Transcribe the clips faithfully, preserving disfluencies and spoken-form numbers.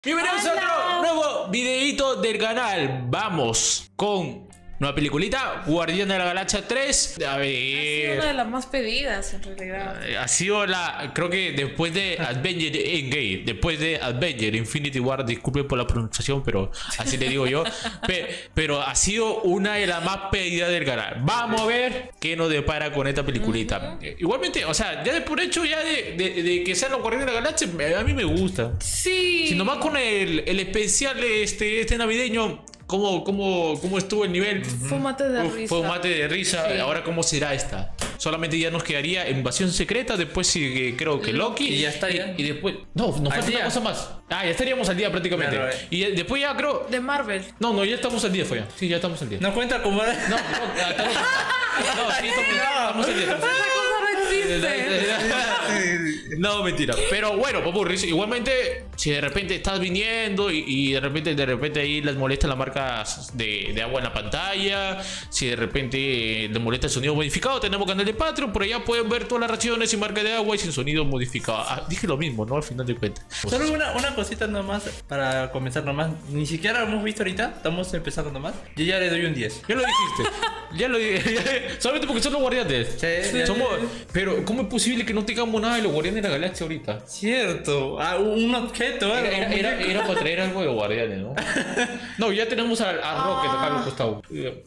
Bienvenidos a otro nuevo videito del canal. Vamos con nueva peliculita, Guardián de la Galaxia tres. A ver, ha sido una de las más pedidas en realidad. Ha sido la, creo que después de Avenger Endgame, después de Avenger Infinity War, disculpen por la pronunciación, pero así le digo yo. Pe, pero ha sido una de las más pedidas del canal. Vamos a ver qué nos depara con esta peliculita. Uh-huh. Igualmente, o sea, ya de por hecho ya de, de, de que sea los Guardianes de la Galaxia, a mí me gusta. Sí. Si nomás con el, el especial este, este navideño. ¿Cómo, cómo, ¿Cómo estuvo el nivel? Fue un mate de Uf, risa. Fue un mate de risa. Sí. Ahora, ¿cómo será esta? Solamente ya nos quedaría Invasión Secreta. Después sigue, creo que Loki. Y ya está ya. Y, y después... No, nos falta una cosa más. Ah, ya estaríamos al día prácticamente. Claro, eh. Y después ya creo... De Marvel. No, no, ya estamos al día, fue ya. Sí, ya estamos al día. No cuenta como... No, no, no, estamos... No, sí, estamos, estamos al día. Estamos al día. No, mentira. Pero bueno, Popurris, igualmente, si de repente estás viniendo y, y de repente de repente ahí les molesta las marcas de, de agua en la pantalla, si de repente les molesta el sonido modificado, tenemos canal de Patreon, por allá pueden ver todas las reacciones sin marca de agua y sin sonido modificado. Ah, dije lo mismo, ¿no? Al final de cuentas. Solo una, una cosita nomás para comenzar nomás. Ni siquiera lo hemos visto ahorita, estamos empezando nomás. Yo ya le doy un diez. Ya lo dijiste. Ya lo dije. Solamente porque son los guardianes. Sí, sí. Somos... Pero, ¿cómo es posible que no tengamos nada de los Guardianes de la Galaxia ahorita? Cierto, ah, un objeto. Era, era, era, era para traer algo de los Guardianes, ¿no? No, ya tenemos a, a Rocket acá al costado. ¿Qué?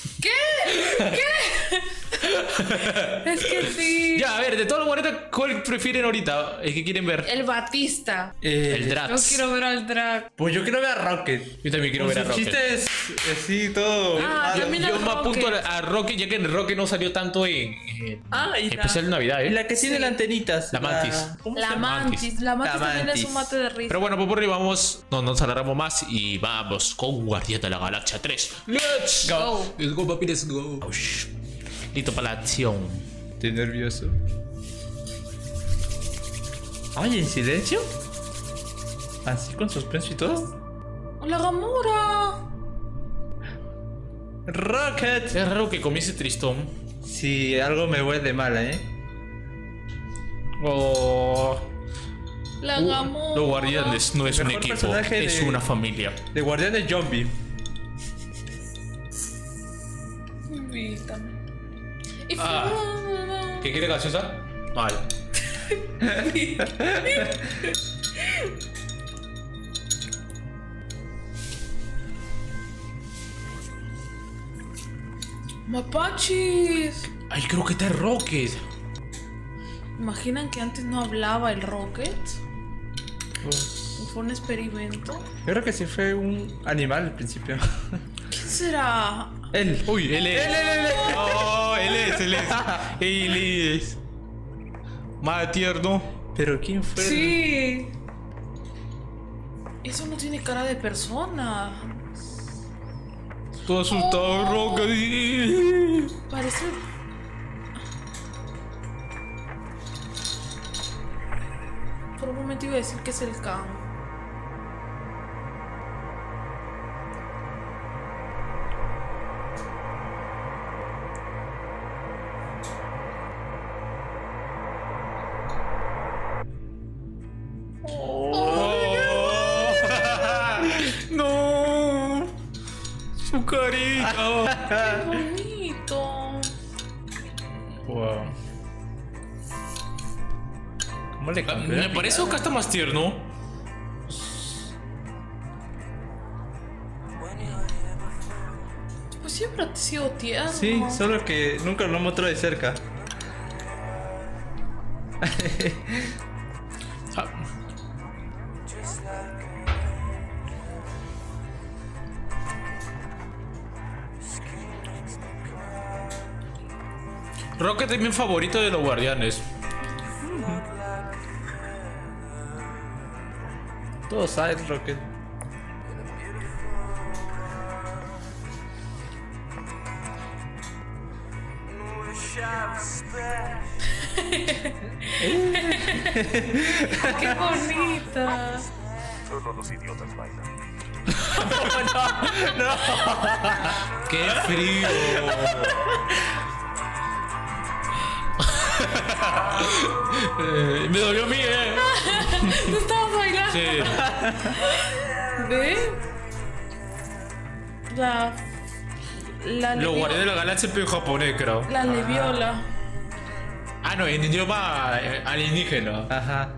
¿Qué? Es que sí. Ya, a ver, de todos los Guardianes, ¿cuál prefieren ahorita? ¿El que quieren ver? El Batista. Eh, el Drax. Yo quiero ver al Drax. Pues yo quiero ver a Rocket. Yo también quiero Con ver a Rocket. Chistes así, todo. Ah, yo yo, yo me apunto a, a Rocket, ya que el Rocket no salió tanto en, en ah, y especial de Navidad, ¿eh? La que tiene sí. las antenitas. La Mantis. La, la Mantis. La Mantis también es un mate de risa. Pero bueno, por arriba vamos. No nos alargamos más y vamos con Guardián de la Galaxia tres. ¡Let's go! go. Let's go, papi, let's go. Oh, listo para la acción. Estoy nervioso. Ay, ¿en silencio? Así con suspenso y todo. ¡Hola, Gamora! Rocket. Es raro que comience tristón. Sí, algo me huele mala, ¿eh? Oh. La Gamora. Los Guardianes no es un equipo, es de, una familia. De Guardianes Zombie. Invítame. Ah. ¿Qué quiere gaseosa? Vale. Mapachis. Ay, creo que está el Rocket. ¿Imaginan que antes no hablaba el Rocket? Pues... ¿Fue un experimento? Yo creo que sí fue un animal al principio. ¿Quién será? Él. Uy, él es. Él, él, él, él. Oh, él es, él es. Él es. Más tierno. ¿Pero quién fue? Sí. Eso no tiene cara de persona. Todo asustado, oh. Rocket. Parece... Por un momento iba a decir que es el Kang. No, su carita. Qué bonito. Wow. ¿Cómo le cambió? Me parece que está más tierno. Pues siempre ha sido tierno. Sí, solo que nunca lo mostró de cerca. Ah. Rocket es mi favorito de los Guardianes. Todos saben Rocket. Qué bonita. Solo los idiotas bailan. No, no. ¡Qué frío! Eh, me dolió a mí, eh. Tú estabas bailando. Sí. ¿Ve? La. La Los levio- guardianes de la galaxia, pero en japonés, creo. La leviola. Ah, no, en idioma eh, alienígena. Ajá.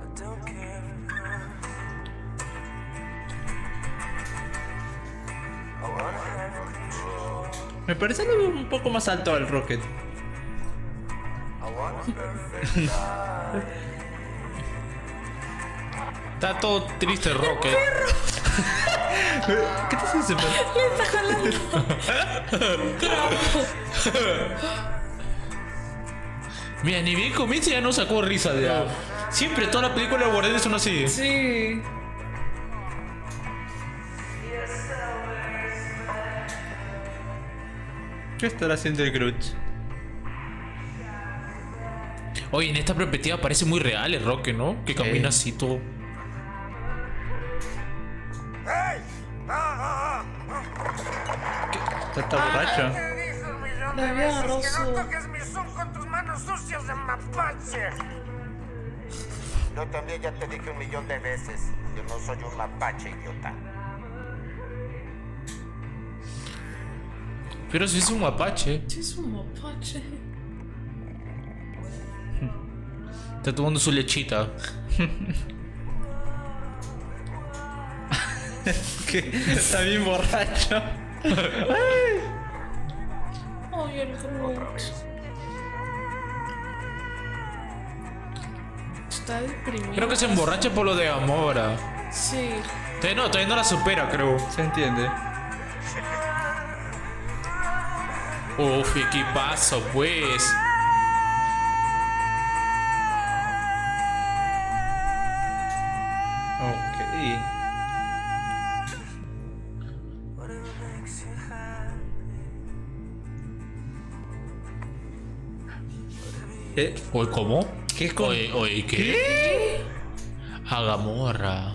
Me parece algo un poco más alto al Rocket. Está todo triste Rocket. ¿Qué te hace ese perro? Le está jalando. Mira, ni bien comienza y ya no sacó risa de ya. Siempre todas las películas de guardianes son así. Sí. ¿Qué estará haciendo el Groot? Oye, en esta perspectiva parece muy real el Rocket, ¿no? Que camina Eh. así todo. ¿Está, está borracho? Le había agarrado su. toques mi zoom con tus manos sucias de mapache. Yo también ya te dije un millón de veces. Yo no soy un mapache, idiota. Pero si es un mapache. Sí, es un mapache. Está tomando su lechita. ¿Qué? Está bien borracho. Ay, el Groot. Está deprimido. Creo que se emborracha por lo de Gamora. Sí. Todavía no, todavía no la supera, creo. Se entiende. Uf, ¿qué pasa, pues? Ok. ¿Eh? Oye, ¿cómo? ¿Qué es con- Oye, oye, ¿qué? A Gamora.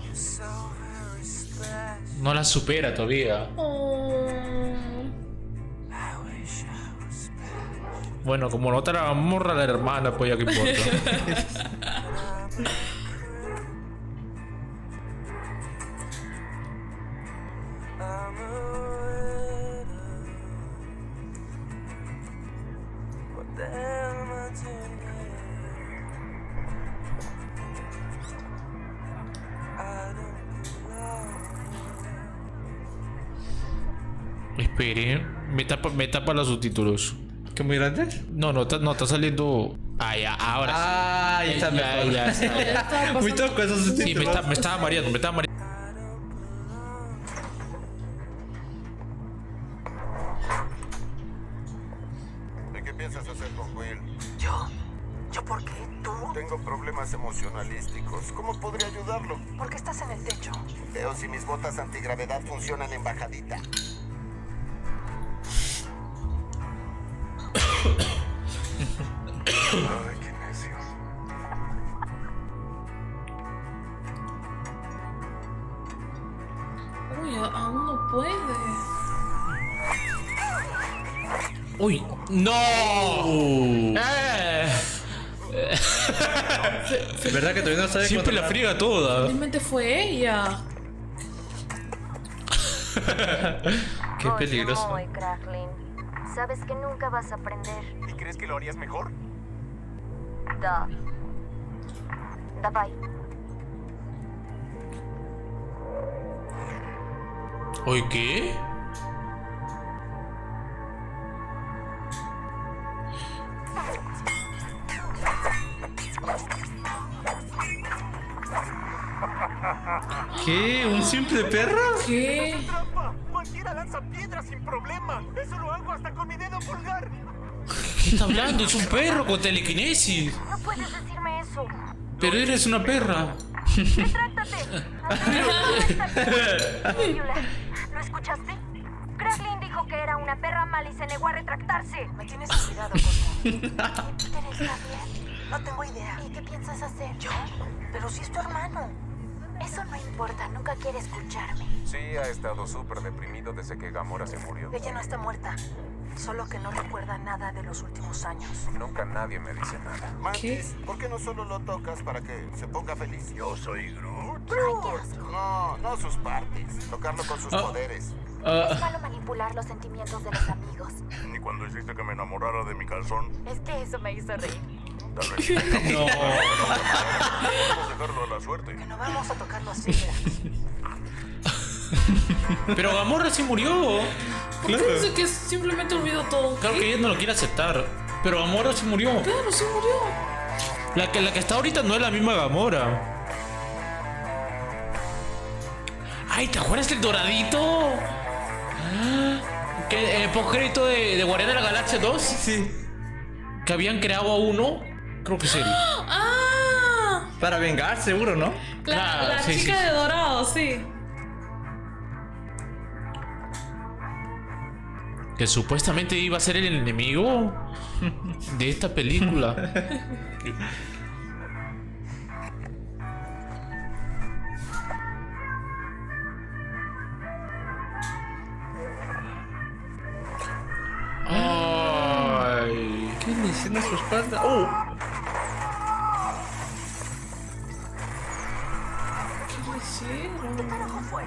No la supera todavía. Oh. Bueno, como no te la morra la hermana, pues ya que importa. Espere, me tapa, me tapa los subtítulos. ¿Qué muy grande? No, no, está, no, está saliendo. Ah, ya, ahora sí. Ah, ahí está Ya, mejor. ya está. Ya estaba Muy pasando. toco esos Sí, me, subtítulos. está, me estaba mareando, me estaba mareando. ¿Y qué piensas hacer con Will? ¿Yo? ¿Yo por qué? ¿Tú? Tengo problemas emocionalísticos. ¿Cómo podría ayudarlo? ¿Por qué estás en el techo? Veo si mis botas antigravedad funcionan en bajadita. Ay, qué necio. Uy, aún no puede. ¡Uy! ¡No! Eh, ¿Verdad que todavía no sabe siempre la controlar? friega toda. Realmente fue ella. Qué peligroso. Oye, Cracklin. Sabes que nunca vas a aprender. ¿Y crees que lo harías mejor? Da. Давай. ¿Oye qué? ¿Qué? ¿Un simple perro? ¿Qué? ¡Trampa! Cualquiera lanza piedras sin problema. Eso lo hago hasta con mi dedo pulgar. ¿Qué está hablando? Es un perro con telequinesis. No puedes decirme eso. Pero eres una perra. ¡Retráctate! ¿Lo escuchaste? Cracklin dijo que era una perra mala y se negó a retractarse. Me tienes cuidado, Costa. ¿Peter está bien? No tengo idea. ¿Y qué piensas hacer? ¿Yo? Pero si es tu hermano. Eso no importa, nunca quiere escucharme. Sí, ha estado súper deprimido desde que Gamora se murió. Ella no está muerta. Solo que no recuerda nada de los últimos años. Nunca nadie me dice nada. Mantis, ¿por qué no solo lo tocas para que se ponga feliz? Yo soy Groot. No, no sus partes. Tocarlo con sus Ah. poderes. Es malo manipular los sentimientos de los amigos. Ni cuando hiciste que me enamorara de mi calzón. Es que eso me hizo reír. Tal vez No. podemos dejarlo a la suerte. Que no vamos a tocar las fibras. Pero Gamorra sí murió. ¿Por qué dice que simplemente olvidó todo? Claro que ella no lo quiere aceptar. Pero Gamorra sí murió. Claro, sí murió. La que, la que está ahorita no es la misma Gamorra. Ay, ¿te acuerdas del doradito? Ah, que en el postcrédito de, de Guardianes de la Galaxia dos. Sí. Que habían creado a uno. Creo que es él. ¡Ah! Para vengar, seguro, ¿no? La, Claro, la sí, chica sí. de dorado, sí. Que supuestamente iba a ser el enemigo de esta película. Ay. ¿Qué le hicieron a su espalda? ¡Oh! ¿Qué le hicieron? carajo fue?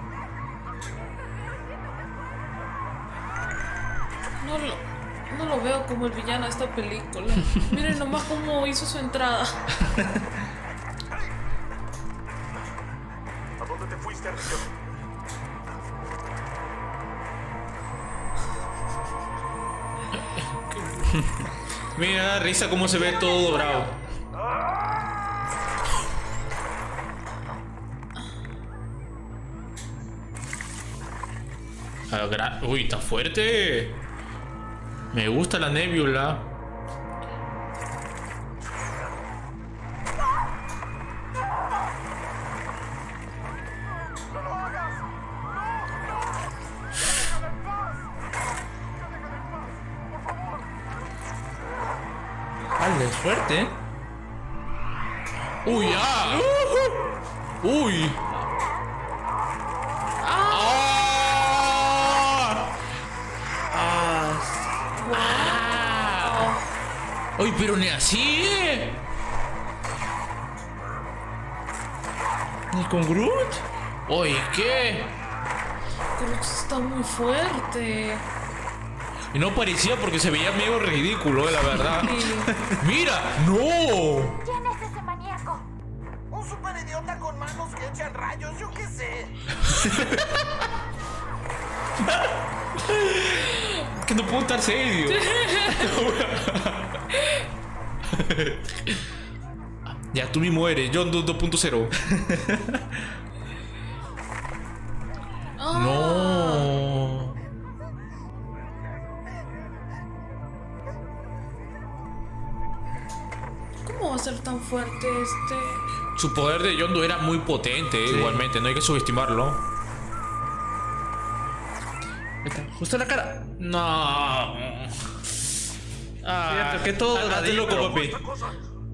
No lo, no lo veo como el villano de esta película. Miren nomás cómo hizo su entrada. ¿A dónde te fuiste, Arquero? Mira, risa cómo se ve todo dorado. Ah, gra- Uy, está fuerte. Me gusta la Nebula. ¡Vale, es fuerte! ¿Eh? Uy, ya. Uy. Ah. Ah. Uy, pero ni así, eh. ¿Ni con Groot? Uy, ¿qué? Groot está muy fuerte. Y no parecía porque se veía medio ridículo, eh, la verdad. Sí. ¡Mira! ¡No! ¿Quién es ese maníaco? Un super idiota con manos que echan rayos, yo qué sé. Que no puedo estar serio. Ya, tú mismo eres, John dos punto cero. Ah, No. ¿Cómo va a ser tan fuerte este? Su poder de Yondu era muy potente, eh, Sí. igualmente, no hay que subestimarlo. Ahí está, justo en la cara. No. Ah, Cierto, que todo hazte doradito. loco, papi. Cosa.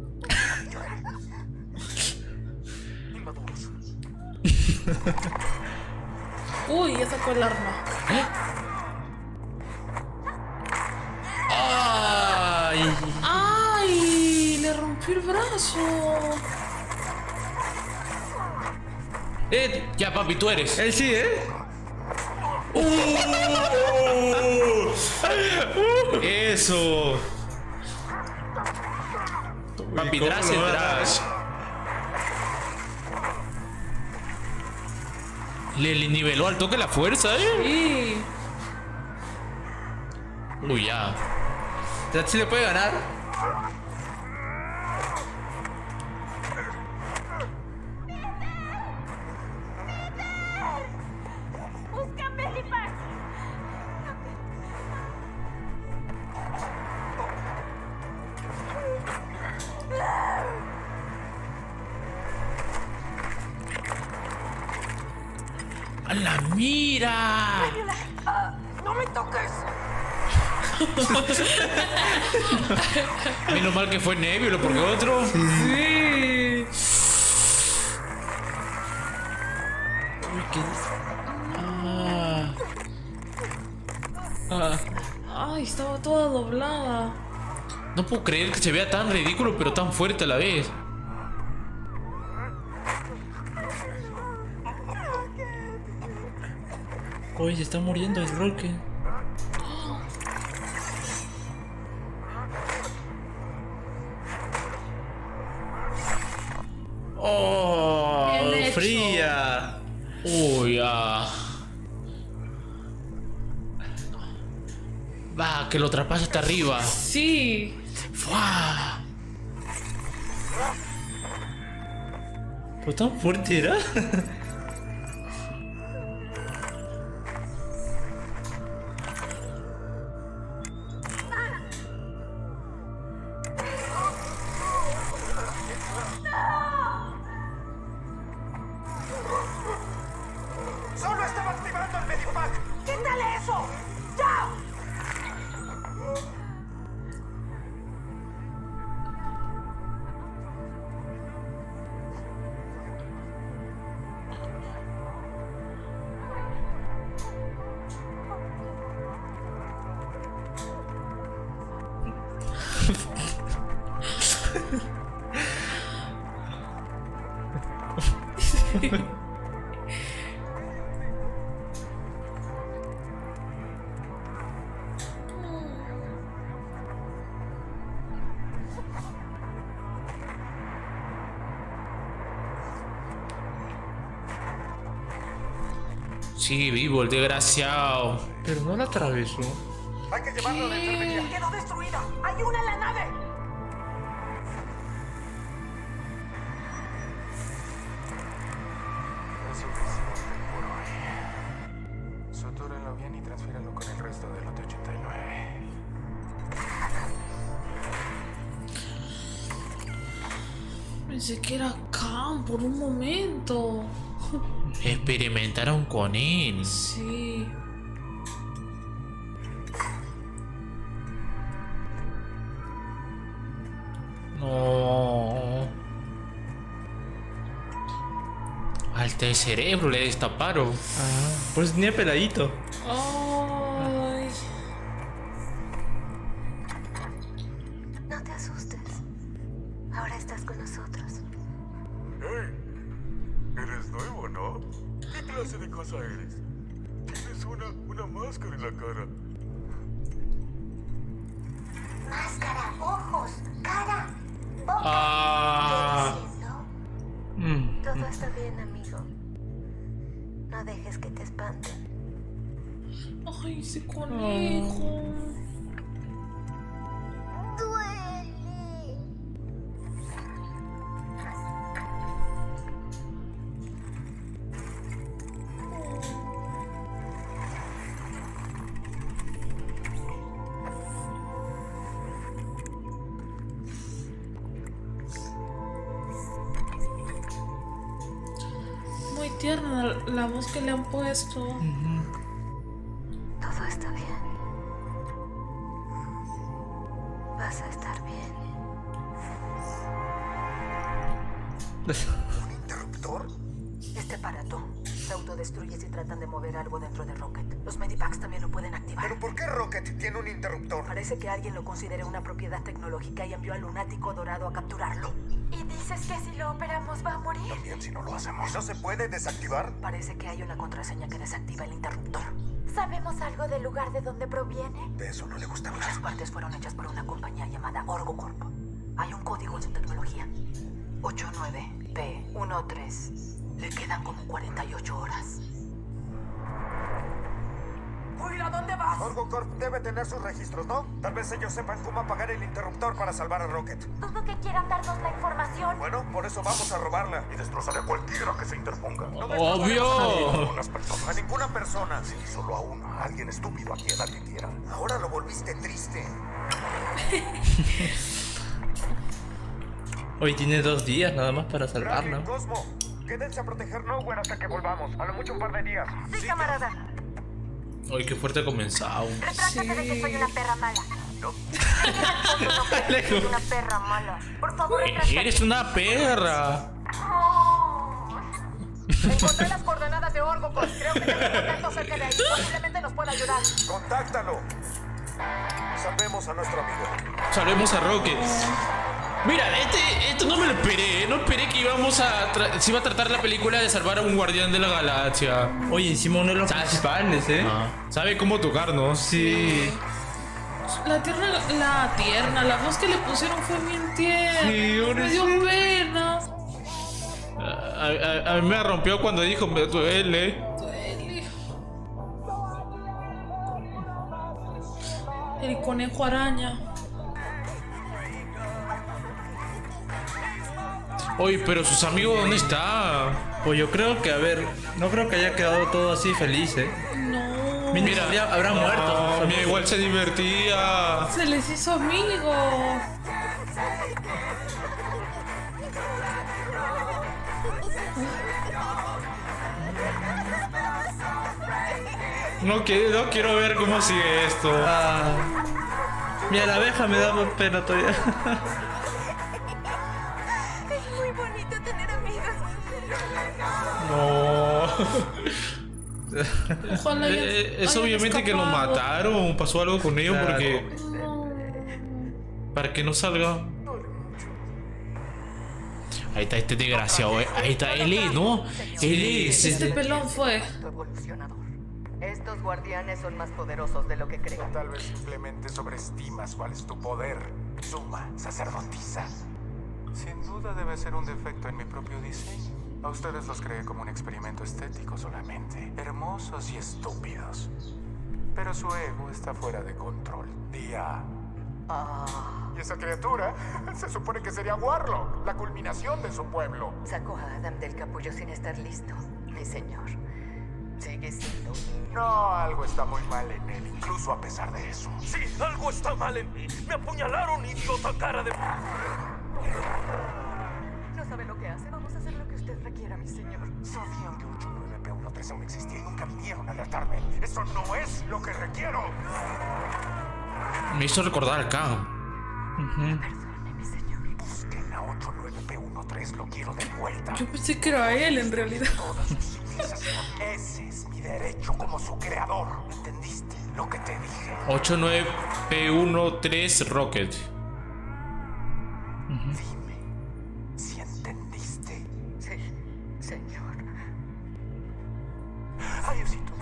Uy, ya sacó el arma. ¡Ay! ¡Ay! Le rompió el brazo. Eh, Ya, papi, tú eres. él sí, ¿eh? Eso. Papi, ¿cómo Drax lo es va a Drax. Le, le niveló al toque la fuerza, eh. Sí. Uy, ya. Ya sí le puede ganar. ¡Busca Medipack! ¡A la mira! ¡No me toques! Menos mal que fue Nebula, porque otro. Sí. Uy, ¿qué dice? Ah. Ah. Ay, estaba toda doblada. No puedo creer que se vea tan ridículo pero tan fuerte a la vez. Oye, se está muriendo el Rocket. ¡Oh! Bien hecho. ¡Fría! Uy, ah. Va, que lo traspasa hasta arriba. Sí. ¡Fua! ¿Pero tan fuerte era? ¡Solo estaba activando el Medipack! ¡Quítale eso! ¡Ya! Sigue vivo el desgraciado. Pero no la atravesó. Hay que llevarlo a la enfermería. ¡Quedó destruida! ¡Hay una en la nave! Es suficiente por hoy. Sutúrenlo bien y transfírenlo con el resto del lote ochenta y nueve. Pensé que era Khan por un momento. Experimentaron con él. Sí. No. Al del cerebro le destaparon. Ah, pues tenía peladito. Ay. No te asustes. Ahora estás con nosotros. ¡Hey! Eres nuevo, ¿no? ¿Qué clase de cosa eres? Tienes una, una máscara en la cara. Máscara, ojos, cara, boca. Ah. ¿Qué dices, no? Mm. Todo está bien, amigo. No dejes que te espanten. Ay, ese conejo. Duele. Muy tierna la, la voz que le han puesto. Todo está bien. Vas a estar bien. ¿Un interruptor? Este aparato se autodestruye si tratan de mover algo dentro de Rocket. Los Medipacks también lo pueden activar. ¿Pero por qué Rocket tiene un interruptor? Parece que alguien lo considere una propiedad tecnológica y envió al lunático dorado a capturarlo. ¿Y dices que si lo operamos va a morir? También si no lo hacemos. ¿No se puede desactivar? Parece que hay una contraseña que desactiva el interruptor. ¿Sabemos algo del lugar de donde proviene? De eso no le gusta hablar. Las partes fueron hechas por una compañía llamada Orgocorp. Hay un código en su tecnología. ocho nueve P trece. Le quedan como cuarenta y ocho horas. ¡Uy, ¿a dónde vas? Orgocorp debe tener sus registros, ¿no? Tal vez ellos sepan cómo apagar el interruptor para salvar a Rocket. Dudo que quieran darnos la información. Bueno, por eso vamos a robarla. Y destrozaré a cualquiera que se interponga. Obvio. Unas personas. A ninguna persona. Sí, solo a uno. A alguien estúpido a quien alguien quiera. Ahora lo volviste triste. Hoy tiene dos días nada más para salvarlo. Kraken, Cosmo, quédense a proteger Nowhere hasta que volvamos. A lo mucho un par de días. Sí, camarada. Ay, qué fuerte ha comenzado. Retráctate de que soy una perra mala. No. Soy una perra mala. Por favor, retráctate. Eres una perra. Encontré las coordenadas de Orgocorp. Creo que tengo un contacto cerca de ahí. Posiblemente nos pueda ayudar. Contáctalo. Salvemos a nuestro amigo. Salvemos a Rocket. Mira, este, esto no me lo esperé. No esperé que íbamos a tra- se iba a tratar la película de salvar a un guardián de la galaxia. Oye, encima uno de los ¿Sabes? principales, ¿eh? Ah, ¿sabe cómo tocarnos? Sí. La tierna, la tierna, la voz que le pusieron fue bien tierna. Sí, ahora me dio sí. pena. A, a- a mí me rompió cuando dijo me duele. Duele. El conejo araña. Oye, pero sus amigos, ¿dónde están? Pues yo creo que, a ver, no creo que haya quedado todo así feliz, ¿eh? No. Mira, ya habrá muerto. No, mira, igual se divertía. Se les hizo amigo. No, que- no quiero ver cómo sigue esto. Ah, mira, la abeja me da pena todavía. Es muy bonito tener amigos. No. Ojalá ya- Eh, es hayan obviamente que lo escapado. mataron. Pasó algo con ellos Claro. porque. No. Para que no salga. Ahí está este desgraciado, eh. Ahí está, él es, ¿no? Él es. Este pelón fue. Evolucionador. Estos guardianes son más poderosos de lo que creen. Tal vez simplemente sobreestimas cuál es tu poder. Suma, sacerdotisa. Sin duda debe ser un defecto en mi propio diseño. A ustedes los creé como un experimento estético solamente. Hermosos y estúpidos. Pero su ego está fuera de control. Día. Ah, Y esa criatura se supone que sería Warlock, la culminación de su pueblo. sacó a Adam del capullo sin estar listo, mi señor. Sigue siendo un niño. No, algo está muy mal en él, incluso a pesar de eso. Sí, algo está mal en mí. Me apuñalaron, idiota cara de... No sabe lo que hace. Vamos a hacer lo que usted requiera, mi señor. Sabían que ocho nueve P uno tres aún existía y nunca vinieron a alertarme. Eso no es lo que requiero. Me hizo recordar acá. Perdone, mi señor. Busquen a ocho nueve P uno tres, lo quiero de vuelta. Yo pensé que era él en realidad. Toda su civilización. Ese es mi derecho como su creador. ¿Entendiste lo que te dije? ocho nueve P uno tres Rocket. Dime si entendiste. Sí, señor. Adiósito.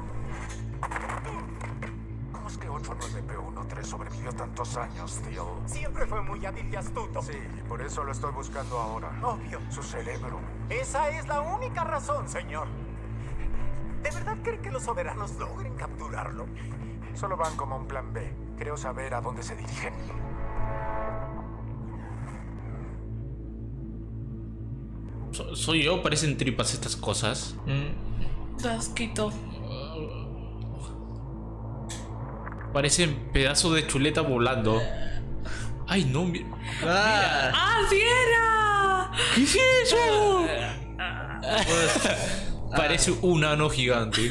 ¿Cómo es que ocho nueve P uno tres sobrevivió tantos años, tío? Siempre fue muy hábil y astuto. Sí, por eso lo estoy buscando ahora. Obvio. Su cerebro. Esa es la única razón, señor. ¿De verdad cree que los soberanos logren capturarlo? Solo van como un plan B. Creo saber a dónde se dirigen. So- soy yo, parecen tripas estas cosas. Las quito. Parecen pedazos de chuleta volando. Ay, no, mi- Ah, ¡Ah, sí era! ¿Qué es eso? Parece un ano gigante.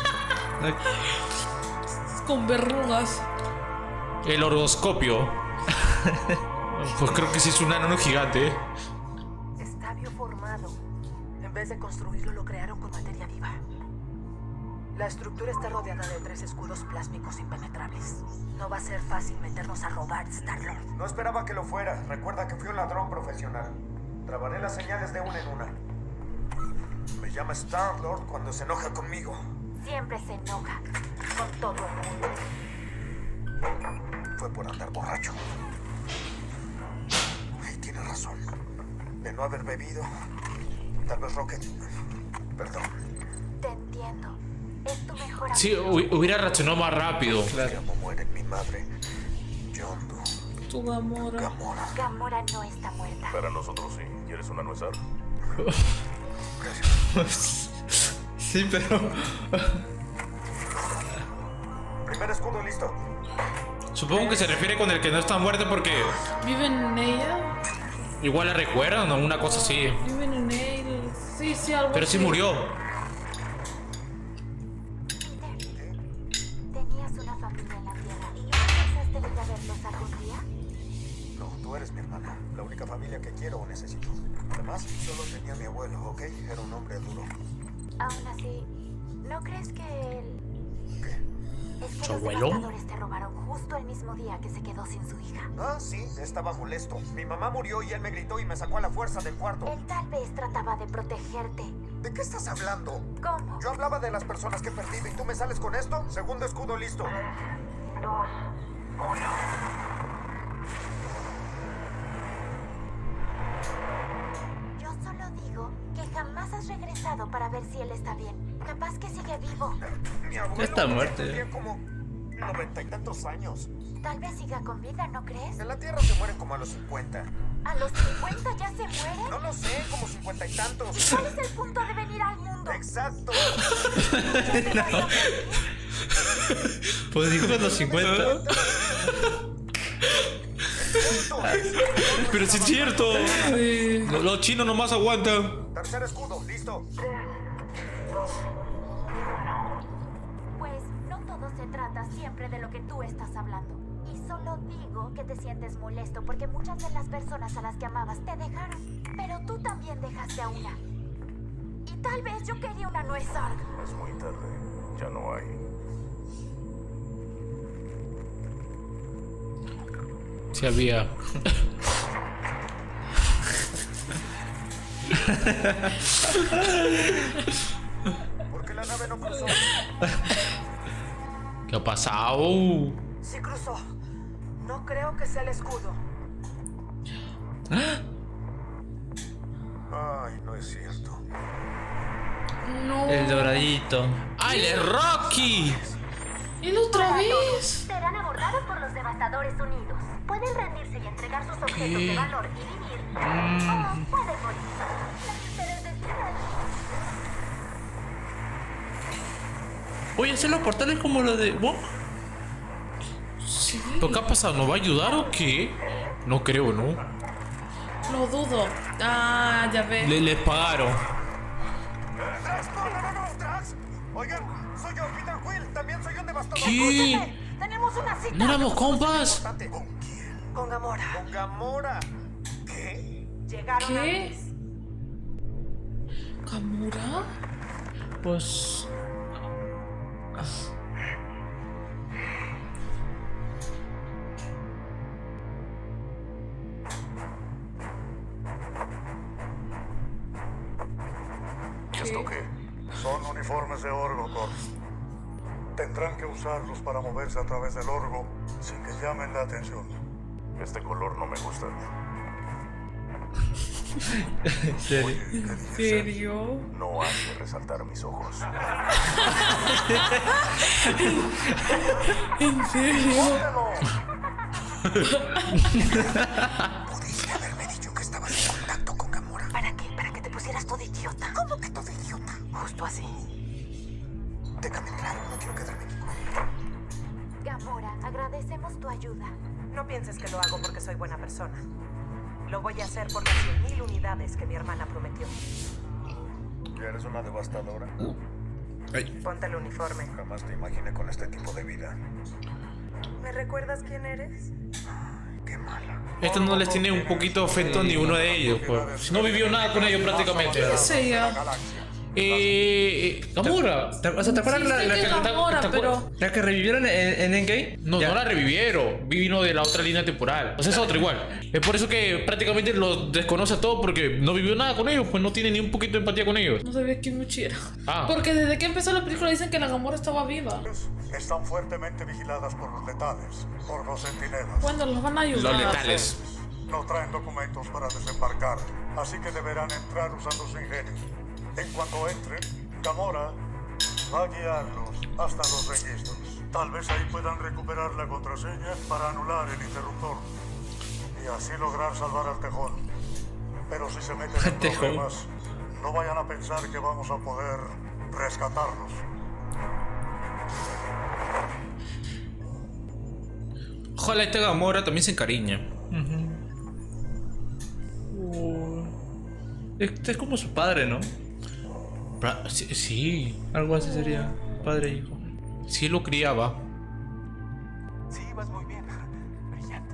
Con verrugas. El orgoscopio. Pues creo que sí es un ano gigante. Está bioformado. En vez de construirlo, lo crearon con materia viva. La estructura está rodeada de tres escudos plásmicos impenetrables. No va a ser fácil meternos a robar, Star-Lord. No esperaba que lo fuera. Recuerda que fui un ladrón profesional. Trabaré las señales de una en una. Me llama Star-Lord cuando se enoja conmigo. Siempre se enoja con todo el mundo. Fue por andar borracho. Ay, tiene razón. De no haber bebido. Tal vez Rocket. Perdón. Te entiendo. Es tu mejor amigo. Sí, hu- hubiera reaccionado más rápido. Como muere mi madre. Yondu. Tu Gamora. Gamora. Gamora no está muerta. Para nosotros sí. ¿Quieres una nuez? sí, pero. Primer escudo listo. Supongo que se refiere con el que no está muerto porque ¿Viven en ella? igual la recuerdan o una cosa así. ¿Viven en él? Sí, sí, algo Pero sí así. murió. Peter, tenías una familia en la Tierra. ¿Y no pensaste de ir a verlos algún día? No, tú eres mi hermana. La única familia que quiero o necesito. Además, solo tenía a mi abuelo, ¿ok? Era un hombre duro. Aún así, ¿no crees que él... ¿Qué? Es que ¿Su los abuelo? devastadores te robaron justo el mismo día que se quedó sin su hija. Ah, sí, estaba molesto. Mi mamá murió y él me gritó y me sacó a la fuerza del cuarto. Él tal vez trataba de protegerte. ¿De qué estás hablando? ¿Cómo? Yo hablaba de las personas que he perdido y tú me sales con esto. Segundo escudo listo. Dos, uno. Yo solo digo que jamás has regresado para ver si él está bien. Capaz que sigue vivo. Mi abuelo Está murió muerto. tenía como noventa y tantos años. Tal vez siga con vida, ¿no crees? En la Tierra se mueren como a los cincuenta. ¿A los cincuenta ya se muere? No lo sé, como cincuenta y tantos. ¿Cuál es el punto de venir al mundo? Exacto. Pues dijo los cincuenta. Pero sí es cierto. Los, los chinos nomás aguantan. Tercer escudo, listo. Pues no todo se trata siempre de lo que tú estás hablando. Y solo digo que te sientes molesto porque muchas de las personas a las que amabas te dejaron. Pero tú también dejaste a una. Y tal vez yo quería una nuez Zarg. Es muy tarde. Ya no hay. Sí había. ¿Por qué la nave no cruzó? ¿Qué ha pasado? Sí cruzó. No creo que sea el escudo. Ay, no es cierto. No. El doradito. ¡Ay, el Rocky! ¿Y la otra vez? Serán abordados por los Devastadores Unidos. Pueden rendirse y entregar sus objetos de valor y vivir. O pueden morir. Pero es decir, Oye, hacer los portales como lo de Wong. Sí. ¿Pero qué ha pasado? ¿No va a ayudar o qué? No creo, ¿no? Lo dudo. Ah, ya ves. Le, les pagaron. ¡Drax, no, no, no, no, Drax! Oigan, soy yo, Peter Quill. También soy un devastador. ¿Qué? Tenemos una cita. ¿No éramos compas? Importante. ¿Con quién? Con Gamora. Con Gamora. ¿Qué? Llegaron ¿Qué? antes. ¿Gamora? Pues. ¿Y esto qué? Son uniformes de Orgo, Corps. Tendrán que usarlos para moverse a través del Orgo sin que llamen la atención. Este color no me gusta. ¿En serio? ¿En serio? No hace resaltar mis ojos. ¿En serio? Pudiste haberme dicho que estabas en contacto con Gamora. ¿Para qué? ¿Para que te pusieras todo idiota? ¿Cómo que todo idiota? Justo así. Déjame claro, no quiero quedarme aquí. Gamora, agradecemos tu ayuda. No pienses que lo hago porque soy buena persona. Lo voy a hacer por las cien mil unidades que mi hermana prometió. ¿Eres una devastadora? Ponte el uniforme. Jamás te imaginé con este tipo de vida. ¿Me recuerdas quién eres? Qué mala. Esto no les tiene un poquito afecto ni uno de ellos, pues. No vivió nada con ellos prácticamente. ¿Qué es ella? Eh. Gamora. ¿Te, o sea, ¿te acuerdas Sí, la, sé la que que, es Gamora, te acuer- pero- la que revivieron en, en Endgame? No, Ya. no la revivieron. Vino de la otra línea temporal. O sea, es otra igual. Es por eso que prácticamente los desconoce a todos porque no vivió nada con ellos, pues no tiene ni un poquito de empatía con ellos. No sabía quién Muchi era. Ah. Porque desde que empezó la película dicen que la Gamora estaba viva. Están fuertemente vigiladas por los letales, por los centinelas. ¿Cuándo los van a ayudar? Los letales. No traen documentos para desembarcar, así que deberán entrar usando su ingenio. En cuanto entren, Gamora va a guiarlos hasta los registros. Tal vez ahí puedan recuperar la contraseña para anular el interruptor y así lograr salvar al tejón. Pero si se meten en Tejón. problemas, no vayan a pensar que vamos a poder rescatarlos. Ojalá esta Gamora también se encariña. Este es como su padre, ¿no? Pra- Sí, sí, Algo así sería. Padre e hijo. sí lo criaba. Sí, vas muy bien. Brillante.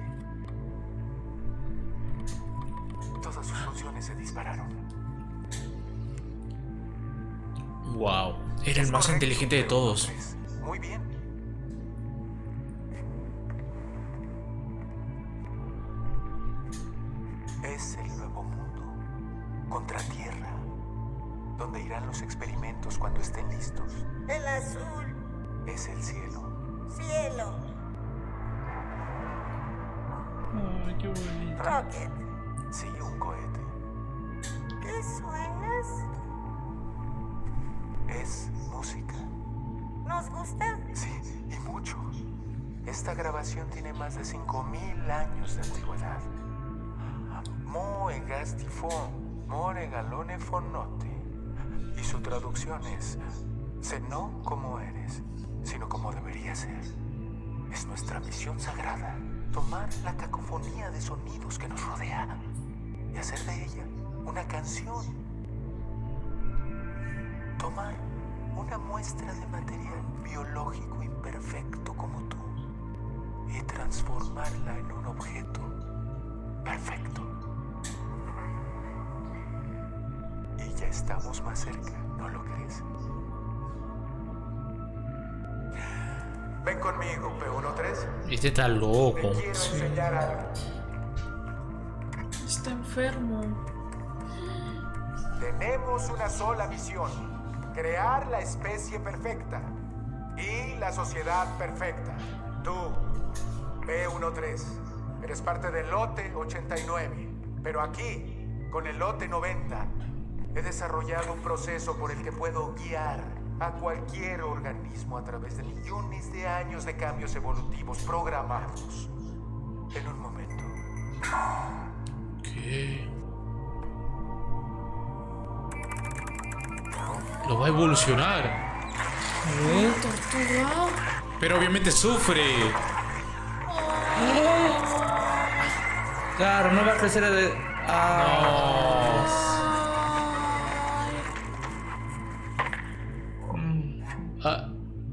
Todas sus funciones se dispararon. Wow. Era el más inteligente de todos. Muy bien. contra tierra, donde irán los experimentos cuando estén listos. El azul. Es el cielo. Cielo. Ay, qué bonito. Rocket. Sí, un cohete. ¿Qué suenas? Es música. ¿Nos gusta? Sí, y mucho. Esta grabación tiene más de cinco mil años de antigüedad. Mo egastifon, more galone fonote. Y su traducción es: sé no como eres, sino como debería ser. Es nuestra misión sagrada tomar la cacofonía de sonidos que nos rodea y hacer de ella una canción. Tomar una muestra de material biológico imperfecto como tú y transformarla en un objeto perfecto. Y ya estamos más cerca, ¿no lo crees? Ven conmigo, P trece. Este está loco. Te quiero enseñar algo. Está enfermo. Tenemos una sola misión: crear la especie perfecta y la sociedad perfecta. Tú, P trece, eres parte del lote ochenta y nueve, pero aquí, con el lote noventa, he desarrollado un proceso por el que puedo guiar a cualquier organismo a través de millones de años de cambios evolutivos programados. En un momento. ¿Qué? Lo va a evolucionar. ¿Eh? Tortuga. Pero obviamente sufre. Claro, no va a crecer de... Ah. No. Ah.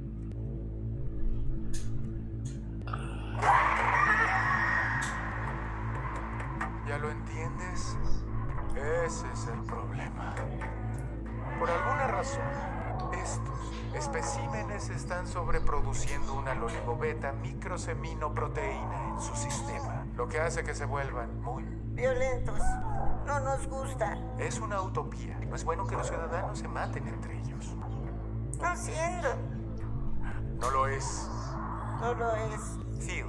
¿Ya lo entiendes? Ese es el problema. Por alguna razón, estos especímenes están sobreproduciendo una oligobeta microseminoproteína en su sistema, lo que hace que se vuelvan muy violentos. No nos gusta. Es una utopía. No es bueno que los ciudadanos se maten entre ellos. No siendo. No lo es. No lo es. Phil.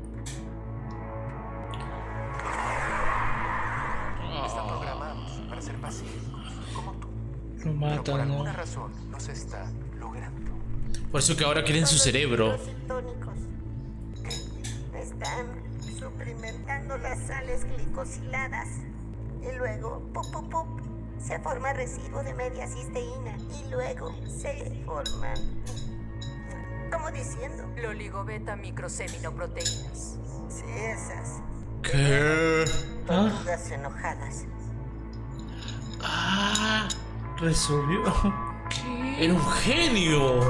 Están programados para ser pacíficos, como tú. Lo Pero por matan, ¿no? alguna razón no se está logrando. Por eso que ahora quieren su cerebro. Tónicos. Están suprimentando las sales glicosiladas. Y luego, pop, pop, pop, se forma residuo de media cisteína. Y luego se forman... ¿Cómo diciendo? Loligobeta microseminoproteínas. Sí, esas. ¿Qué? Tortugas enojadas. Ah, Resolvió. ¿Qué? era un genio.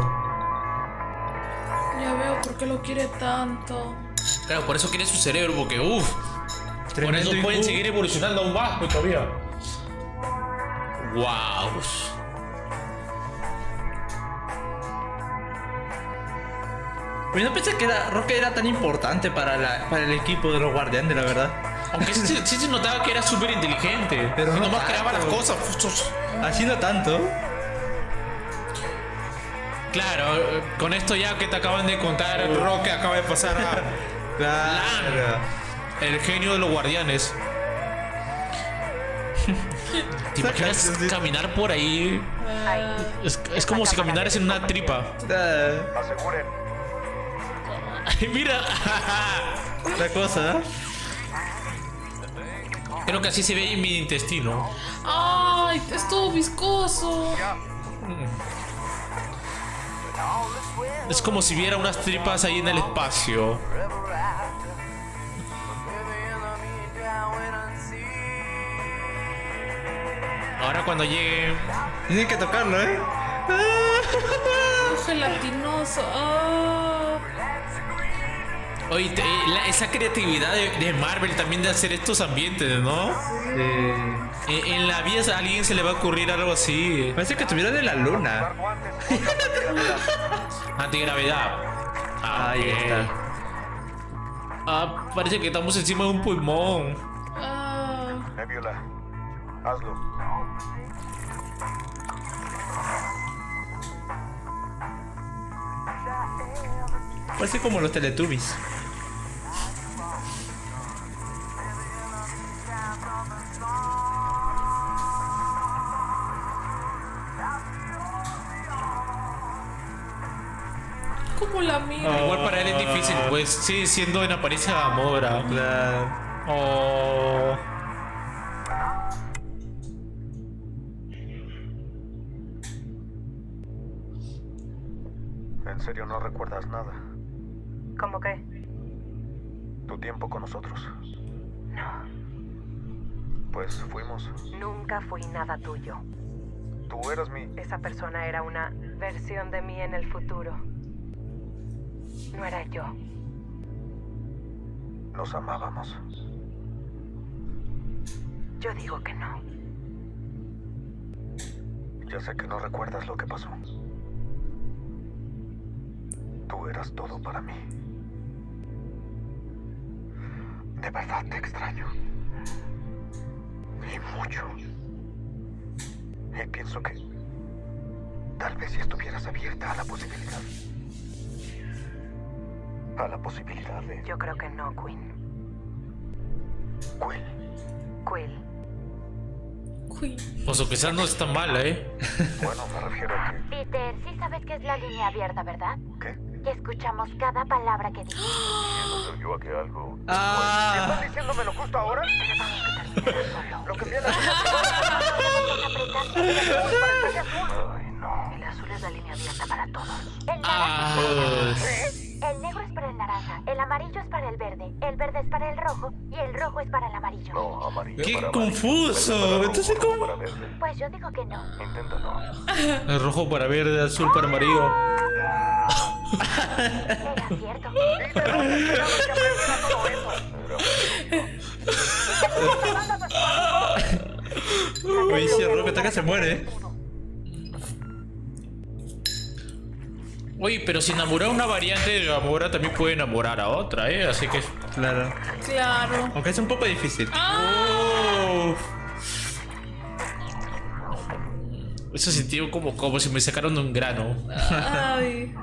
Ya veo por qué lo quiere tanto. Claro, por eso quiere su cerebro, porque uff. Por Tremendo eso pueden hijo. seguir evolucionando aún más, pues todavía. Wow. Pues no pensé que era, Rocket era tan importante para, la, para el equipo de los guardianes, la verdad. Aunque sí, se- sí se notaba que era súper inteligente. Pero Y no nomás creaba las tanto. cosas. Así no tanto. Claro, eh, con esto ya que te acaban de contar, Roque acaba de pasar a Claro. el genio de los guardianes. ¿Te imaginas Saca- caminar por ahí? Es, es como si caminaras en una tripa. Ah, Aseguren. Ay, mira. La cosa, ¿eh? Creo que así se ve en mi intestino. ¡Ay! Es todo viscoso. Es como si viera unas tripas ahí en el espacio. Ahora cuando llegue... Tienen que tocarlo, ¿eh? Es gelatinoso. Ah. Oye, te- la- esa creatividad de, de Marvel también de hacer estos ambientes, ¿no? En, en la vida a alguien se le va a ocurrir algo así. Parece que estuvieran en la luna. Antigravedad. Ah, Ahí ok. está. Ah, parece que estamos encima de un pulmón. Ah. Nebula, hazlo. Parece como los Teletubbies. Como la mía. Oh. Igual para él es difícil, pues sigue siendo en apariencia Gamora. Claro. Oh. ¿En serio no recuerdas nada? ¿Cómo qué? Tu tiempo con nosotros. No. Pues fuimos. Nunca fui nada tuyo. Tú eras mi... Esa persona era una versión de mí en el futuro. No era yo. Nos amábamos. Yo digo que no. Ya sé que no recuerdas lo que pasó. Tú eras todo para mí. De verdad te extraño. Y mucho. Y pienso que tal vez si estuvieras abierta a la posibilidad. A la posibilidad de... Yo creo que no, Quinn. Quill. Quill. Quinn. Pues o quizás no es tan mala, ¿eh? Bueno, me refiero a que... Peter, sí sabes que es la línea abierta, ¿verdad? ¿Qué? Que escuchamos cada palabra que dices. Diciéndote yo aquí algo. Ah. ¿Estás diciéndomelo justo ahora? Lo que viene Ay, no. El azul es la línea abierta para todos. El Ah. El negro es para el naranja, el amarillo es para el verde, el verde es para el rojo y el rojo es para el amarillo. No, amarillo. ¡Qué para confuso! amarillo, Entonces, rojo ¿cómo? para verde. Pues yo digo que no. Inténtalo. El rojo para verde, azul para amarillo. Era cierto. Oye, si el rojo ataca se muere, ¿eh? Oye, pero si enamorar a una variante de Gamora también puede enamorar a otra, ¿eh? Así que... Claro. Claro. Aunque es un poco difícil. Oh. Eso sintió como, como si me sacaron de un grano. Ay.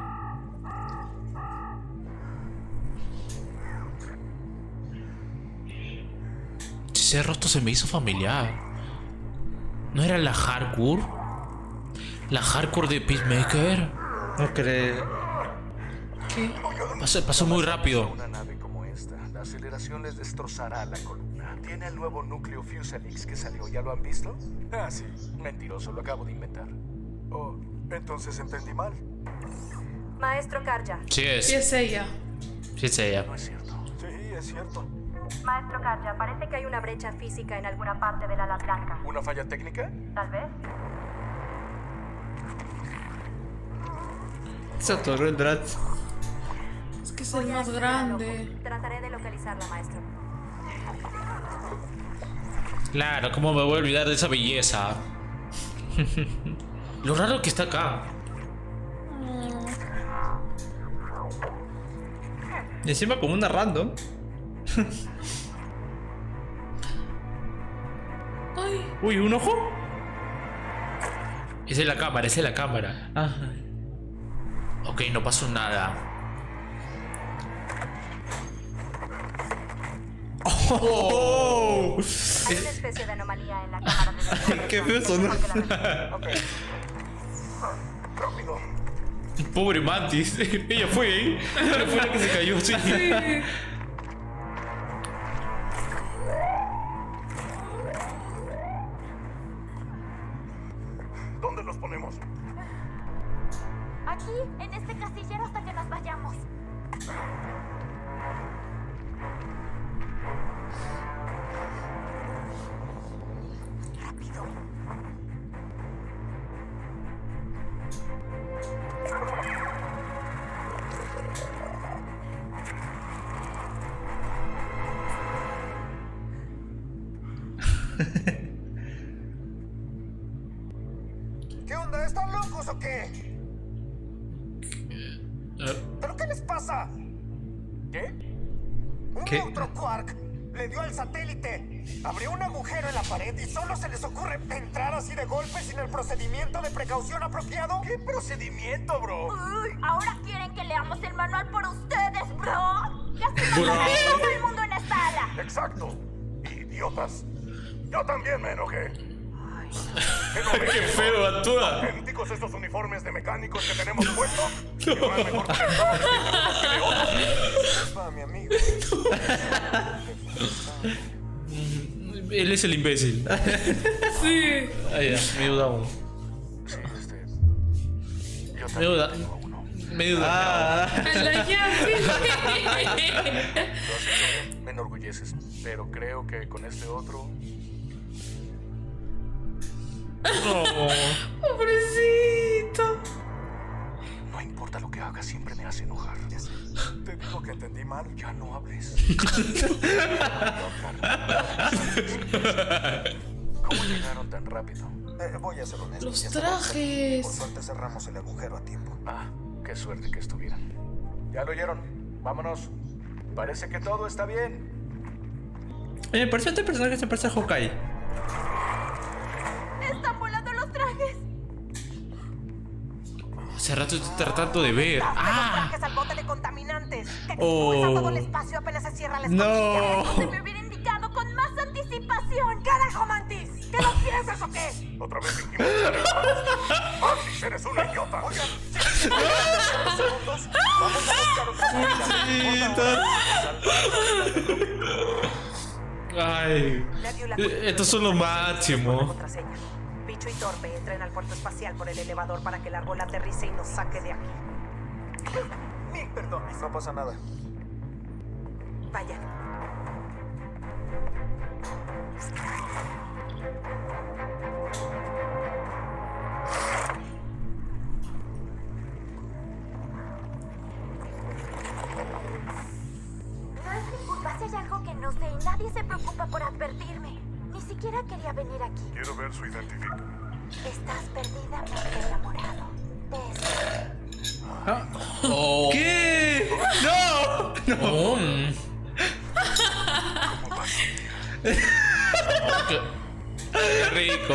Ese rostro se me hizo familiar. ¿No era la hardcore? ¿La hardcore de Peacemaker? No creo. ¿Qué? Pasó, pasó muy rápido. Una nave como esta, la aceleración les destrozará la columna. Tiene el nuevo núcleo Fuselix que salió, ¿ya lo han visto? Ah, sí, mentiroso, lo acabo de inventar. Oh, entonces entendí mal. Maestro Karja. Sí es. Sí es ella. Sí es ella. No es cierto. Sí, es cierto. Maestro Karja, parece que hay una brecha física en alguna parte de la ala blanca. ¿Una falla técnica? Tal vez. Se atoró el Drat. Es que es el más grande. Trataré de localizarla, maestro. Claro, ¿cómo me voy a olvidar de esa belleza? Lo raro que está acá. Y encima como una random. Ay. Uy, ¿un ojo? Esa es la cámara, esa es la cámara. Ajá. Ok, no pasó nada. Oh. Hay una especie de anomalía en la cámara de... Qué feo sonó. Rápido. Pobre Mantis. Ella fue, ¿eh? Ella fue la que se cayó, sí. Sí. ¿Dónde los ponemos? Aquí, en este casillero hasta que nos vayamos. Rápido. ¿Qué onda? ¿Están locos o qué? Eh, ¿Pero qué les pasa? ¿Qué? Un ¿Qué? neutro quark. Le dio al satélite. Abrió un agujero en la pared y solo se les ocurre entrar así de golpe sin el procedimiento de precaución apropiado. ¿Qué procedimiento, bro? Uy, ahora quieren que leamos el manual por ustedes, bro. Ya se Bro. todo el mundo en esta sala. Exacto. Idiotas. Yo también me enojé. Qué feo actúa. Idénticos estos uniformes de mecánicos que tenemos puestos. Que van mejor conectados que de otros. Va, mi amigo. Él es el imbécil. Sí. Ah, ya, me ayuda uno. Sí, este. Yo Me también ayuda. tengo uno. Me ayuda. A la llave. Lo has hecho bien, me enorgulleces. Pero creo que con este otro. No. Pobrecito. No importa lo que hagas, siempre me hace enojar. Te digo que entendí mal. Ya no hables. ¿Cómo llegaron tan rápido? Eh, voy a ser honesto. Los ya estaba cerca. trajes. Por suerte cerramos el agujero a tiempo. Ah, qué suerte que estuvieran. Ya lo oyeron. Vámonos. Parece que todo está bien. Eh, por cierto, el personaje se parece a Hawkeye. Están volando los trajes. Hace rato estoy tratando de ver. Ah. Trajes al bote de contaminantes. Que Oh. expulsa todo el espacio apenas se cierra la No. escotilla. Se me hubiera indicado con más anticipación. ¡Carajo, Mantis! ¿Qué no piensas o qué? Otra vez fingimos ser hermanos. Mantis, eres una idiota. Oigan, si unos segundos, vamos a buscar otra Ay. Le dio la Eh, Estos son los máximos. contraseña. Bicho y Torpe entren al puerto espacial por el elevador para que el árbol aterrice y nos saque de aquí. Mil perdones. No pasa nada. Vayan. No es mi culpa si hay algo que no sé y nadie se preocupa por advertirme. Ni siquiera quería venir aquí. Quiero ver su identificación. Estás perdidamente enamorado de eso. Oh. ¿Qué? ¡No! ¡No! Oh, mm. Qué- Qué rico.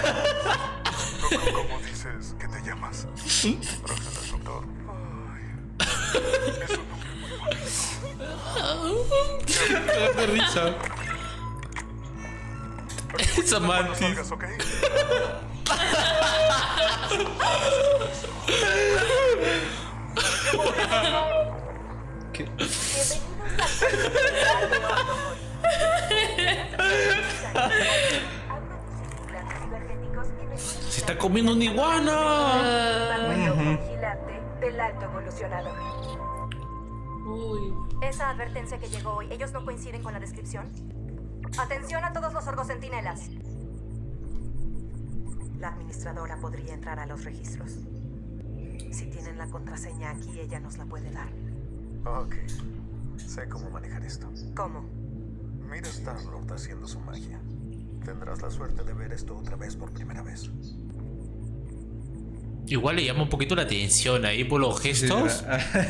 ¿Cómo dices que te llamas? Rosa Destructor. Ay. Es un nombre muy bonito. Qué risa. Esa mantis. Salgas, ¿ok? ¿Qué? Se está comiendo una iguana. Vigilante del alto evolucionador. Uy. Esa advertencia que llegó hoy, ¿ellos no coinciden con la descripción? Atención a todos los orgocentinelas. La administradora podría entrar a los registros. Si tienen la contraseña aquí, ella nos la puede dar. Ok. Sé cómo manejar esto. ¿Cómo? Mira a Star-Lord haciendo su magia. Tendrás la suerte de ver esto otra vez por primera vez. Igual le llama un poquito la atención ahí por los gestos.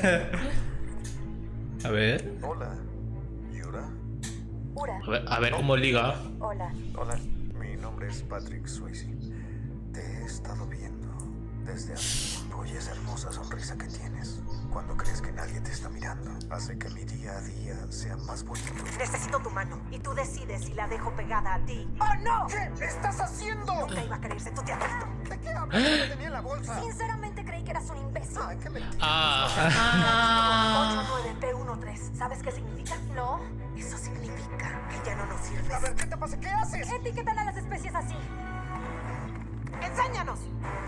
A ver. Hola, Yura. Ura. A ver, a ver cómo liga. Hola. Hola, mi nombre es Patrick Swayze. Te he estado viendo desde hace tiempo y esa hermosa sonrisa que tienes cuando crees que nadie te está mirando hace que mi día a día sea más bonito. Necesito tu mano y tú decides si la dejo pegada a ti. ¡Oh, no! ¿Qué estás haciendo? Nunca iba a creerse, tú te adicto. ¿De qué hablas? Lo tenía en la bolsa. Sinceramente creí que eras un imbécil. Ay, qué mentira. Ah. ocho nueve P trece. ¿Sabes qué significa? No. Eso significa que ya no nos sirves. A ver, ¿qué te pasa? ¿Qué haces? Etiquetan a las especies así. ¡Enséñanos!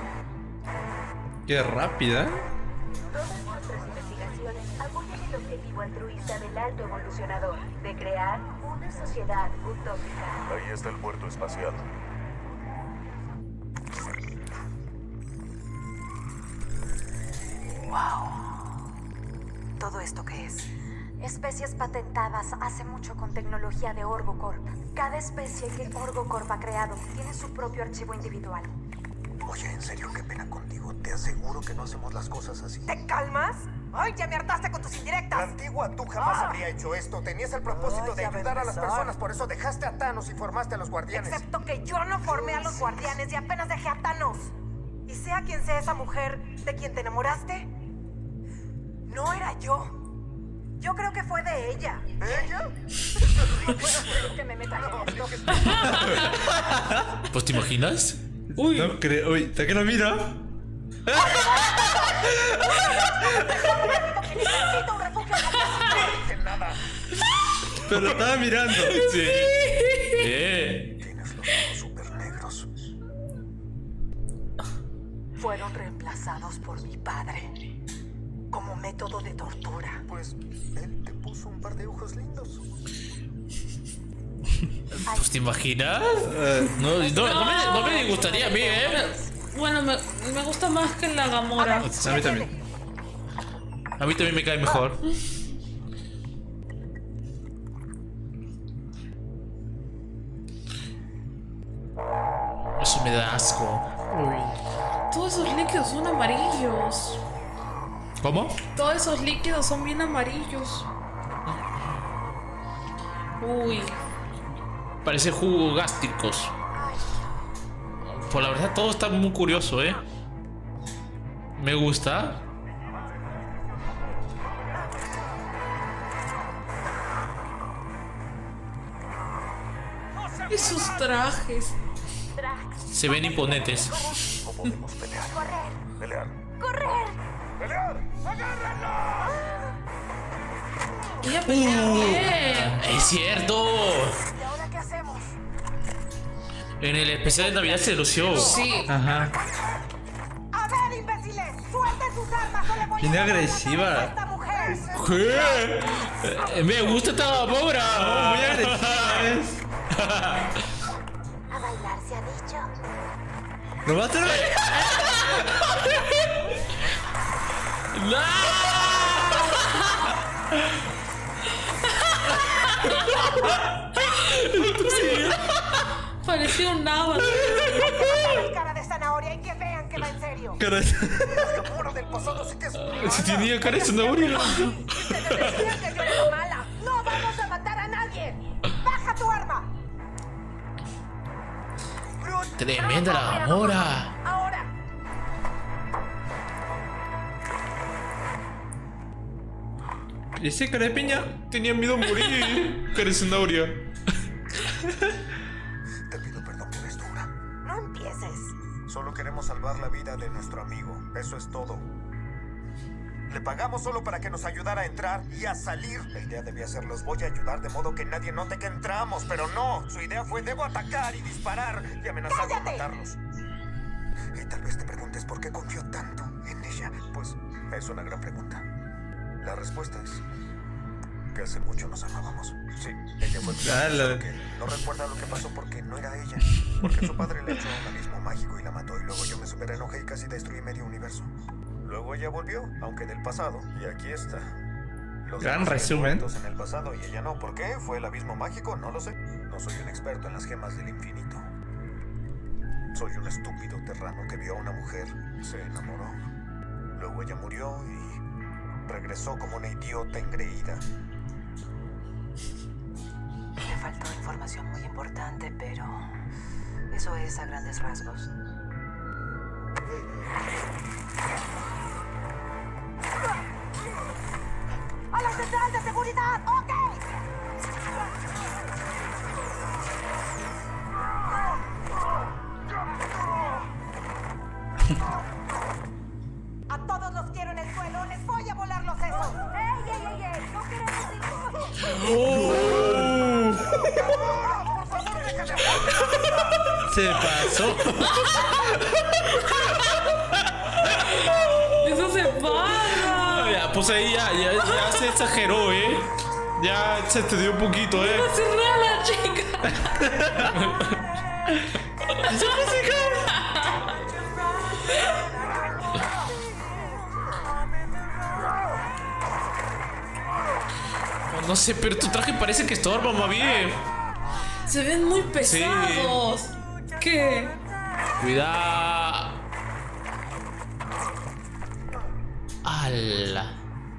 Qué rápida. Todas nuestras investigaciones apoyan el objetivo altruista del alto evolucionador de crear una sociedad utópica. Ahí está el puerto espacial. ¿Todo esto qué es? Especies patentadas hace mucho con tecnología de OrgoCorp. Cada especie que OrgoCorp ha creado tiene su propio archivo individual. Oye, en serio, qué pena contigo. Te aseguro que no hacemos las cosas así. ¿Te calmas? ¡Ay, ya me hartaste con tus indirectas! La antigua tú jamás Ah. habría hecho esto. Tenías el propósito Ay, de ya ayudar a las empezó. personas, por eso dejaste a Thanos y formaste a los guardianes. Excepto que yo no formé a los guardianes y apenas dejé a Thanos. Y sea quien sea esa mujer de quien te enamoraste, no era yo. Yo creo que fue de ella. ¿Ella? Que me metan en esto. Pues te imaginas. Uy. No creo. Uy, ¿te que lo mira? Necesito un refugio. Nada. Pero lo estaba mirando. Sí. Eh. Tienes los ojos súper negros. Fueron reemplazados por mi padre como método de tortura. Pues él te puso un par de ojos lindos. Pues te imaginas. No, no, no, me, no me disgustaría a mí, eh. Bueno, me, me gusta más que la Gamora. A mí también. A mí también me cae mejor. Eso me da asco. Todos esos líquidos son amarillos. ¿Cómo? Todos esos líquidos son bien amarillos. Uy. Parece jugos gástricos. Pues la verdad todo está muy curioso, ¿eh? Me gusta. Y sus trajes. Se ven imponentes. ¿O podemos pelear? Correr. Pelear. Correr. ¡Pelear! Ella pelea bien. Es cierto. ¿Y ahora qué hacemos? En el especial de Navidad se lució. Sí. Ajá. A ver, imbéciles, suelten sus armas o le voy Viene a dar agresiva. una a esta mujer. ¿Qué? Eh, Me gusta esta obra. Muy agresiva es. A bailar se ha dicho. ¿Lo va a hacer? Parecía un náhuatl. Cara de zanahoria y que vean que va en serio. Cara. Gamora del pasado sí que es Si tenía cara de zanahoria. Ustedes decían que yo era mala. No vamos a matar a nadie. Baja tu arma. Tremenda la Gamora. Ahora. ¿Y ese cara de piña? Tenía miedo a morir. Cara de zanahoria. Te pido perdón por esto, Ura. No empieces. Solo queremos salvar la vida de nuestro amigo. Eso es todo. Le pagamos solo para que nos ayudara a entrar y a salir. La idea debía ser: los voy a ayudar de modo que nadie note que entramos, pero no. Su idea fue: debo atacar y disparar y amenazar con ¡Cállate! matarlos. Y tal vez te preguntes por qué confío tanto en ella. Pues es una gran pregunta. La respuesta es que hace mucho nos amábamos. Sí, ella fue Ah, la- solo que no recuerda lo que pasó porque no era ella. Porque su padre le echó a un abismo mágico y la mató. Y luego yo me super enojé y casi destruí medio universo. Luego ella volvió, aunque del pasado. Y aquí está. Los Gran demás resumen. muertos en el pasado y ella no. ¿Por qué? ¿Fue el abismo mágico? No lo sé. No soy un experto en las gemas del infinito. Soy un estúpido terrano que vio a una mujer, se enamoró. Luego ella murió y regresó como una idiota engreída. Me faltó información muy importante, pero eso es a grandes rasgos. ¡A la central de seguridad! ¡Ok! A todos los quiero en el suelo, les voy a volar los sesos. ¡Ey, ey, ey, ey! ¡No queremos hijos! Se pasó. Eso se paga. Ya, pues ahí ya, ya, ya se exageró, ¿eh? Ya se te dio un poquito, ¿eh? Se ríe la chica. No sé, pero tu traje parece que estorba, más bien. Se ven muy pesados. ¿Qué? Cuidado. ¡Hala!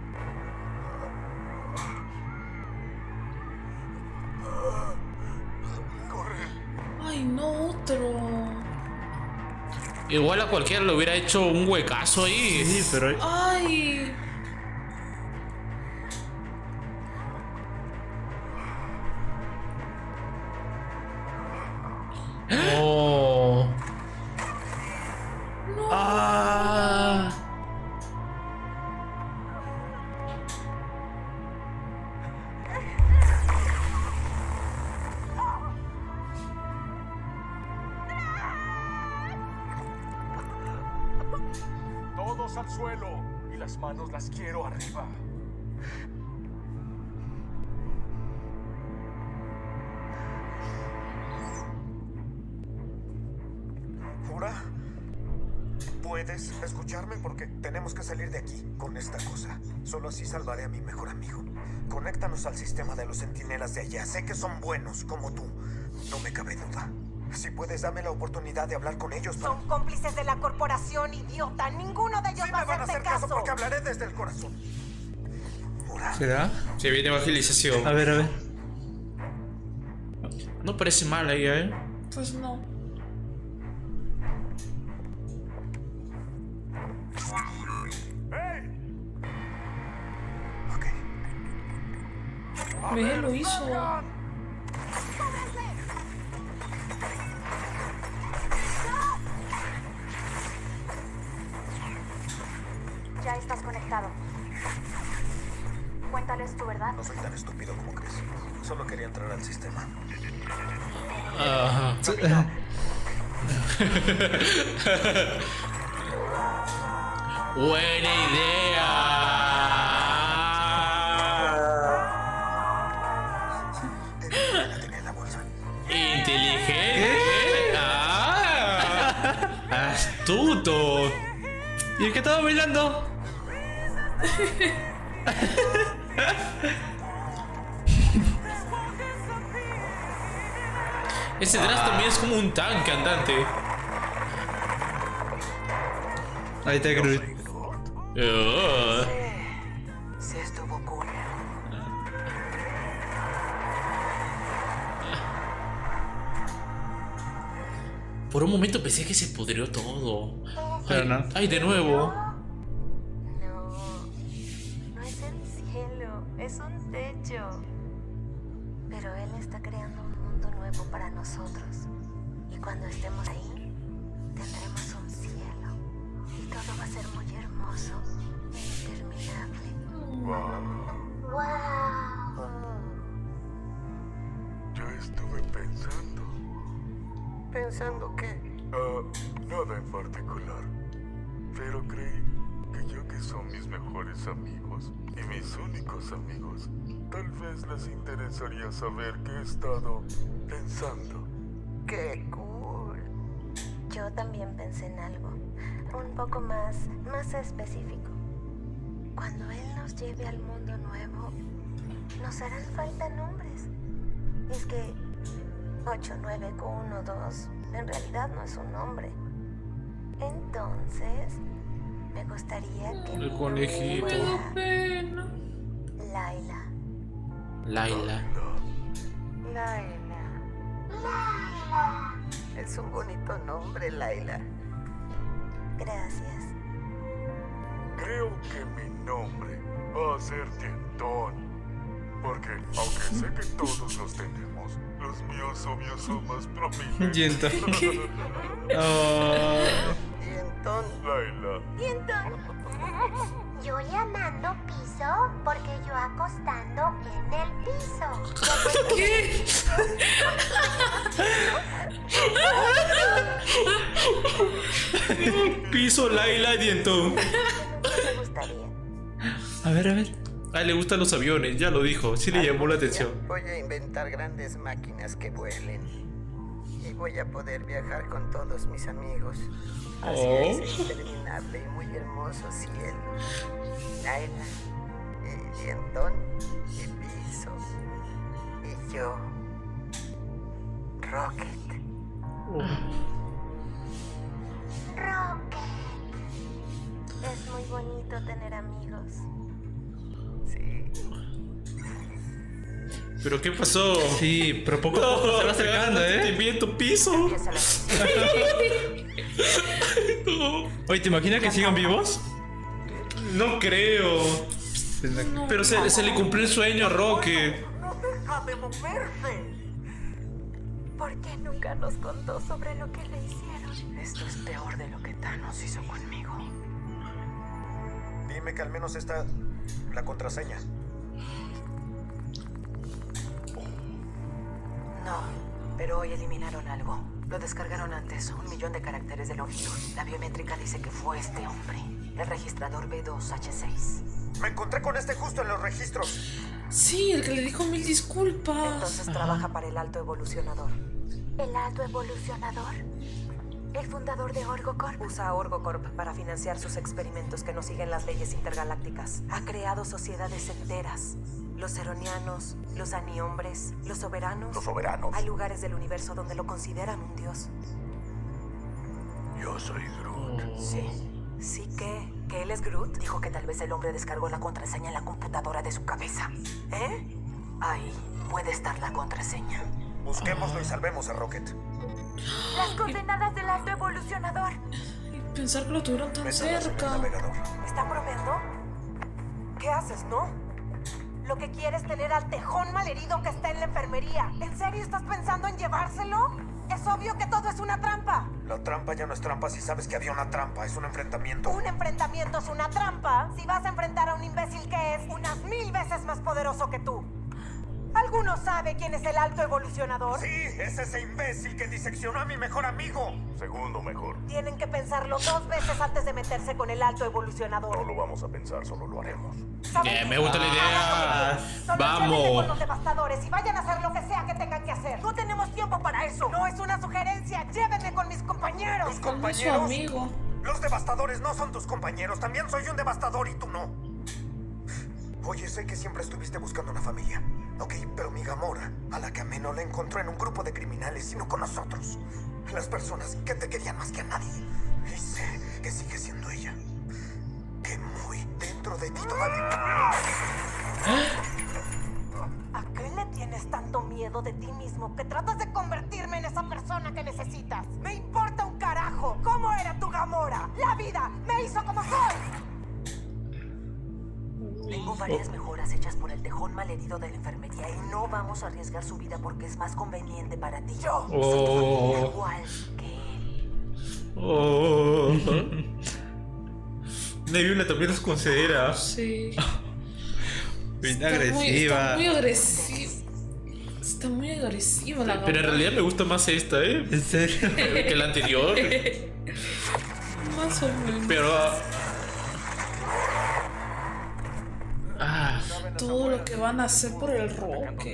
Ay, no, otro. Igual a cualquiera le hubiera hecho un huecazo ahí. Sí, pero... Ay. Oh. No. Ah. Todos al suelo y las manos las quiero arriba. ¿Jura? ¿Puedes escucharme? Porque tenemos que salir de aquí con esta cosa. Solo así salvaré a mi mejor amigo. Conéctanos al sistema de los centinelas de allá. Sé que son buenos, como tú. No me cabe duda. Si puedes, dame la oportunidad de hablar con ellos. Son cómplices de la corporación, idiota. Ninguno de ellos Sí va me a van a hacerte hacer caso caso. porque hablaré desde el corazón. ¿Jura? ¿Será? Se viene evangelización. A ver, a ver. No parece mal ella, ¿eh? Pues no. Ve, lo hizo. Ya estás conectado. Cuéntales tu verdad. No soy tan estúpido como crees. Solo quería entrar al sistema. Ajá. Buena idea. Inteligente. Ah, astuto. ¿Y el que estaba bailando? Ese Dras también es como un tanque andante. Ahí está Groot. Oh. Sí, estuvo cool. Por un momento pensé que se pudrió todo. Pero Ay, no. ay, de nuevo. No, no es el cielo, es un techo. Pero él está creando un mundo nuevo para nosotros. Y cuando estemos ahí, tendremos un cielo. Y todo va a ser muy hermoso e interminable. Wow. ¡Wow! Yo estuve pensando. ¿Pensando qué? Ah, nada en particular. Pero creí que yo, que son mis mejores amigos y mis únicos amigos, tal vez les interesaría saber qué he estado pensando. ¡Qué cool! Yo también pensé en algo un poco más, más específico. Cuando él nos lleve al mundo nuevo, nos harán falta nombres. Es que ocho nueve Q uno dos en realidad no es un nombre. Entonces, me gustaría que El mi conejito. nombre Me da fuera pena. Laila. Laila. Laila. Es un bonito nombre, Laila. Gracias. Creo que mi nombre va a ser Dientón. Porque, aunque sé que todos los tenemos, los míos obvios son más prominentes. Yenta. Oh. Dientón. Laila. Dientón. Yo llamando piso porque yo acostando en el piso. ¿Qué? Piso Laila Dientón. Me gustaría. A ver, a ver. A él le gustan los aviones, ya lo dijo. Sí le llamó la atención. Voy a inventar grandes máquinas que vuelen. Y voy a poder viajar con todos mis amigos hacia Oh. ese interminable y muy hermoso cielo. Laila, y Dientón, y Piso, y yo, Rocket. Rocket. Es muy bonito no tener amigos. Sí. ¿Pero qué pasó? Sí, pero poco a poco se va acercando, ¿eh? Te vi en tu piso. No. Oye, ¿te imaginas que sigan vivos? No creo. No. Pero se, se le cumplió el sueño a Rocket. ¡No deja de moverse! ¿Por qué nunca nos contó sobre lo que le hicieron? Esto es peor de lo que Thanos hizo conmigo. Dime que al menos está la contraseña. No, pero hoy eliminaron algo. Lo descargaron antes, un millón de caracteres de longitud. La biométrica dice que fue este hombre, el registrador B dos H seis. Me encontré con este justo en los registros. Sí, el que le dijo mil disculpas. Entonces trabaja para el Alto Evolucionador. ¿El Alto Evolucionador? ¿El fundador de OrgoCorp? Usa a OrgoCorp para financiar sus experimentos que no siguen las leyes intergalácticas. Ha creado sociedades enteras. Los Zeronianos, los Anihombres, los Soberanos. Los Soberanos. Hay lugares del universo donde lo consideran un dios. Yo soy Groot. Sí. ¿Sí que? ¿Que él es Groot? Dijo que tal vez el hombre descargó la contraseña en la computadora de su cabeza. ¿Eh? Ahí puede estar la contraseña. Busquémoslo y salvemos a Rocket. Las coordenadas del Alto Evolucionador. Y pensar que lo tuvieron tan Métalas en el cerca. navegador. ¿Está bromeando? ¿Qué haces, no? Lo que quiere es tener al tejón malherido que está en la enfermería. ¿En serio estás pensando en llevárselo? Es obvio que todo es una trampa. La trampa ya no es trampa si sabes que había una trampa. Es un enfrentamiento. Un enfrentamiento es una trampa si vas a enfrentar a un imbécil que es unas mil veces más poderoso que tú. ¿Alguno sabe quién es el Alto Evolucionador? Sí, es ese imbécil que diseccionó a mi mejor amigo. Segundo mejor. Tienen que pensarlo dos veces antes de meterse con el Alto Evolucionador. No lo vamos a pensar, solo lo haremos. Yeah, me gusta la idea. Solo llévenme con Vamos. los devastadores y vayan a hacer lo que sea que tengan que hacer. No tenemos tiempo para eso. No es una sugerencia. Llévenme con mis compañeros. ¿Tus Con su compañeros? amigo. Los devastadores no son tus compañeros. También soy un devastador y tú no. Oye, sé que siempre estuviste buscando una familia. Ok, pero mi Gamora, a la que a mí no la encontró en un grupo de criminales, sino con nosotros. Las personas que te querían más que a nadie. Y sé que sigue siendo ella. Que muy dentro de ti todavía... ¿A qué le tienes tanto miedo de ti mismo que tratas de convertirme en esa persona que necesitas? ¡Me importa un carajo! ¿Cómo era tu Gamora? ¡La vida me hizo como soy! Tengo varias mejoras hechas por el tejón malherido de la enfermería y no vamos a arriesgar su vida porque es más conveniente para ti. Yo Oh. soy igual que él. Oh. Nebula también los considera. Sí. Bien Está muy, agresiva. está muy agresiva. Está muy agresiva la Pero en Gamora. realidad me gusta más esta, ¿eh? ¿En serio? Que la anterior. Más o menos. Pero. Ah. Todo lo que van a hacer por el Rocket.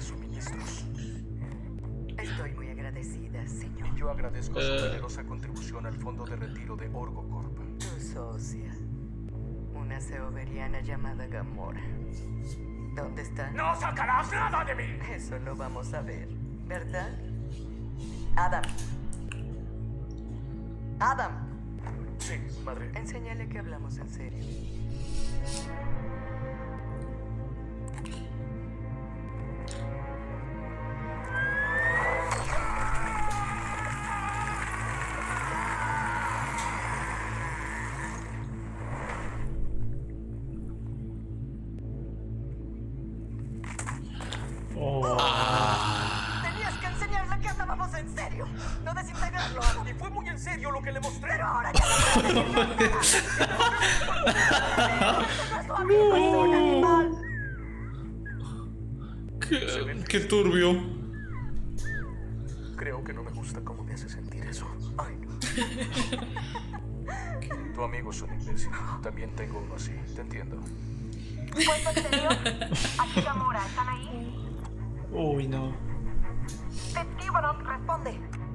Estoy muy agradecida, señor. Y yo agradezco su Eh. generosa contribución al fondo de retiro de OrgoCorp. Tu socia, una seoveriana llamada Gamora. ¿Dónde está? ¡No sacarás nada de mí! Eso lo vamos a ver, ¿verdad? Adam. Adam, Sí, madre. enséñale que hablamos en serio. Tenías que enseñarle que hablábamos en serio. No desintegrarlo, Adam. Y fue muy en serio lo que le mostré. Pero ahora ya no puedes decir nada. No es tu amigo, es un animal. Qué, qué turbio. Creo que no me gusta cómo me hace sentir eso. Ay, no. Tu amigo es un imbécil. También tengo uno así, te entiendo. ¿Puesto exterior? Aquí Gamora, ¿están ahí? Uy, no. Fitzgibbon, responde.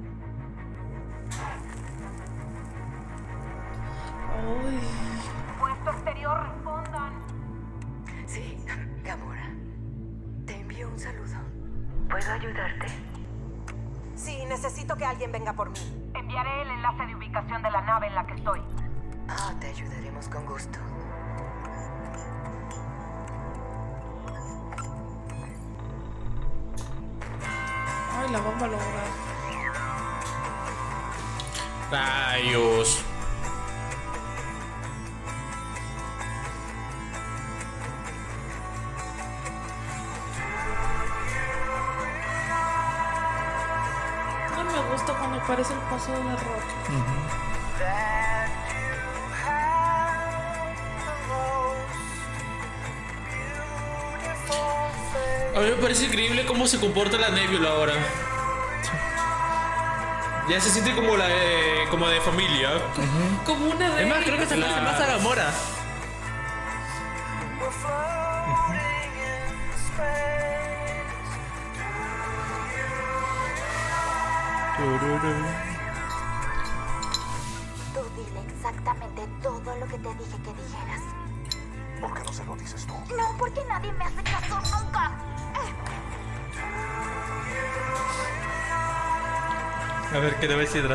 Ay. Puesto exterior, respondan. Sí, Gamora. Te envío un saludo. ¿Puedo ayudarte? Sí, necesito que alguien venga por mí. Enviaré el enlace de ubicación de la nave en la que estoy. Ah, te ayudaremos con gusto. la vamos a lograr. Rayos. No me gusta cuando aparece el paso de Rock. Uh-huh. A mí me parece increíble cómo se comporta la Nebula ahora. Ya se siente como la de, como de familia. Uh-huh. Como una de... Es más, creo que se parece más a Gamora. Tú dile exactamente todo lo que te dije que dijeras. ¿Por qué no se lo dices tú? No, porque nadie me hace caso nunca. A ver, ¿qué te voy a decir atrás?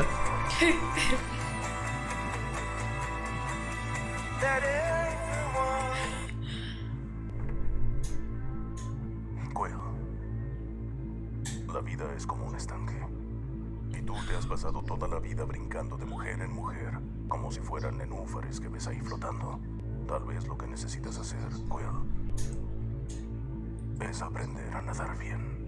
Quill, la vida es como un estanque. Y tú te has pasado toda la vida brincando de mujer en mujer, como si fueran nenúfares que ves ahí flotando. Tal vez lo que necesitas hacer, Quill, es aprender a nadar bien.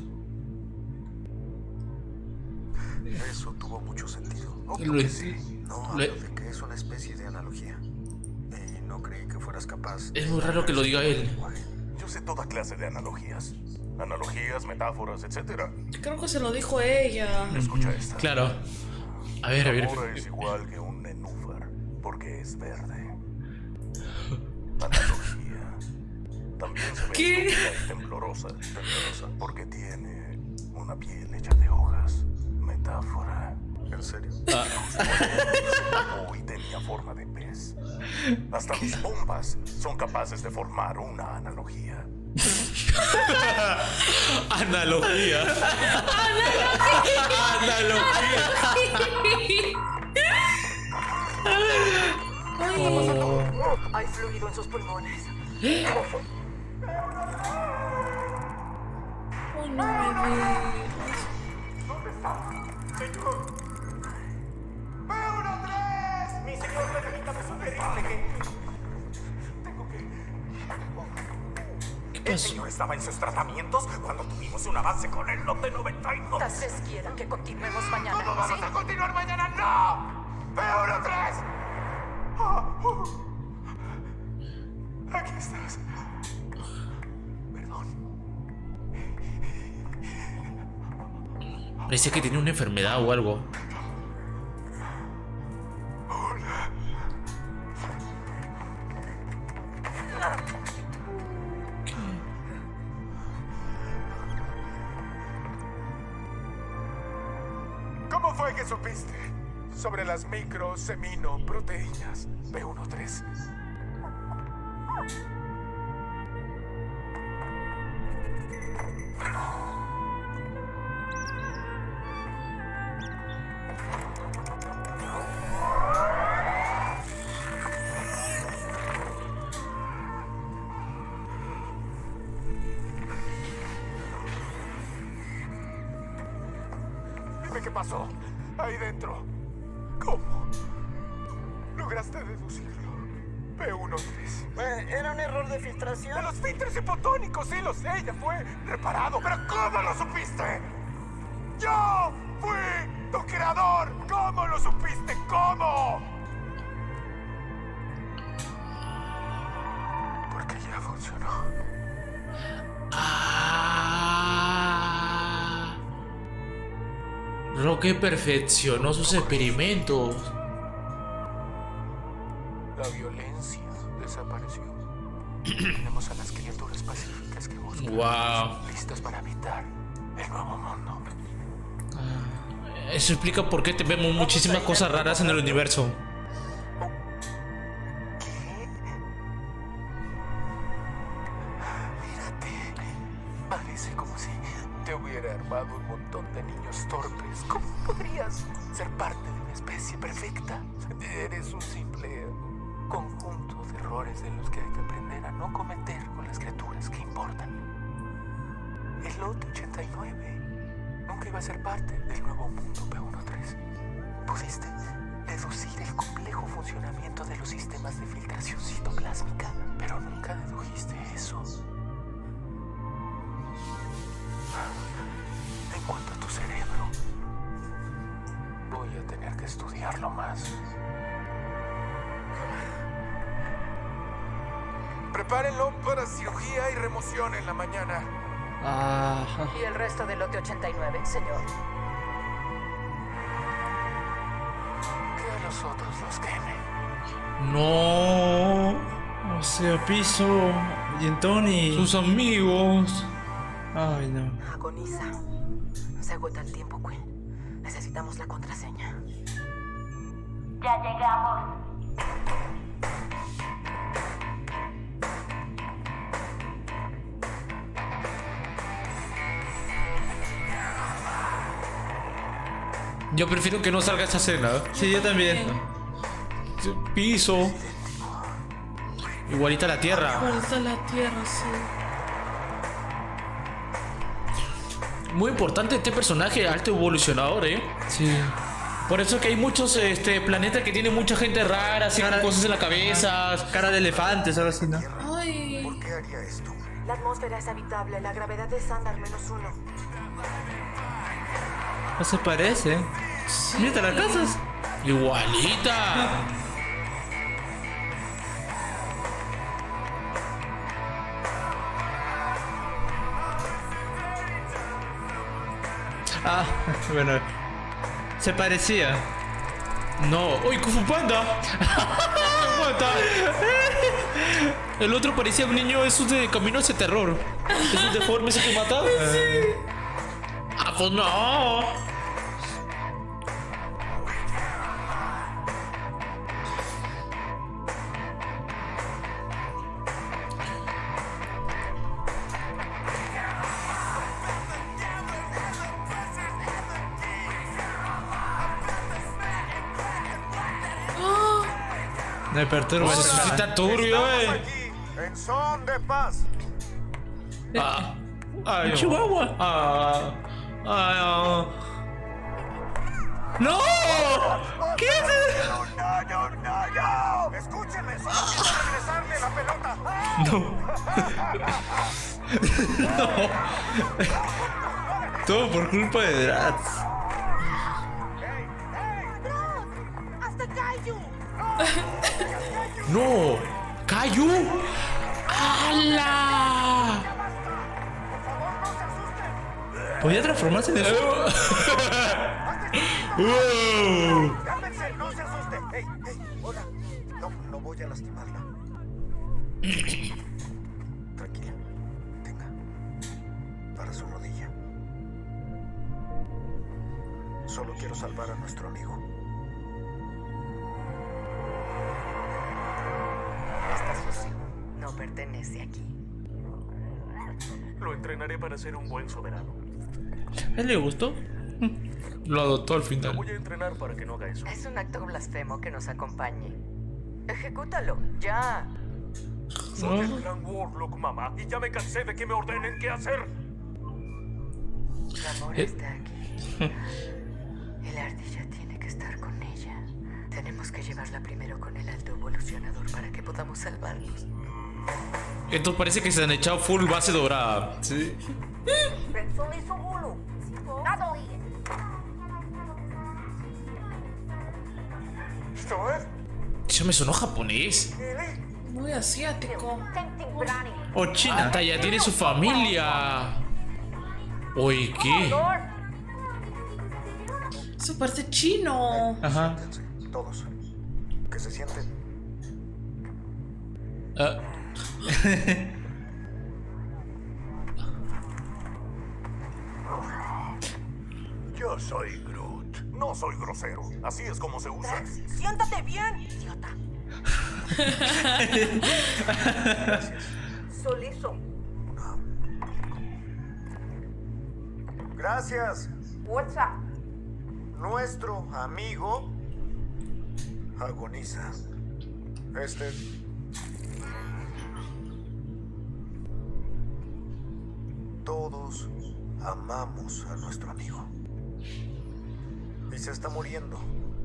Eso tuvo mucho sentido. Obvio que sí. No, hablo de que es una especie de analogía. Y no creí que fueras capaz. Es muy raro que lo diga él. Yo sé toda clase de analogías. Analogías, metáforas, etcétera. Creo que se lo dijo ella. Escucha esta. Claro. A ver, a ver. Gamora es igual que un nenúfar porque es verde. Analogía. También se ve estúpida y temblorosa, temblorosa porque tiene una piel hecha de hojas. Metáfora. ¿En serio? Ah. Hoy tenía forma de pez. Hasta mis bombas son capaces de formar una analogía. Analogía. Analogía. Oh. Hay fluido en sus pulmones. Oh, no me digas. ¿Dónde está? Señor. ¡P uno tres! Mi señor, permítame sugerirle que... Tengo que... ¿Qué El pasó? señor estaba en sus tratamientos cuando tuvimos un avance con el lote noventa y dos. Tal vez quieran que continuemos mañana. ¿Cómo vamos ¿sí? a continuar mañana? ¡No! ¡P uno tres! Oh, uh. Aquí estás. Perdón. Parece que tiene una enfermedad o algo. Hola. ¿Cómo fue que supiste sobre las micro seminoproteínas P uno tres? Dime qué pasó ahí dentro. ¿Cómo? ¿Lograste deducirlo? P uno tres. Eh, era un error de filtración. De los filtros hipotónicos, sí lo sé, ya fue reparado. ¿Pero cómo lo supiste? ¡Yo fui tu creador! ¿Cómo lo supiste? ¿Cómo? Porque ya funcionó. Ah, Roque perfeccionó sus experimentos. La violencia desapareció. Tenemos a las criaturas pacíficas que buscan. Wow. Listas para habitar el nuevo mundo. Eso explica por qué te vemos muchísimas cosas raras en el universo. Mírate. Parece como si te hubiera armado un montón de niños torpes. ¿Cómo podrías ser parte de una especie perfecta? Eres un simple conjunto de errores de los que hay que aprender a no cometer con las criaturas que importan. El lote ochenta y nueve. Nunca iba a ser parte del nuevo mundo P trece. Pudiste deducir el complejo funcionamiento de los sistemas de filtración citoplásmica, pero nunca dedujiste eso. En cuanto a tu cerebro, voy a tener que estudiarlo más. Prepárenlo para cirugía y remoción en la mañana. Ah. ¿Y el resto del lote ochenta y nueve, señor? Que a los otros los quemen. No. O sea, Piso y Tony. Sus amigos. Ay, no. Agoniza. Se agota el tiempo, Quill. Necesitamos la contraseña. Ya llegamos. Yo prefiero que no salga esa escena. Sí, yo también. Piso. Igualita la Tierra. Igualita la Tierra, sí. Muy importante este personaje, alto evolucionador, ¿eh? Sí. Por eso que hay muchos este, planetas que tienen mucha gente rara, así con cosas en la cabeza. Cara de elefantes, algo así, ¿no? Ay. ¿Por qué haría esto? La atmósfera es habitable, la gravedad es estándar menos uno. No se parece. Sí. Mira las casas. Igualita. Ah, bueno. Se parecía. No. ¡Uy, Kung Fu Panda! El otro parecía un niño, esos de Camino hacia Terror. Esos deformes que mata. Sí. Ah, pues no. Me perturba. Oh, eso sí está turbio, eh. En son de paz. Ah, ay, no. Chihuahua. Ah, ah, ¡No! ¿Qué haces? No, no, no, no, no. Escúcheme, solo quiero regresarle la pelota. No. No. Todo por culpa de Drax. ¡Hasta Kaiju! no. ¡Cayu! ¡Hala! ¿Podía transformarse en eso? ¡Wow! Cálmense, no se asuste. Hey, hey, hola. No, no voy a lastimarla. Tranquila. Tenga. Para su rodilla. Solo quiero salvar a nuestro amigo. Está sucio. No pertenece aquí. Lo entrenaré para ser un buen soberano. ¿A él le gustó? Lo adoptó al final. Voy a entrenar para que no haga eso. Es un acto blasfemo que nos acompañe. Ejecútalo, ya. Soy el gran Warlock, mamá, y ya me cansé de que me ordenen qué hacer. Gamora está aquí. El ardilla tiene que estar con ella. Tenemos que llevarla primero con el alto evolucionador para que podamos salvarlos. Esto parece que se han echado full base dorada. Sí. ¿Esto es? Eso me sonó japonés. Muy asiático. O China. Hasta ya tiene su familia. Oye, ¿qué? Eso parece chino. Ajá. Todos. Que se sienten. Ah. Yo soy Groot. No soy grosero. Así es como se usa. Siéntate bien, idiota. Solizo. Gracias. What's up? Nuestro amigo agoniza. Este... Todos amamos a nuestro amigo. Y se está muriendo.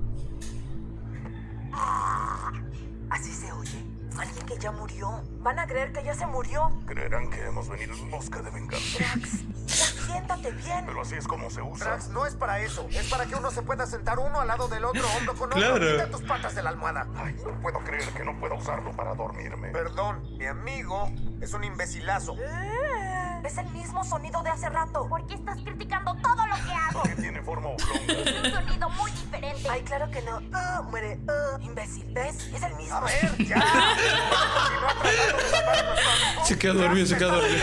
Así se oye. Alguien que ya murió. Van a creer que ya se murió. Creerán que hemos venido en busca de venganza. Drax, siéntate bien. Pero así es como se usa. Drax, no es para eso. Es para que uno se pueda sentar uno al lado del otro, hombro con hombro. Claro. Quita tus patas de la almohada. Ay, no puedo creer que no pueda usarlo para dormirme. Perdón, mi amigo es un imbecilazo. Eh, es el mismo sonido de hace rato. ¿Por qué estás criticando todo lo que hago? Que tiene forma oblonga. Es un sonido muy diferente. Ay, claro que no. Ah, muere. Ah, imbécil. ¿Ves? Es el mismo. A ver, ya. Continúa tratando de salvar a nuestro amigo. Se queda dormido, se queda dormido.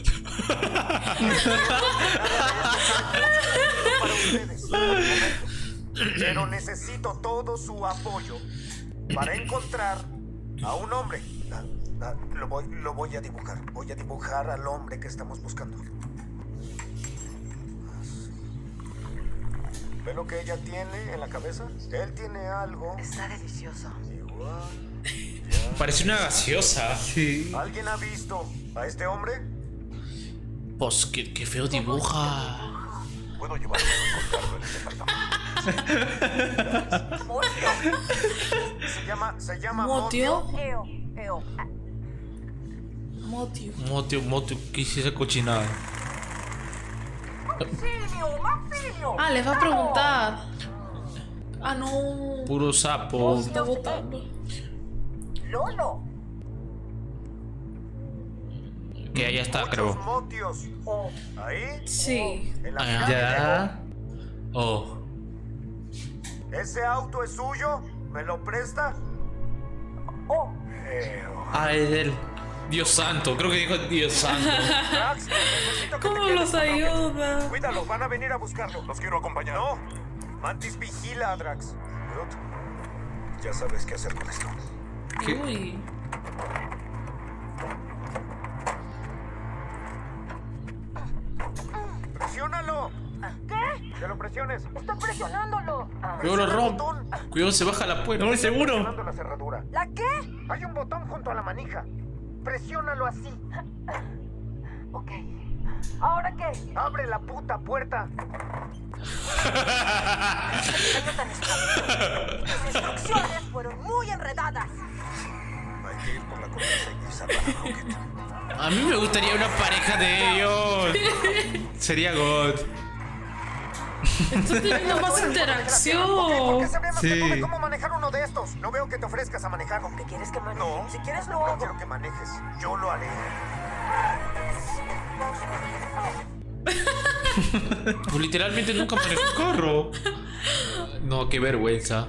Para ustedes. Pero necesito todo su apoyo para encontrar a un hombre. Ah, ah, lo, voy, lo voy a dibujar. Voy a dibujar al hombre que estamos buscando. Así. ¿Ve lo que ella tiene en la cabeza? Él tiene algo. Está delicioso. Igual. Parece una gaseosa. Sí. ¿Alguien ha visto a este hombre? Pues qué, qué feo dibuja. Puedo llevarlo a encontrarlo en el departamento. Se llama, se llama ¿Motio? Eo, eo. Motio. Motio, motio, ¿qué es esa cochinada? Maximio, Maximio. Ah, les va a preguntar. Ah, no. Puro sapo. Se está botando. Lolo. Que allá está, Muchos creo. motios. ¿Ahí? Sí. En la Ah, pirámide. Ya. Oh. ¿Ese auto es suyo? ¿Me lo presta? Oh. Ah, es él. Dios santo, creo que dijo Dios santo. Drax, necesito que ¿Cómo te los quedes con Rocket. ayuda? Cuídalo, van a venir a buscarlo. Los quiero acompañar. No. Mantis vigila a Drax. Groot, ya sabes qué hacer con esto. Uy. ¡Presiónalo! ¿Qué? ¡Que lo presiones! Estoy presionándolo. Cuidado, lo ¡Presiona el rompo. botón! Cuidado, se baja la puerta. No, es seguro. Presionando la cerradura. ¿La qué? Hay un botón junto a la manija. Presiónalo así. Ok. ¿Ahora qué? ¡Abre la puta puerta! Diseño tan estúpido. Mis instrucciones fueron muy enredadas. Hay que ir por la contraseña y salvar a Rocket. A mí me gustaría una pareja de ellos. Sería God. Está teniendo más ¿Por qué interacción. sabríamos Sí. que tú de cómo manejar uno de estos? No veo que te ofrezcas a manejar. ¿Qué quieres que maneje? No. Si quieres lo No hago. quiero que manejes. Yo lo haré. Pues literalmente nunca manejó un carro. No, qué vergüenza.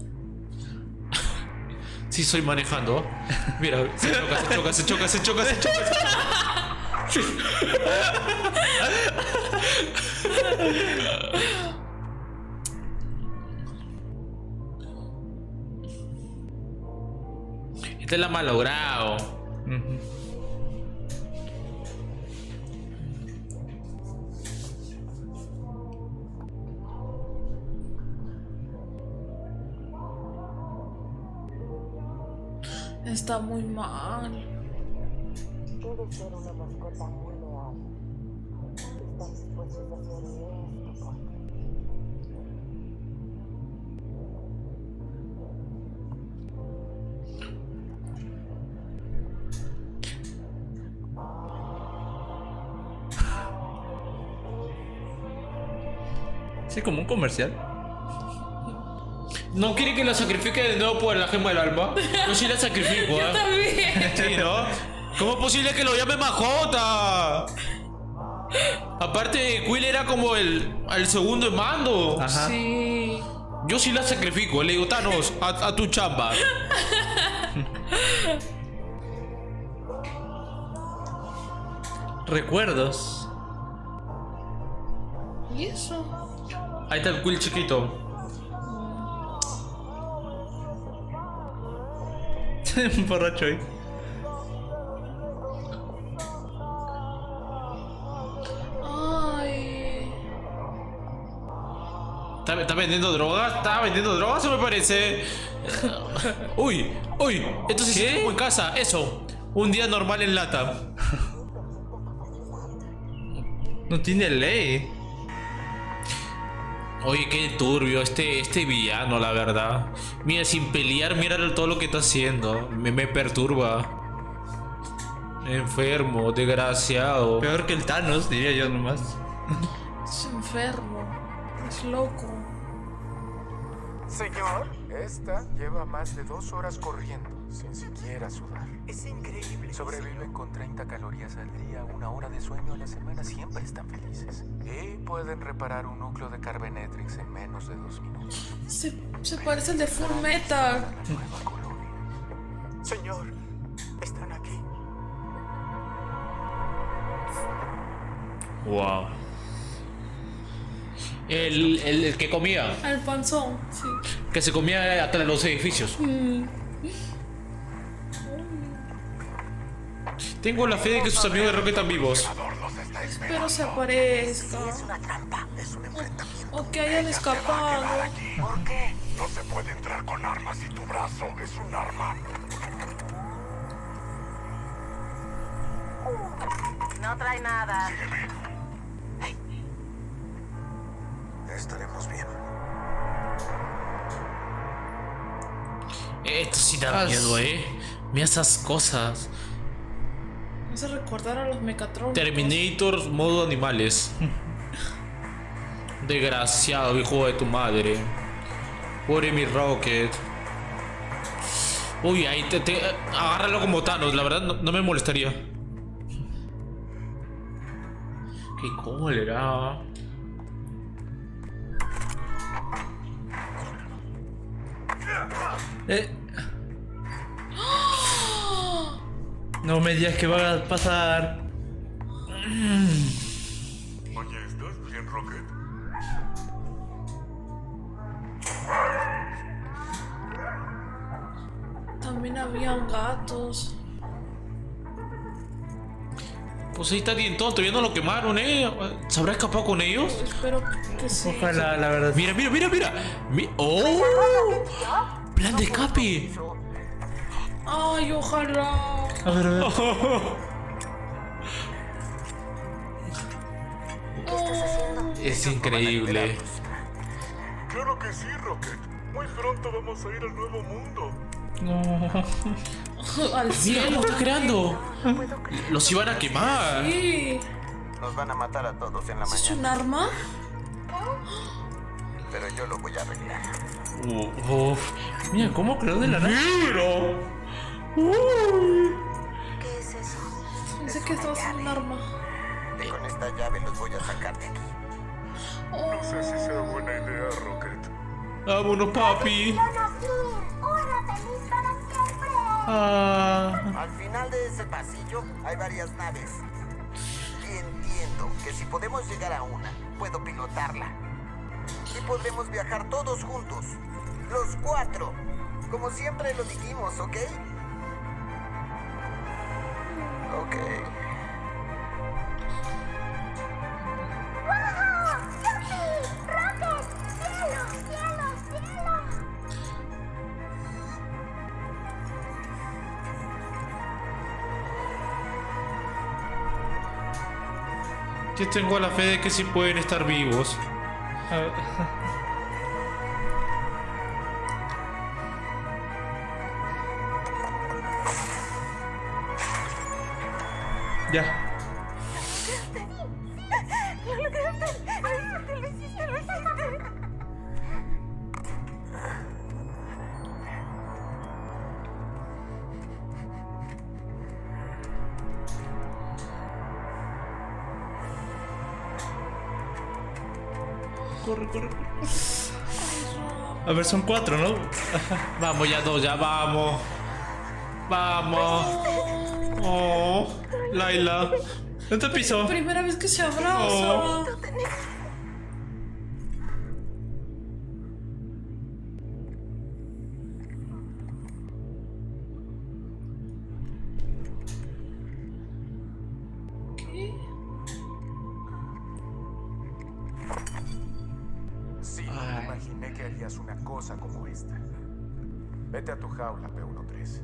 Sí, estoy manejando. Mira, se choca, se choca, se choca, se choca, se choca. Se choca. Esta la ha malogrado. Ujú. Está muy mal. Debe ser una mascota muy leal. Están dispuestos a hacer esto por ti. Sí, como un comercial. ¿No quiere que la sacrifique de nuevo por la gema del alma? Yo sí la sacrifico, ¿eh? Yo también. Sí, ¿no? ¿Cómo es posible que lo llame Majota? Aparte, Quill era como el, el segundo en mando. Ajá. Sí. Yo sí la sacrifico. Le digo, Thanos, a, a tu chamba. Recuerdos. ¿Y eso? Ahí está el Quill chiquito. Un borracho ahí. Ay. ¿Está, está vendiendo drogas? ¿Está vendiendo drogas o me parece? Uy, uy. Entonces sí como en casa. Eso. Un día normal en lata. No tiene ley. Oye, qué turbio este, este villano, la verdad. Mira, sin pelear, mira todo lo que está haciendo. Me, me perturba. Enfermo, desgraciado. Peor que el Thanos, diría yo nomás. Es enfermo. Es loco. Señor, esta lleva más de dos horas corriendo, sin siquiera sudar. Es increíble. Sobreviven con treinta calorías al día, una hora de sueño a la semana, siempre están felices. Y pueden reparar un núcleo de Carbenetrix en menos de dos minutos. Se, se parece al de Full Metal. Señor, están aquí. Wow. El, el, el que comía. Al panzón, sí. Que se comía atrás de los edificios. Mm. Tengo la fe de que sus amigos de Rocket están vivos. Espero se aparezca. Es una trampa, es un enfrentamiento. O que hayan escapado. ¿Por qué? No se puede entrar con armas y tu brazo es un arma. No trae nada. Estaremos bien. Esto sí da miedo, eh. Mira esas cosas. Me hace recordar a los Mecatrónicos. Terminator modo animales. Desgraciado, hijo de tu madre. Pobre mi Rocket. Uy, ahí te, te agárralo como Thanos, la verdad no, no me molestaría. Qué cólera. Eh. No me digas que va a pasar. Oye, ¿estás bien, Rocket? También habían gatos. Pues ahí está bien tonto, todavía no lo quemaron, eh. ¿Se habrá escapado con ellos? Espero que sí. Ojalá, la verdad. Mira, mira, mira, mira. Mi- ¡Oh! ¡Plan de escape! Ay, ojalá. A ver, a ver. ¿Qué estás haciendo? Es increíble. Claro que sí, Rocket. Muy pronto vamos a ir al nuevo mundo. No. Al Mira cielo. cómo está creando. No puedo creer. Los iban a quemar. Sí. Nos van a matar a todos en la ¿Es mañana, un arma? pero yo lo voy a arreglar. Uh, uf. Mira cómo creó de la nada. ¡Mira! ¿Qué es eso? Pensé que esto es un arma. Y con esta llave los voy a sacar de aquí. No sé si sea buena idea, Rocket. Vámonos, papi. ¡Una feliz para siempre! Ah. Al final de ese pasillo hay varias naves. Y entiendo que si podemos llegar a una, puedo pilotarla. Y podremos viajar todos juntos. Los cuatro. Como siempre lo dijimos, ¿ok? Ok. ¡Wow! ¡Yupi! ¡Rocket! ¡Cielo! ¡Cielo! ¡Cielo! Yo tengo la fe de que sí pueden estar vivos. A ver. Ya. ¡Lo lograste! ¡Lo hiciste! ¡Lo hiciste! ¡Lo hiciste! Corre, corre, corre. A ver, son cuatro, ¿no? Vamos, ya dos, ya vamos. Vamos. Oh, Laila. ¿No te pisó? Primera vez que se abraza. Oh. ¿Qué? Sí, imaginé que harías una cosa como esta. Vete a tu jaula, P trece.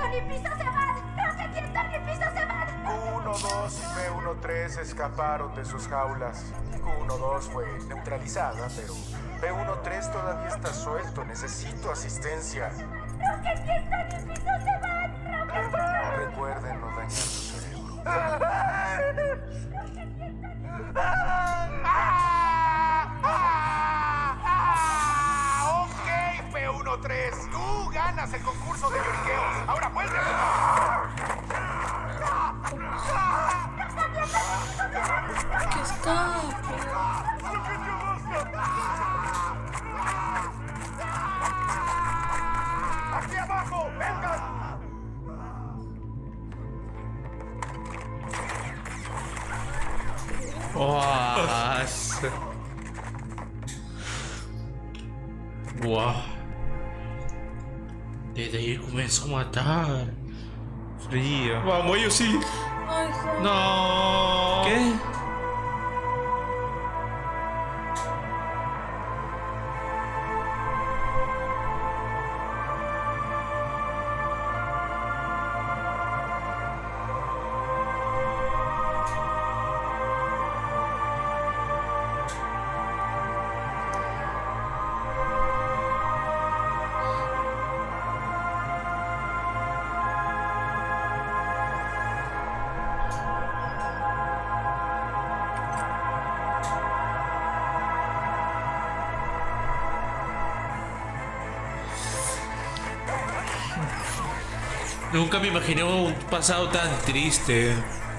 Houston y Piso se van. Rocket, Houston y Piso se van. Q uno dos y P uno tres escaparon de sus jaulas. Q uno dos fue neutralizada, pero P uno tres todavía está suelto. Necesito asistencia. Rocket, Houston y Piso se van. Rocket, Houston. Recuerden no dañar su cerebro. Ok, P uno tres. Tú ganas el concurso de lloriqueos. Ahora vuelve a ¡Que escape! ¡Aquí abajo! ¡Vengan! Buah. Buah. Desde ahí comenzó a matar. Frío. Vamos, ellos sí. Ay, joder. No. ¿Qué? Nunca me imaginé un pasado tan triste.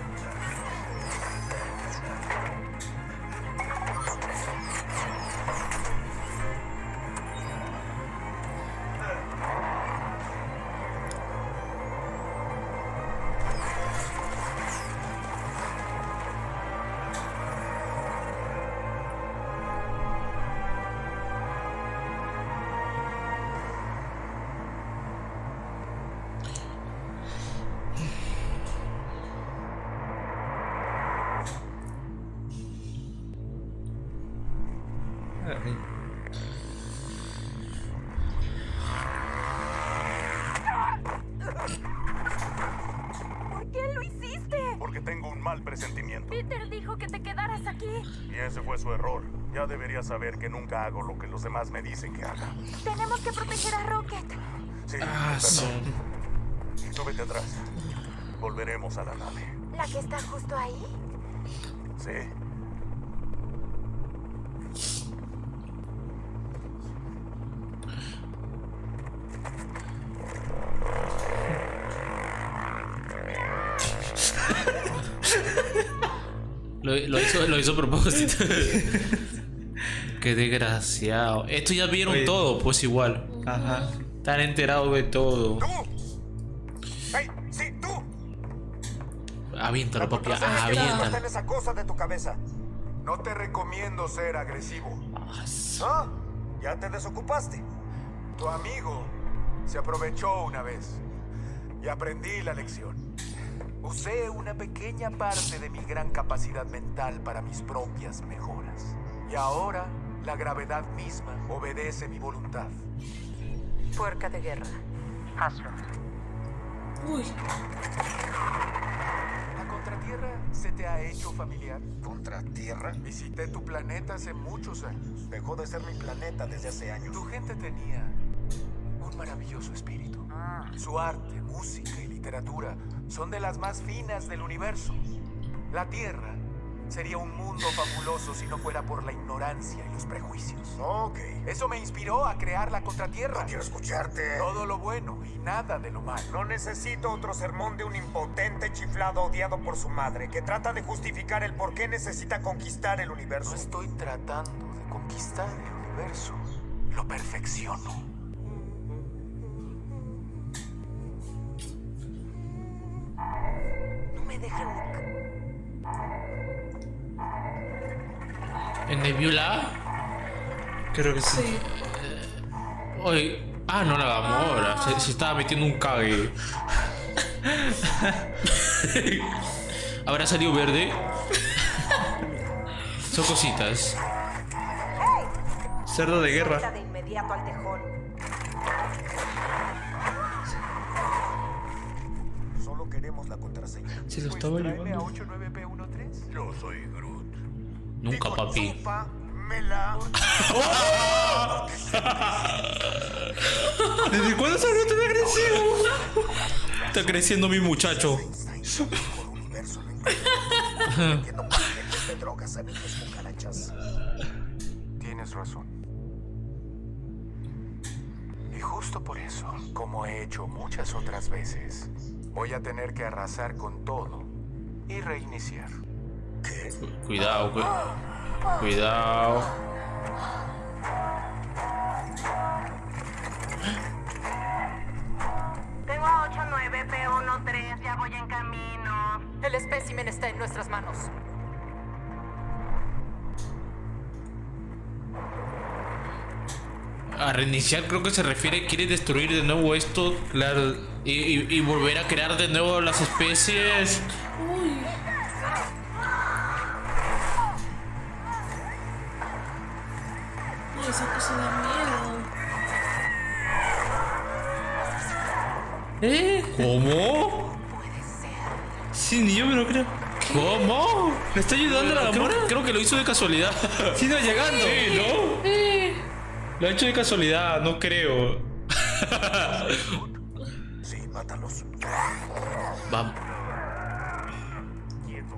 ¿Por qué lo hiciste? Porque tengo un mal presentimiento. Peter dijo que te quedaras aquí. Y ese fue su error. Ya debería saber que nunca hago lo que los demás me dicen que haga. Tenemos que proteger a Rocket. Sí, Ah, sí. perdón. Súbete atrás. Volveremos a la nave. ¿La que está justo ahí? Sí. Lo, lo hizo, lo hizo a propósito. Qué desgraciado. Esto ya vieron Oye. todo, pues igual. Ajá. Están enterados de todo. ¡Tú! ¡Hey! ¡Sí, tú! Aviéntalo, papi. Está en Aviéntalo. esa cosa de tu cabeza. No te recomiendo ser agresivo. ¿Ah? ¿Ya te desocupaste? Tu amigo se aprovechó una vez y aprendí la lección. Usé una pequeña parte de mi gran capacidad mental para mis propias mejoras. Y ahora la gravedad misma obedece mi voluntad. Puerca de guerra. Hazlo. Uy. ¿La contratierra se te ha hecho familiar? ¿Contratierra? Visité tu planeta hace muchos años. Dejó de ser mi planeta desde hace años. Tu gente tenía un maravilloso espíritu. Su arte, música y literatura son de las más finas del universo. La Tierra sería un mundo fabuloso si no fuera por la ignorancia y los prejuicios. Ok. Eso me inspiró a crear la Contratierra. No quiero escucharte. Todo lo bueno y nada de lo malo. No necesito otro sermón de un impotente chiflado odiado por su madre que trata de justificar el por qué necesita conquistar el universo. No estoy tratando de conquistar el universo. Lo perfecciono. No me dejan. ¿En Nebula? Creo que sí. Sí. Oye. Ah, no, la Gamora. Se, se estaba metiendo un cague. ¿Habrá salido verde? Son cositas. Cerdo de guerra. Salta de inmediato al tejón. queremos la contraseña. Se lo estaba Tráeme a llevando. ocho nueve P trece. Yo soy Groot. Nunca, Digo, papi. chúpamela. ¿Desde cuándo se volvió tan agresivo? Está creciendo mi muchacho. Por universo no importa. Entiendo paquetes de drogas, semillas, cucarachas. Tienes razón. Y justo por eso, como he hecho muchas otras veces, voy a tener que arrasar con todo y reiniciar. Cuidado, cu cuidado. Tengo a ocho nueve P trece, ya voy en camino. El espécimen está en nuestras manos. A reiniciar creo que se refiere, quiere destruir de nuevo esto, claro, y, y, y volver a crear de nuevo las especies. Uy. Uy, esa cosa da miedo. ¿Eh? ¿Cómo? Sí, ni yo me lo creo. ¿Cómo? ¿Me está ayudando la creo, Gamora? creo que lo hizo de casualidad. Sí, no, llegando. Sí, ¿no? Eh. Lo ha hecho de casualidad, no creo. Sí, mátalos. Vamos. Quieto.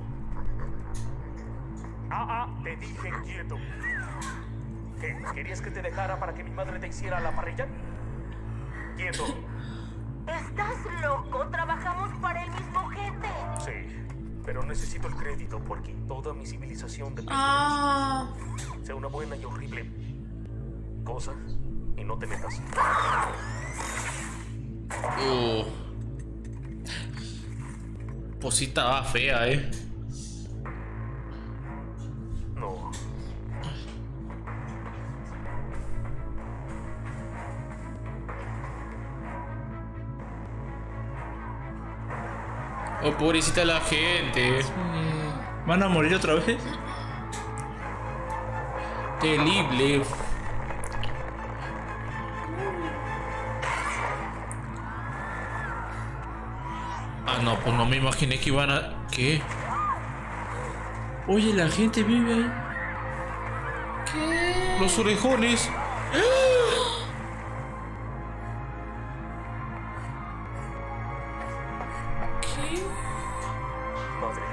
Ah, ah, te dije quieto. ¿Qué? ¿Querías que te dejara para que mi madre te hiciera la parrilla? Quieto. ¿Estás loco? Trabajamos para el mismo jefe. Sí, pero necesito el crédito porque toda mi civilización depende Ah. de eso. Sea una buena y horrible cosa y no te metas. Uh. Posita va fea, eh. No. Oh, pobrecita la gente. ¿Van a morir otra vez? Terrible. Ah, no, pues no me imaginé que iban a... ¿Qué? Oye, la gente vive ahí. ¿Qué? Los orejones. ¿Qué? Madre.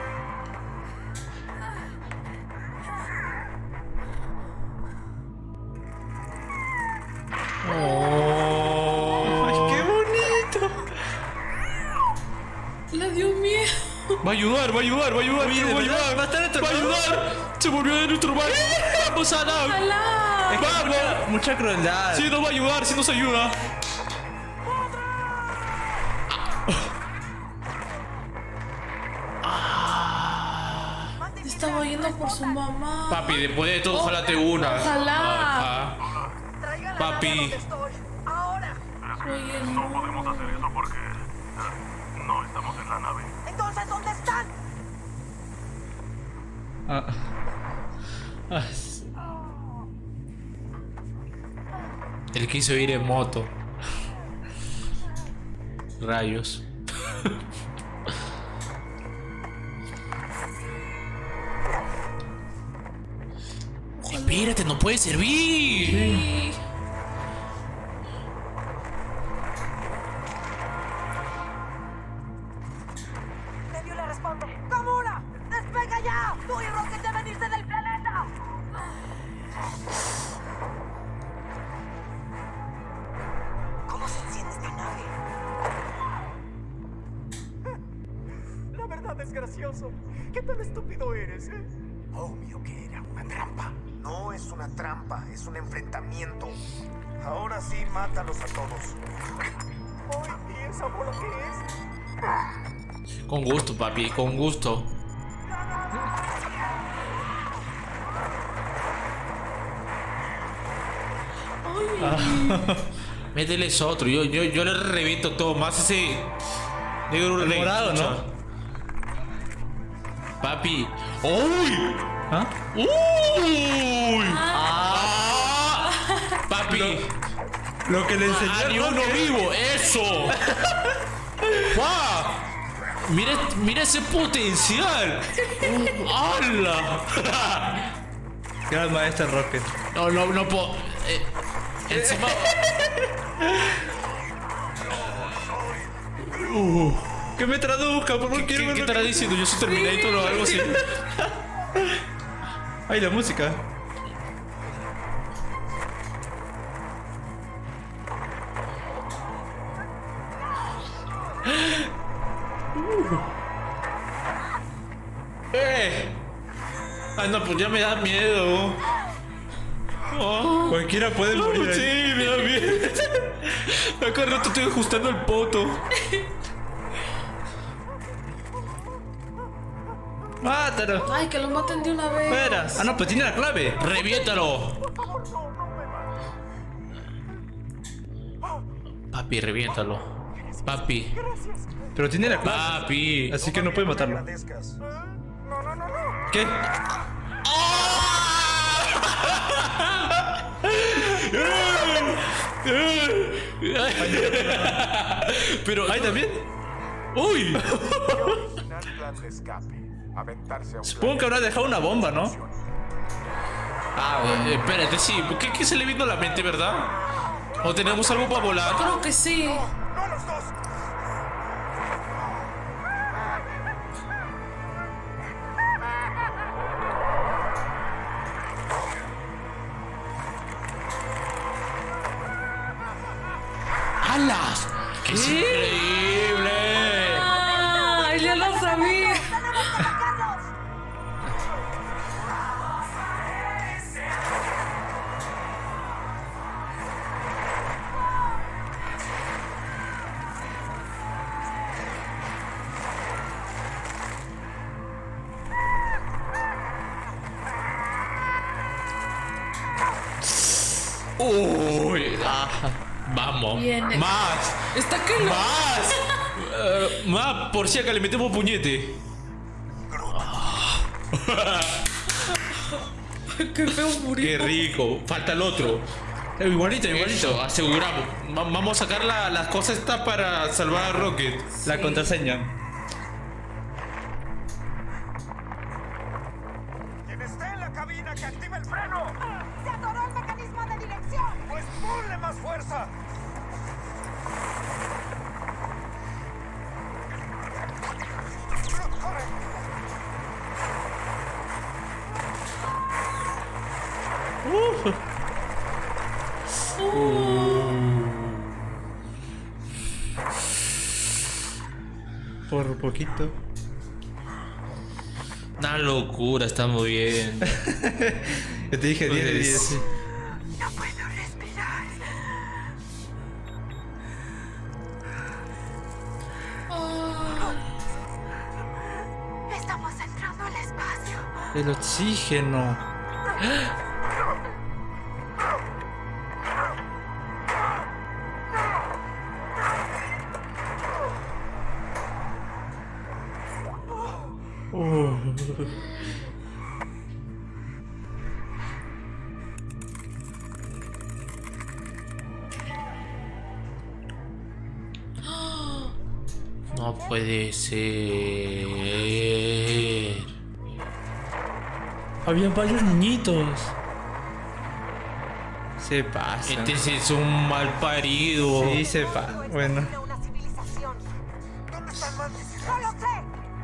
Oh. ¡Ay, qué bonito! Le dio miedo. Va a ayudar, va a ayudar, va a ayudar. Oye, va a ¿de verdad? ayudar. ¿Va a estar Va a ayudar. Se volvió de nuestro barco. Vamos a dar. ¡Alá! Vamos. Mucha crueldad. Sí, nos va a ayudar, sí nos ayuda. Estaba yendo por su mamá. Papi, después de todo, ojalá te una. Ojalá. Ajá. Papi. Oye, No no. podemos hacer eso porque eh, no estamos en la nave. Entonces, ¿dónde están? Ah. Ah, sí. Él quiso ir en moto. Rayos. Espérate, no puede servir. Sí. Medio le responde. ¡Gamora! ¡Despega ya! ¡Tú y Rocket deben irse del planeta! ¿Cómo se enciende esta nave? La verdad es gracioso. ¿Qué tan estúpido eres, eh? Obvio que era una trampa. No es una trampa, es un enfrentamiento. Ahora sí, mátalos a todos. Ay, ¿y esa bola qué es? Con gusto, papi, con gusto. Mételes otro, yo, yo, yo le reviento todo, más ese negro El rey, morado, chucha. ¿no? Papi. ¡Uy! ¿Ah? ¡Uy! Ah. Papi. Lo que le enseñó Ah, ni el uno Rocket. vivo, eso. ¡Wow! Mira, mira ese potencial. Oh, ¡Hala! Gran maestro Rocket. No, no, no puedo. Eh, encima. Uh, que me traduzca, por favor. ¿Qué, qué, ¿qué estará diciendo? Yo soy Terminator o algo así. Ay, la música. Uh. ¡Eh! Ay, no, pues ya me da miedo. Oh. Cualquiera puede morir. Oh, sí, me da miedo. Acá rato estoy ajustando el poto. ¡Mátalo! Ay, que lo maten de una vez. Espera. Ah, no, pues tiene la clave. ¡Reviéntalo! Papi, reviéntalo. Papi. Pero tiene la clave. Papi. Así que no puede matarlo. ¿Qué? Pero ahí también. Uy. Supongo que habrá dejado una bomba, ¿no? Ah, eh, espérate, sí. ¿Qué, ¿Qué se le vino a la mente, verdad? ¿O tenemos algo para volar? Creo que sí. ¡Alas! ¡Qué es increíble! ¡Ay, ya lo sabía! Uy, ah, vamos. Viene. Más. Está que lo... Más. Uh, más, por si acá le metemos puñete. Qué feo murió. Qué rico. Falta el otro. Eh, igualito, igualito. Eso, aseguramos. Va- vamos a sacar la- las cosas estas para salvar a Rocket. La contraseña. Quien esté en la cabina, que active el freno. ¡Se atoró el mecanismo de dirección! Pues ponle más fuerza. ¡Corre! Uh. Por poquito. Una locura, estamos bien. Yo te dije diez de diez. No puedo respirar. Oh. Estamos entrando al espacio. El oxígeno. Uh. No puede ser. Había varios niñitos. Se pasa. Este sí es un mal parido. Sí, se pasa. Bueno. Una civilización. ¿Dónde está el Mantis? ¡No lo sé!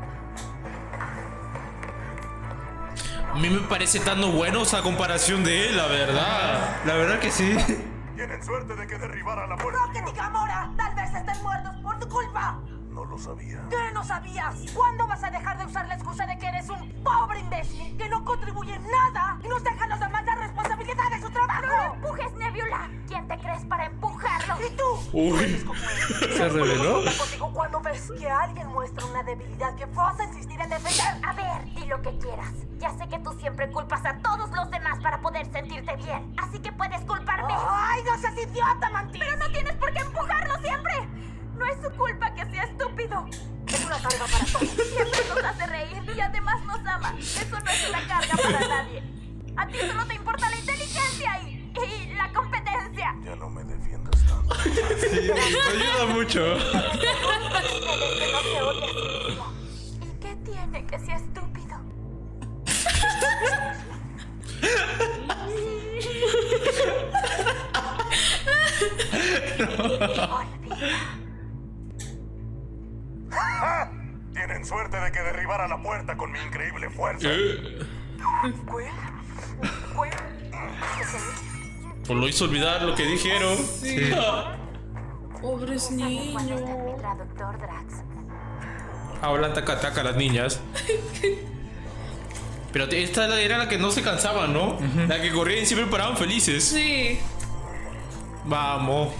A mí me parece tan bueno esa comparación de él, la verdad. La verdad que sí. Tienen suerte de que derribara la puerta. ¡Rocket y Gamora! ¡Tal vez estén muertos por tu culpa! No lo sabía. ¿Qué no sabías? ¿Cuándo vas a dejar de usar la excusa de que eres un pobre imbécil que no contribuye en nada y nos deja a los demás la responsabilidad de su trabajo? ¡No empujes, Nebula! ¿Quién te crees para empujarlo? ¿Y tú? Uy. Se reveló. Contigo cuando ves que alguien muestra una debilidad que vas a insistir en defender. A ver, di lo que quieras. Ya sé que tú siempre culpas a todos los demás para poder sentirte bien. Así que puedes culparme. ¡Ay, no seas idiota, Mantis! Pero no tienes por qué empujarlo siempre. No es su culpa que sea estúpido. Es una carga para todos. Siempre nos hace reír y además nos ama. Eso no es una carga para nadie. A ti solo te importa la inteligencia y, y la competencia. Ya no me defiendas tanto. Sí, me ayuda mucho. Ustedes que no se odian a sí mismos. parecía estúpido. Tienen suerte de que derribara la puerta con mi increíble fuerza. Eh. ¿Quill? ¿Quill? Pues lo hizo olvidar lo que dijeron. Sí. Sí. Pobres niños. Doctor Drax. Hablan taca taca las niñas. Pero esta era la que no se cansaban, ¿no? Uh-huh. La que corrían y siempre paraban felices. Sí. Vamos.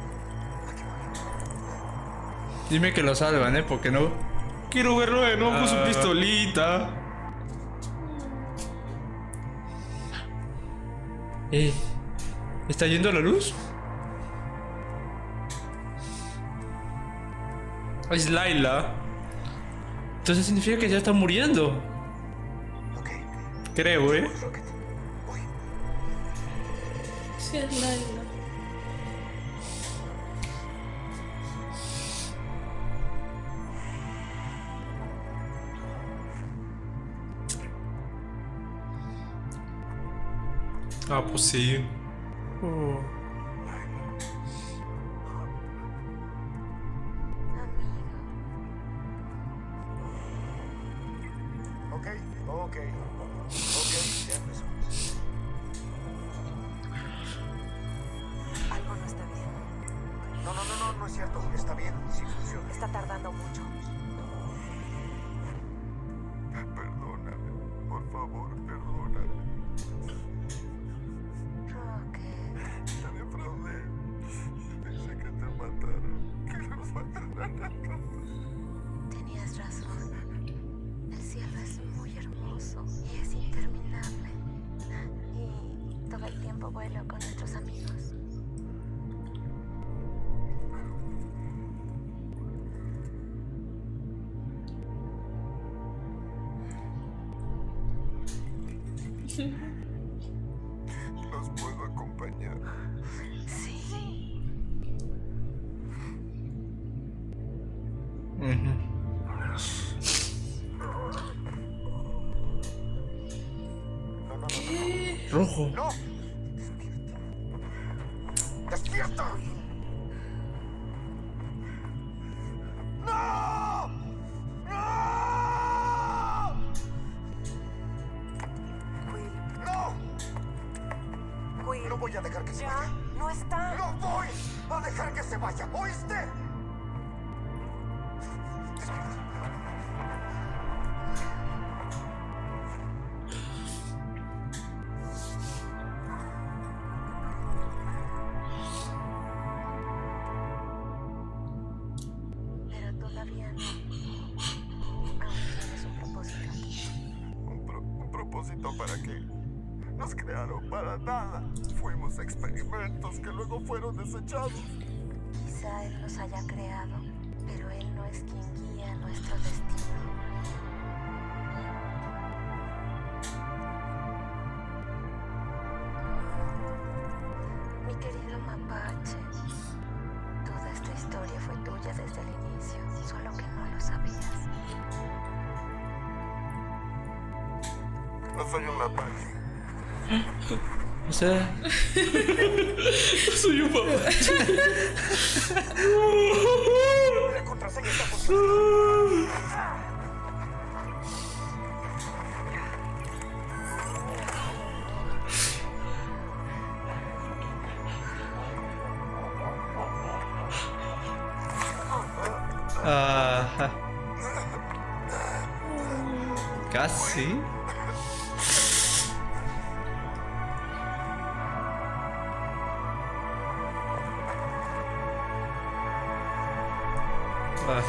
Dime que lo salvan, ¿eh? Porque no. Quiero verlo de nuevo con su pistolita. Eh, ¿está yendo la luz? Es Layla. Entonces significa que ya está muriendo. Creo, ¿eh? Sí, es Layla. Ah, pues sí. Oh. Ok, ok. Ok, ya empezó. Algo no está bien. No, no, no, no, no es cierto. Está bien, sí funciona. Está tardando mucho. Perdóname, por favor, perdóname. Te defraudé. Pensé que te mataron. Que nos mataron a todos. Tenías razón. El cielo es muy hermoso y es interminable. Y todo el tiempo vuelo con nuestros amigos. ¿Los puedo acompañar? Sí. Uh-huh. ¿Qué? Rojo. ¡No! ¡Despierta! ¡No! ¡No! ¡No! Quill. No voy a dejar que se Ya, vaya. no está. ¡No voy a dejar que se vaya! ¿Oíste? Pero todavía no. Aún tienes un propósito. ¿Un, pro- un propósito para qué? Nos crearon para nada. Fuimos experimentos que luego fueron desechados. Quizá él nos haya creado, pero él no es quien guía nuestro destino. Mi querido mapache, toda esta historia fue tuya desde el inicio, solo que no lo sabías. No soy un mapache. O sea, Soy un mapache. La contraseña está funcionando. ajá. Casi. Ah.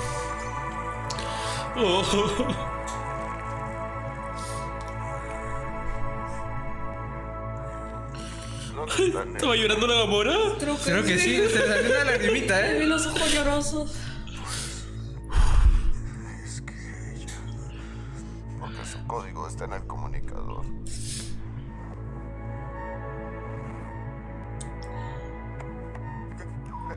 Oh. ¿Dónde están? ¿Estaba llorando la Gamora? Creo que, Creo que sí, se le salió una lagrimita, Me vi ¿eh? los ojos llorosos. Es que ella... Porque su código está en el comunicador.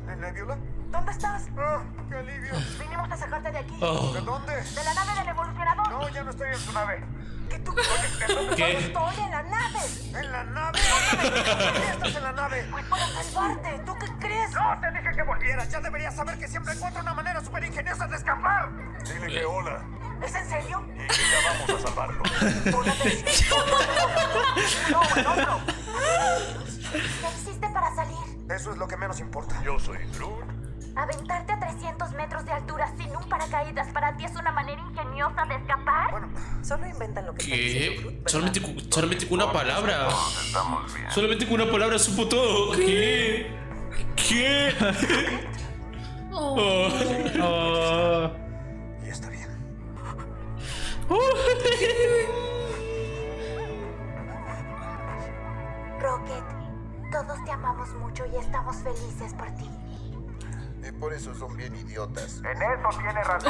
¿Nebula? ¿Dónde estás? ¡Ah, qué alivio! Vinimos a sacarte de aquí. Oh. ¿De dónde? De la nave del evolucionador. No, ya no estoy en su nave. ¿Qué tú Oye, ¿en dónde ¿Qué? Estoy en la nave. ¿En la nave? ¿Por qué estás en la nave? Pues para salvarte. ¿Tú qué crees? No, te dije que volvieras. Ya deberías saber que siempre encuentro una manera súper ingeniosa de escapar. Dile que hola. ¿Es en serio? Y que ya vamos a salvarlo. Pon atención. No, el otro. ¿Qué hiciste para salir? Eso es lo que menos importa. Yo soy Groot. Aventarte a trescientos metros de altura sin un paracaídas para ti es una manera ingeniosa de escapar. Bueno, solo inventan lo que ¿Qué? Solamente, cu- solamente con una palabra. Solamente con una palabra supo todo. ¿Qué? ¿Qué? Oh. Oh. Oh. Y está bien. Rocket, todos te amamos mucho y estamos felices por ti. Y por eso son bien idiotas. En eso tiene razón.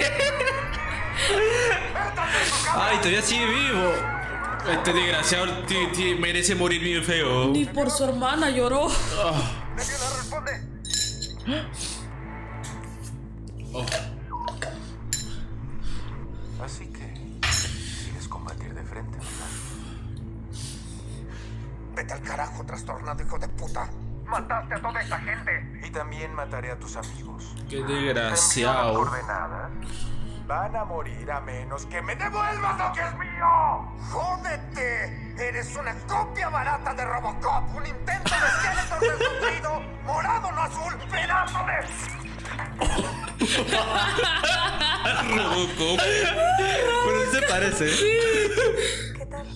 Ay, todavía sigue vivo. Este desgraciado ti- ti- merece morir bien feo. Ni por su hermana lloró. Nebula, responde. Oh. Así que quieres combatir de frente, ¿verdad? Vete al carajo, trastornado hijo de puta. Mataste a toda esta gente. Y también mataré a tus amigos. Qué Te envío las desgraciado. coordenadas. Van a morir a menos que me devuelvas lo que es mío. ¡Jódete! Eres una copia barata de Robocop. Un intento de Skeletor desnutrido. Morado, no azul. ¡Pedazo de... Robocop. Pero sí se parece. ¿Qué tal?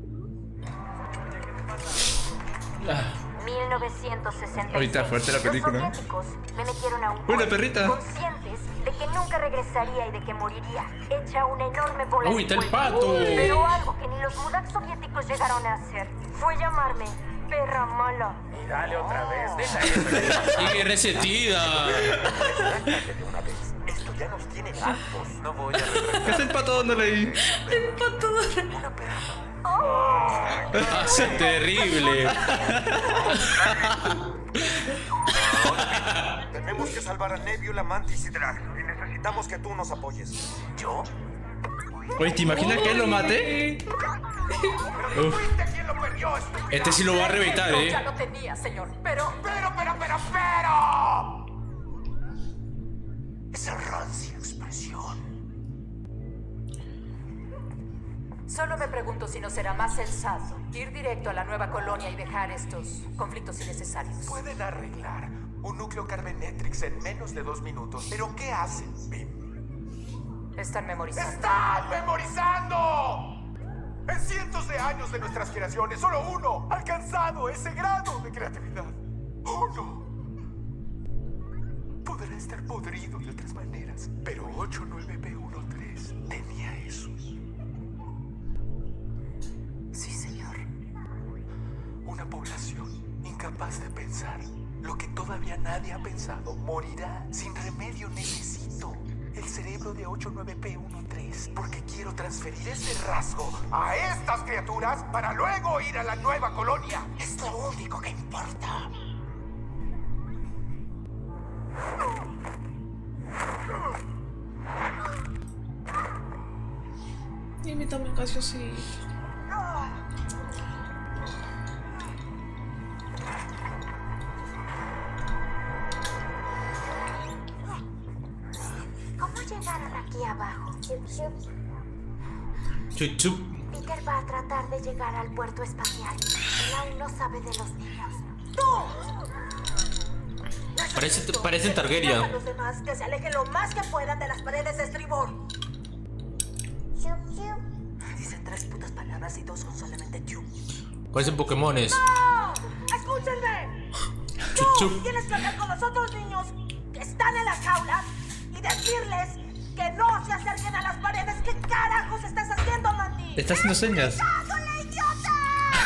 mil novecientos sesenta y seis. Ahorita fuerte la película. Los soviéticos me metieron a un Uy, la puente, perrita. conscientes de que nunca regresaría y de que moriría, hecha una enorme bola Uy, de está el polvo. pato. Pero algo que ni los mudak soviéticos llegaron a hacer fue llamarme perra mala. Y dale otra vez. Deja eso. Sigue resentida. Arráncate de una vez. Esto ya nos tiene hartos. No voy a retrasar. ¿Qué es el pato dándole ahí? Una perra. Hace terrible. Tenemos que salvar a Nebula, Mantis y Drag. Y necesitamos que tú nos apoyes. ¿Yo? Oye, ¿te imaginas que él lo mate? Pero tú fuiste quien lo perdió, estúpido. Este sí lo va a reventar, No, eh. ya lo tenía, señor. Pero... Pero, pero, pero, pero. Esa rancia expresión. Solo me pregunto si no será más sensato ir directo a la nueva colonia y dejar estos conflictos innecesarios. Pueden arreglar un núcleo Carmenetrix en menos de dos minutos. ¿Pero qué hacen, Bim? Están memorizando. ¡Están memorizando! En cientos de años de nuestras creaciones, solo uno ha alcanzado ese grado de creatividad. ¡Uno! Podrá estar podrido de otras maneras, pero ocho nueve P trece tenía eso. Sí, señor. Una población incapaz de pensar lo que todavía nadie ha pensado morirá. Sin remedio necesito el cerebro de ocho nueve P trece porque quiero transferir ese rasgo A estas criaturas para luego ir a la nueva colonia. Es lo único que importa. Y a mí también casi así. ¿Cómo llegaron aquí abajo? Chup, chup. Peter va a tratar de llegar al puerto espacial. Él aún no sabe de los niños. Parece, parecen Targaryen. A los demás que se alejen lo más que puedan de las paredes de estribor. Dicen tres putas palabras y dos son solamente tú. Parecen Pokémones. ¡No! ¡Escúchenme! Chup, Tú chup. tienes que hablar con los otros niños que están en las jaulas y decirles que no se acerquen a las paredes. ¿Qué carajos estás haciendo, Mandy? Está haciendo señas. ¡Con la idiota!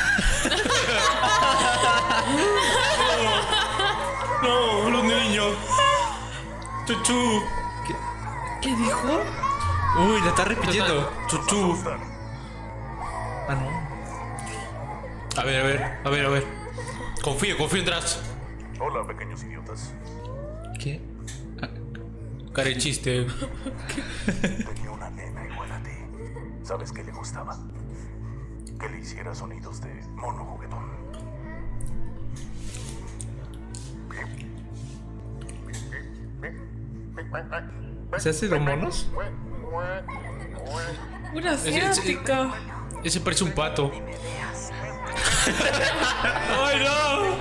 No, los niños. Chuchu. ¿Qué, ¿Qué dijo? Uy, la está repitiendo. Chuchu. Ah, no. A ver, a ver, a ver, a ver. Confío, confío en Drax. Hola, pequeños idiotas. ¿Qué? Cara de chiste. Tenía una nena igual a ti. ¿Sabes qué le gustaba? Que le hiciera sonidos de mono juguetón. ¿Se hacen los monos? Una asiática. Ese, ese parece un pato. ¡Ay, no!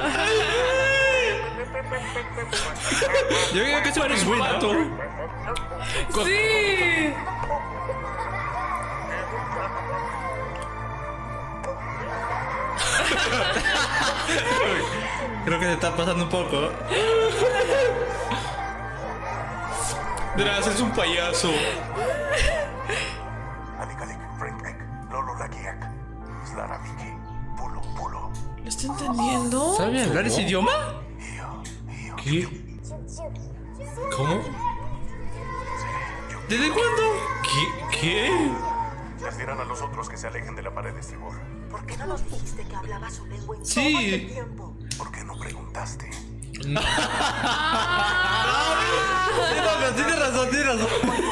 Yo creo que ese parece un pato. ¡Sí! Creo que se está pasando un poco. Dras, es un payaso. ¿Lo está entendiendo? ¿Sabe hablar ese idioma? ¿Qué? ¿Cómo? ¿Desde cuándo? ¿Qué? ¿Qué? Les dirán a los otros que se alejen de la pared de estribor. ¿Por qué no nos dijiste que hablaba su lengua en Sí. todo este tiempo? ¿Por qué no preguntaste? No. Tienes razón, tienes razón.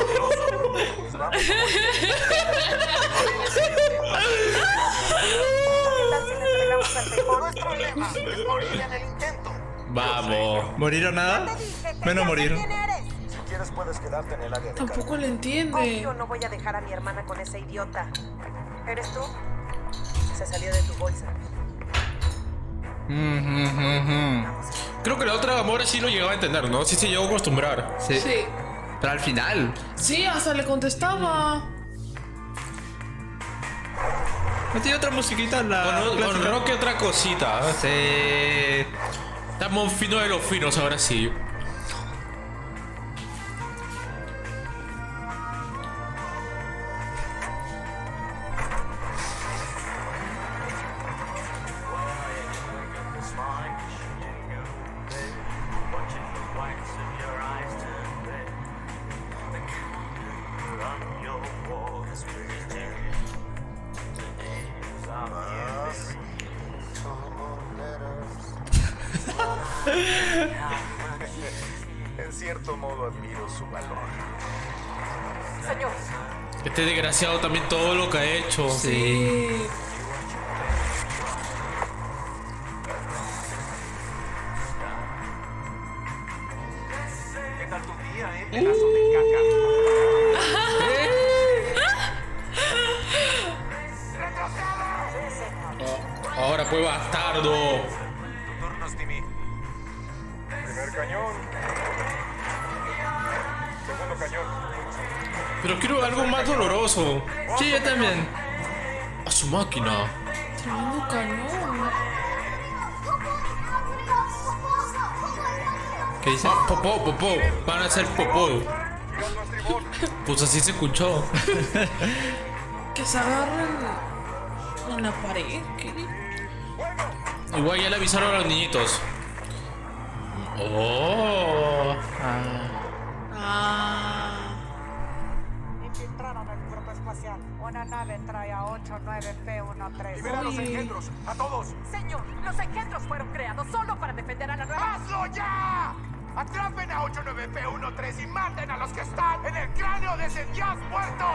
Nuestro lema es morir en el intento. Vamos. ¿Morir o nada? Menos morir. Si quieres puedes quedarte en el área de Tampoco le entiende. Obvio, no voy a dejar a mi hermana con ese idiota. ¿Eres tú? Se salió de tu bolsa. Creo que la otra Gamora sí lo llegaba a entender, ¿no? Sí se llegó a acostumbrar. Sí. Sí. Pero al final. Sí, hasta le contestaba. ¿No tiene otra musiquita? La Con, con rock que otra cosita. Sí. Estamos finos de los finos ahora sí. En cierto modo admiro su valor. Señor. Este desgraciado también todo lo que ha hecho. Sí. ¿Qué tal tu día, eh? Pedazo de caca. Ahora pues bastardo. Tu turno, Stevie. Primer cañón. Segundo cañón. Pero quiero algo más doloroso. Sí, yo también. A su máquina. Tremendo cañón. ¿Qué dice? Ah, popó, popó. Van a hacer popó. Pues así se escuchó. Que se agarran en la pared. ¿Qué? Igual ya le avisaron a los niñitos. Oh. Ah. Infiltraron el cuerpo espacial. Una nave trae a ocho nueve P trece. Libera a los engendros, a todos. Señor, los engendros fueron creados solo para defender a la nueva... ¡Hazlo ya! Atrapen a ocho nueve P trece y maten a los que están en el cráneo de ese dios muerto.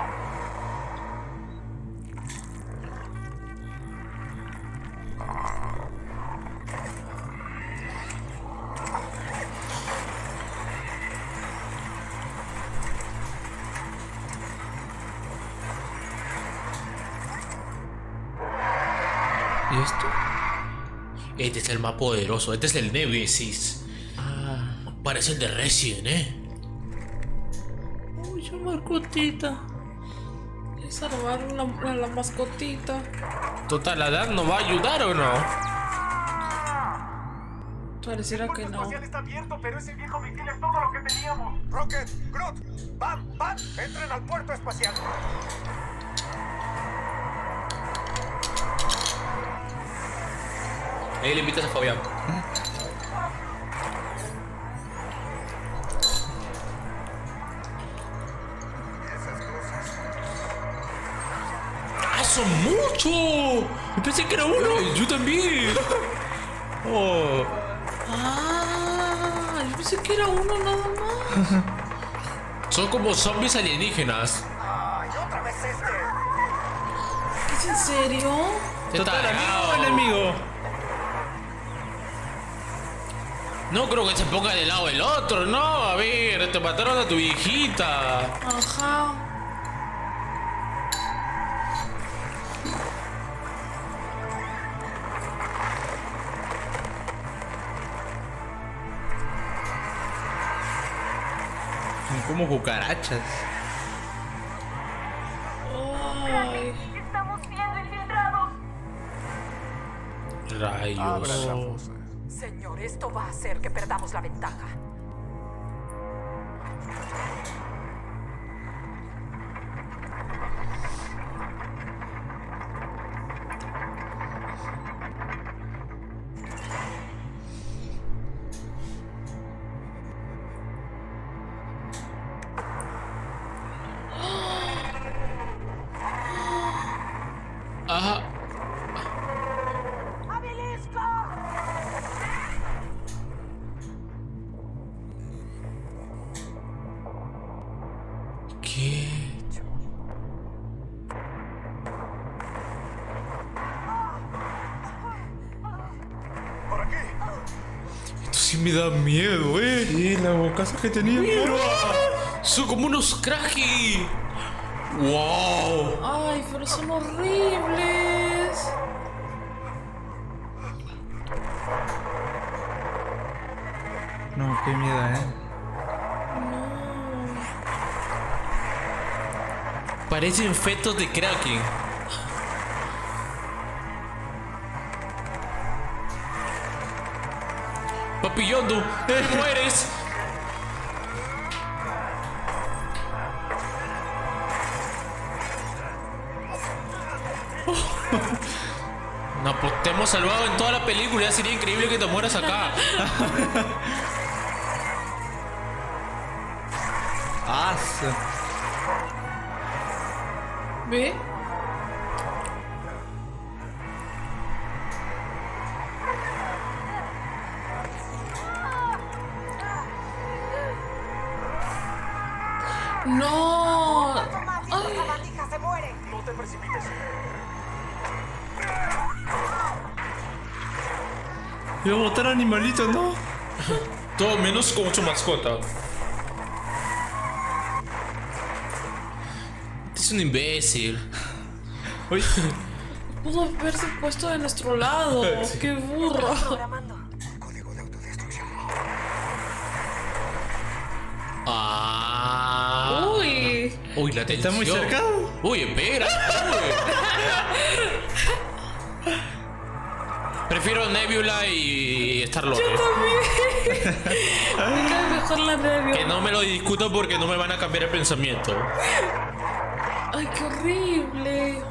¿Y esto? Este es el más poderoso. Este es el Nemesis. Ah. Parece el de Resident, ¿eh? Uy, una mascotita. Le salvaron la, la, la mascotita. Total, ¿la edad nos va a ayudar o no? Pareciera que El no. espacial está abierto, pero ese viejo misil es todo lo que teníamos. Rocket, Groot, Bam, Bam, entren al puerto espacial. Ahí le invitas a Fabián. ¡Ah, son muchos! Yo pensé que era uno. Yo también. Oh. Ah. pensé que era uno nada más. Son como zombies alienígenas. ¡Ay, otra vez este! ¿Es en serio? Total, amigo o enemigo. No creo que se ponga del lado del otro, no. A ver, te mataron a tu viejita. Ajá. Son como cucarachas. Ay. Estamos siendo infiltrados. Rayos. Señor, esto va a hacer que perdamos la ventaja. Ajá. ¿Qué? ¡Por aquí! Esto sí me da miedo, eh. Sí, la bocaza que tenía. Mira. Son como unos Kragi. Wow. Ay, pero son horribles. No, qué miedo, eh. Parecen fetos de Kraken. Papillondo, te mueres. No, pues te hemos salvado en toda la película. Ya sería increíble que te mueras acá. Ah, ¿Ve? No. Ay. La bandija se muere. No te precipites. iba a botar animalitos, ¿no? Todo menos con su mascota. Es un imbécil. Uy. Pudo haberse puesto de nuestro lado. Sí. Qué burro. Ah. Uy. Uy, la tensión. ¿Está muy cerca? Uy, espera. Uy. Prefiero Nebula y Star-Lord. Yo también. Me cae mejor la Nebula. Que no me lo discuto porque no me van a cambiar el pensamiento. Ay, qué horrible.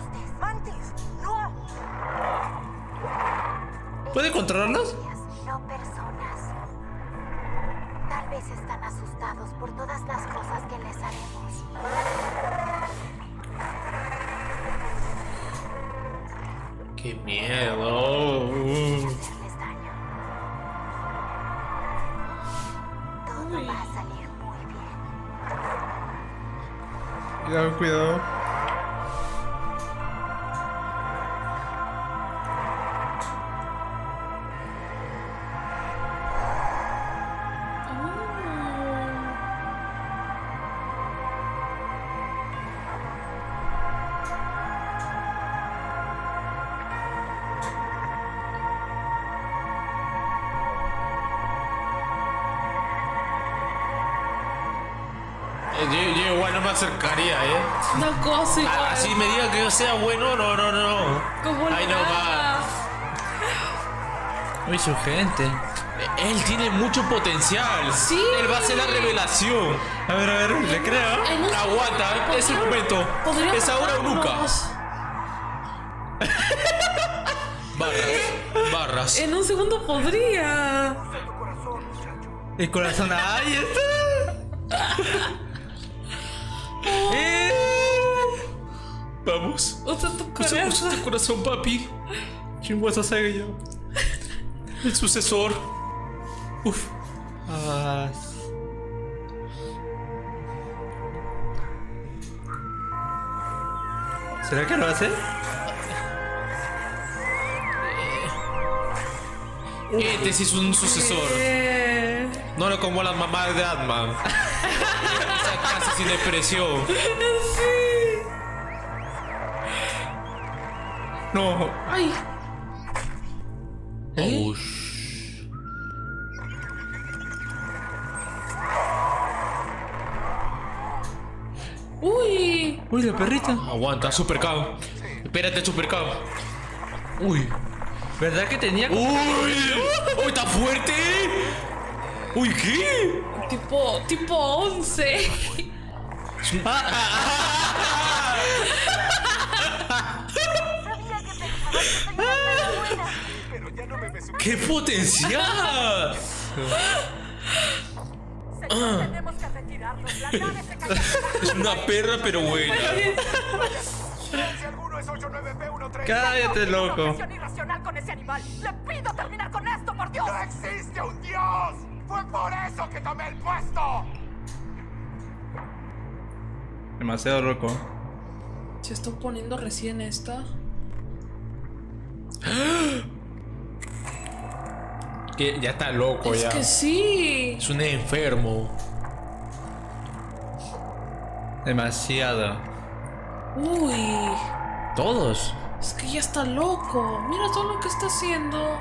¿Puede controlarlos? No personas. Tal vez están asustados por todas las cosas que les haremos. Qué miedo. Hacerles daño. Todo va a salir muy bien. Cuidado, cuidado. Yo, yo igual no me acercaría, ¿eh? Una cosa igual. Ah, así me diga que yo sea bueno, no, no, no. Como Ay, no va. Uy, su gente. Él tiene mucho potencial. Sí. Él va a hacer la revelación. A ver, a ver, le creo. En un- Aguanta, es el momento. Podría Es ahora o nunca. matarnos. Barras, barras. En un segundo podría. El corazón. ¡Ahí está! Eh. Vamos. Usa tu Usa, usa corazón. tu corazón, papi. ¿Quién vas a ser yo? El sucesor. Uf. Ah. ¿Será que lo hace? Este sí es un sucesor. No era como las mamás de Ant-Man. Esa casa sin depresión. Sí. No. Ay. ¿Eh? Ush. Uy. Uy, la perrita. Aguanta, Supercam. Espérate, Supercam. Uy. ¿Verdad que tenía? Uy. Uy, está fuerte. Uy, ¿qué? Tipo, tipo once. ¡Qué potencial! Tenemos que retirarnos. La nave se cayó. Es una perra, pero buena. Si alguno es ocho nueve P uno tres. Cállate, loco. Una obsesión irracional con ese animal. Le pido terminar con esto, por Dios. ¡No existe un dios! ¡Fue por eso que tomé el puesto! Demasiado loco. Se está poniendo recién esta. Que ya está loco Es ya. que sí. Es un enfermo. Demasiado. Uy. Todos. Es que ya está loco. Mira todo lo que está haciendo.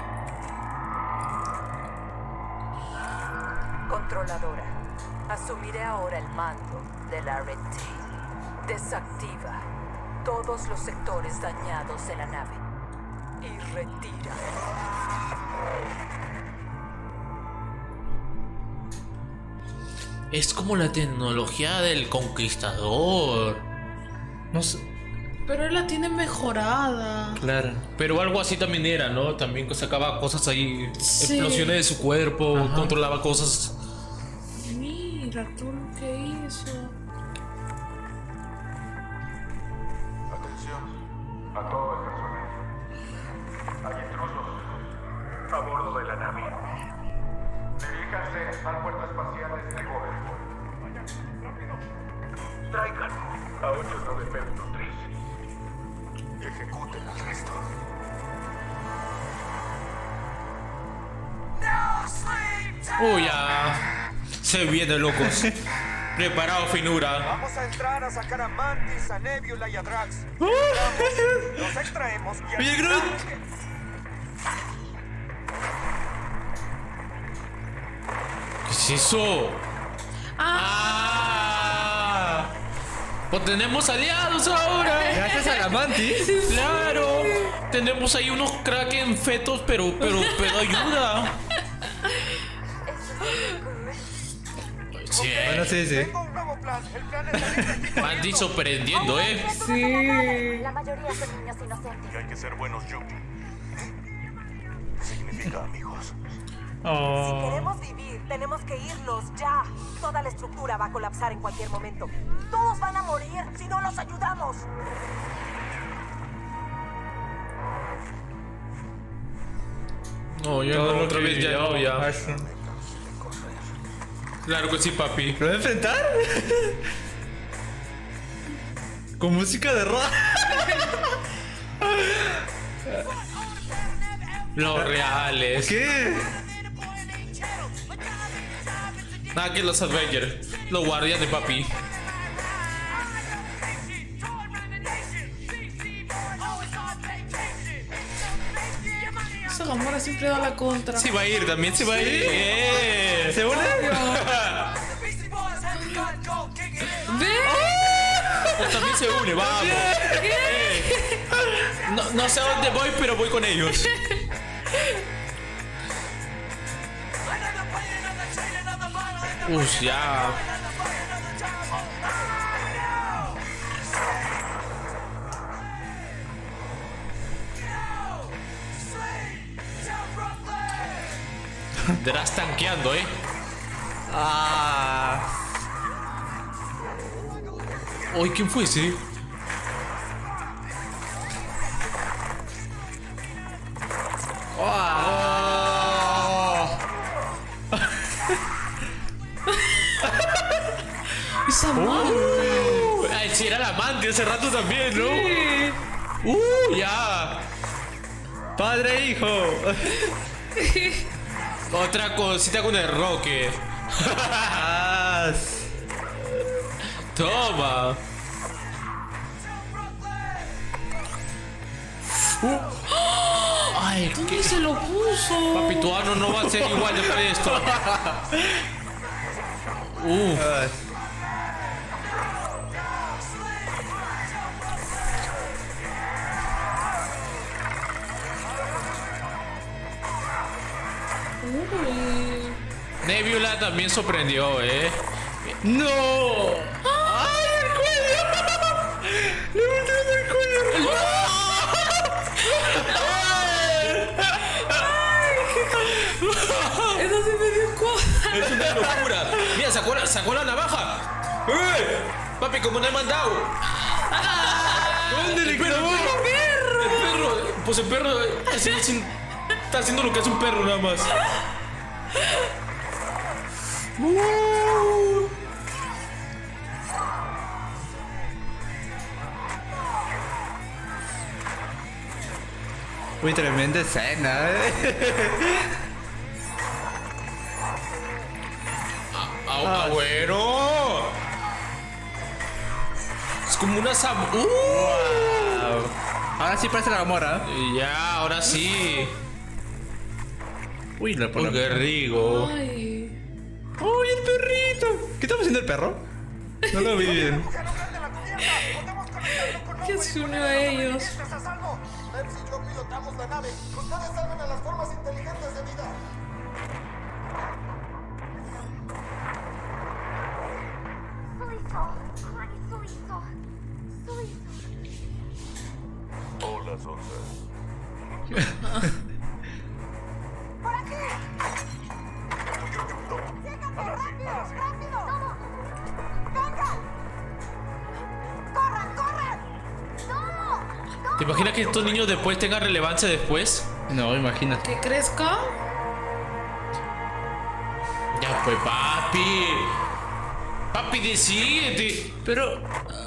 Controladora, asumiré ahora el mando de la Red Tail. Desactiva todos los sectores dañados de la nave y retira. Es como la tecnología del conquistador. No sé. Pero él la tiene mejorada. Claro. Pero algo así también era, ¿no? También sacaba cosas ahí, Sí. explosiones de su cuerpo, Ajá. controlaba cosas. Mira todo lo que hizo. Atención a todo el personal. Hay intrusos a bordo de la nave. Diríjanse al puerto espacial de Trigor. Traigan a ocho nueve P uno tres y ejecuten al resto. Uy, ya. Se viene, locos. Preparado, finura. Vamos a entrar a sacar a Mantis, a Nebula y a Drax. Entramos, los extraemos y... Oye, Groot. ¿Qué es eso? ¡Ah! Pues tenemos aliados ahora. Gracias a la Mantis. Claro. Tenemos ahí unos kraken fetos, pero, pero, pero ayuda. Sí. Bueno, sí, sí. Tengo un nuevo plan. El plan es salir de aquí. Mandy sorprendiendo, ¿eh? Sí. La mayoría son niños inocentes. Y hay que ser buenos, Yuki. Significa amigos. Si Oh. queremos vivir, tenemos que irnos ya. Toda la estructura va a colapsar en cualquier momento. Todos van a morir si no los ayudamos. No, yo Todo no, lo otra que vez ya no, ya. Ashton. Claro que sí, papi. ¿Lo va a enfrentar? Con música de rock. Los reales. ¿Qué? Nada que los Avengers. Los guardianes, papi. Esa Gamora siempre da la contra. Sí va a ir, también se va a ir. ¡Eh! ¿Se une? ¿Ve? O también se une, vamos. Eh. No, no sé a dónde voy, pero voy con ellos. Uy, ya. Drax tanqueando, eh. Ah. Uy, ¿quién fue ese? Oh. esa madre? Uh, ay, sí, era la amante hace rato también, ¿no? Sí. Uh, ya. Padre e hijo. Otra cosita con el Roque. Toma. Uh. Ay, ¿dónde ¿qué? se lo puso? Papi, tu ano no va a ser igual después de esto. Uh. Uy. Nebula también sorprendió, ¿eh? ¡No! ¡Ay, el cuello! ¡Le metieron el cuello! Eso sí me dio cosa. Es una locura. Mira, sacó la, sacó la navaja. ¡Eh! Papi, como no he mandado. ¿Dónde le clavó? El perro. El perro. Pues el perro es- es- está haciendo lo que hace un perro nada más. Uh. Uy, tremenda escena, eh. Ah, ah, bueno. Es como una sam. Uh. Wow. Ahora sí parece la Gamora. Ya, ahora sí. Uy, la Uy, pone. qué rico. Ay. ¡Uy, el perrito! ¿Qué estamos haciendo el perro? No lo vi bien. ¿Qué se unió a ellos? ¡A salvo! Mercy y yo pilotamos la nave. Ustedes salven a las formas inteligentes de vida. Suizo. Ay, Suizo. Suizo. Hola, Sonda. ¡Por aquí! Ahora sí, ahora sí. ¡Rápido! ¡Vengan! ¡Corran, corran! ¿Te imaginas que estos niños después tengan relevancia después? No, imagínate. ¿Que crezca? Ya pues, papi. Papi, decídete. Pero.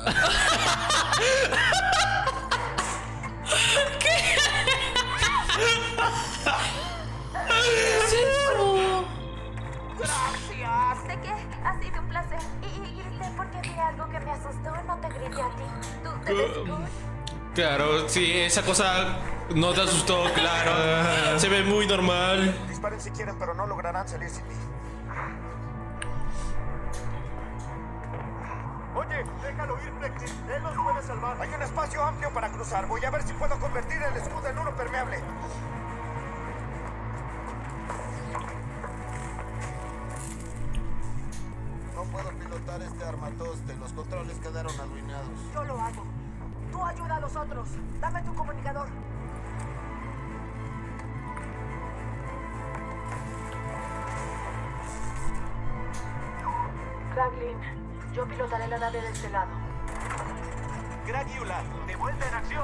¿Qué es eso? Gracias. Sé que ha sido un placer. Y, y grité porque vi algo que me asustó. No te grité a ti. ¿Tú te ves good? Claro, sí, esa cosa no te asustó, claro. Se ve muy normal. Disparen si quieren, pero no lograrán salir sin mí. Oye, déjalo ir, Franklin. Él nos puede salvar. Hay un espacio amplio para cruzar. Voy a ver si puedo convertir el escudo en uno permeable. No puedo pilotar este armatoste. Los controles quedaron arruinados. Yo lo hago. Tú ayuda a los otros. Dame tu comunicador. Franklin, yo pilotaré la nave de este lado. Gragiula, de vuelta en acción.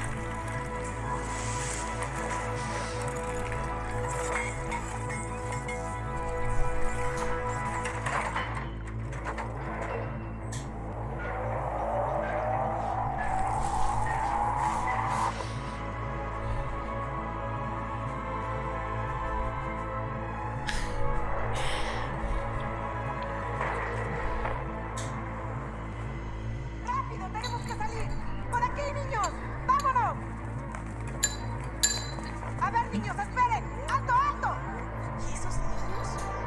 ¡Rápido! ¡Tenemos que salir! ¡Por aquí, niños! ¡Vámonos! A ver, niños, esperen. ¡Alto, alto! ¿Y esos niños?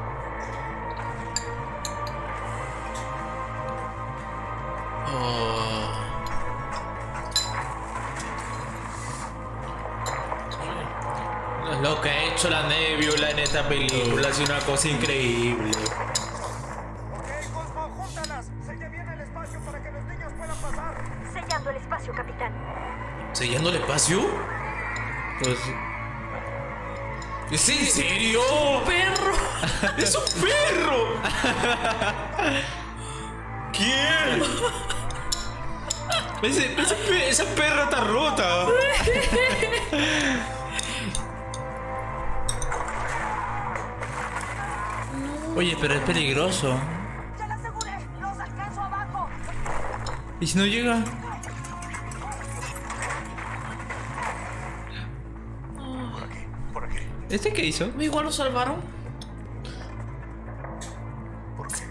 Oh. Lo que ha hecho la Nebula en esta película es una cosa increíble. Ok, Cosmo, júntalas. Sella bien el espacio para que los niños puedan pasar. Sellando el espacio, capitán. ¿Sellando el espacio? Pues. ¿Es en serio? ¡Perro! ¡Es un perro! ¿Quién? Ese- ese pe- esa perra está rota. Oye, pero es peligroso. ¡Ya la aseguré! ¡Los alcanzo a ¿Y si no llega? Por aquí, por aquí. ¿Este qué hizo? Igual lo salvaron. ¿Por qué?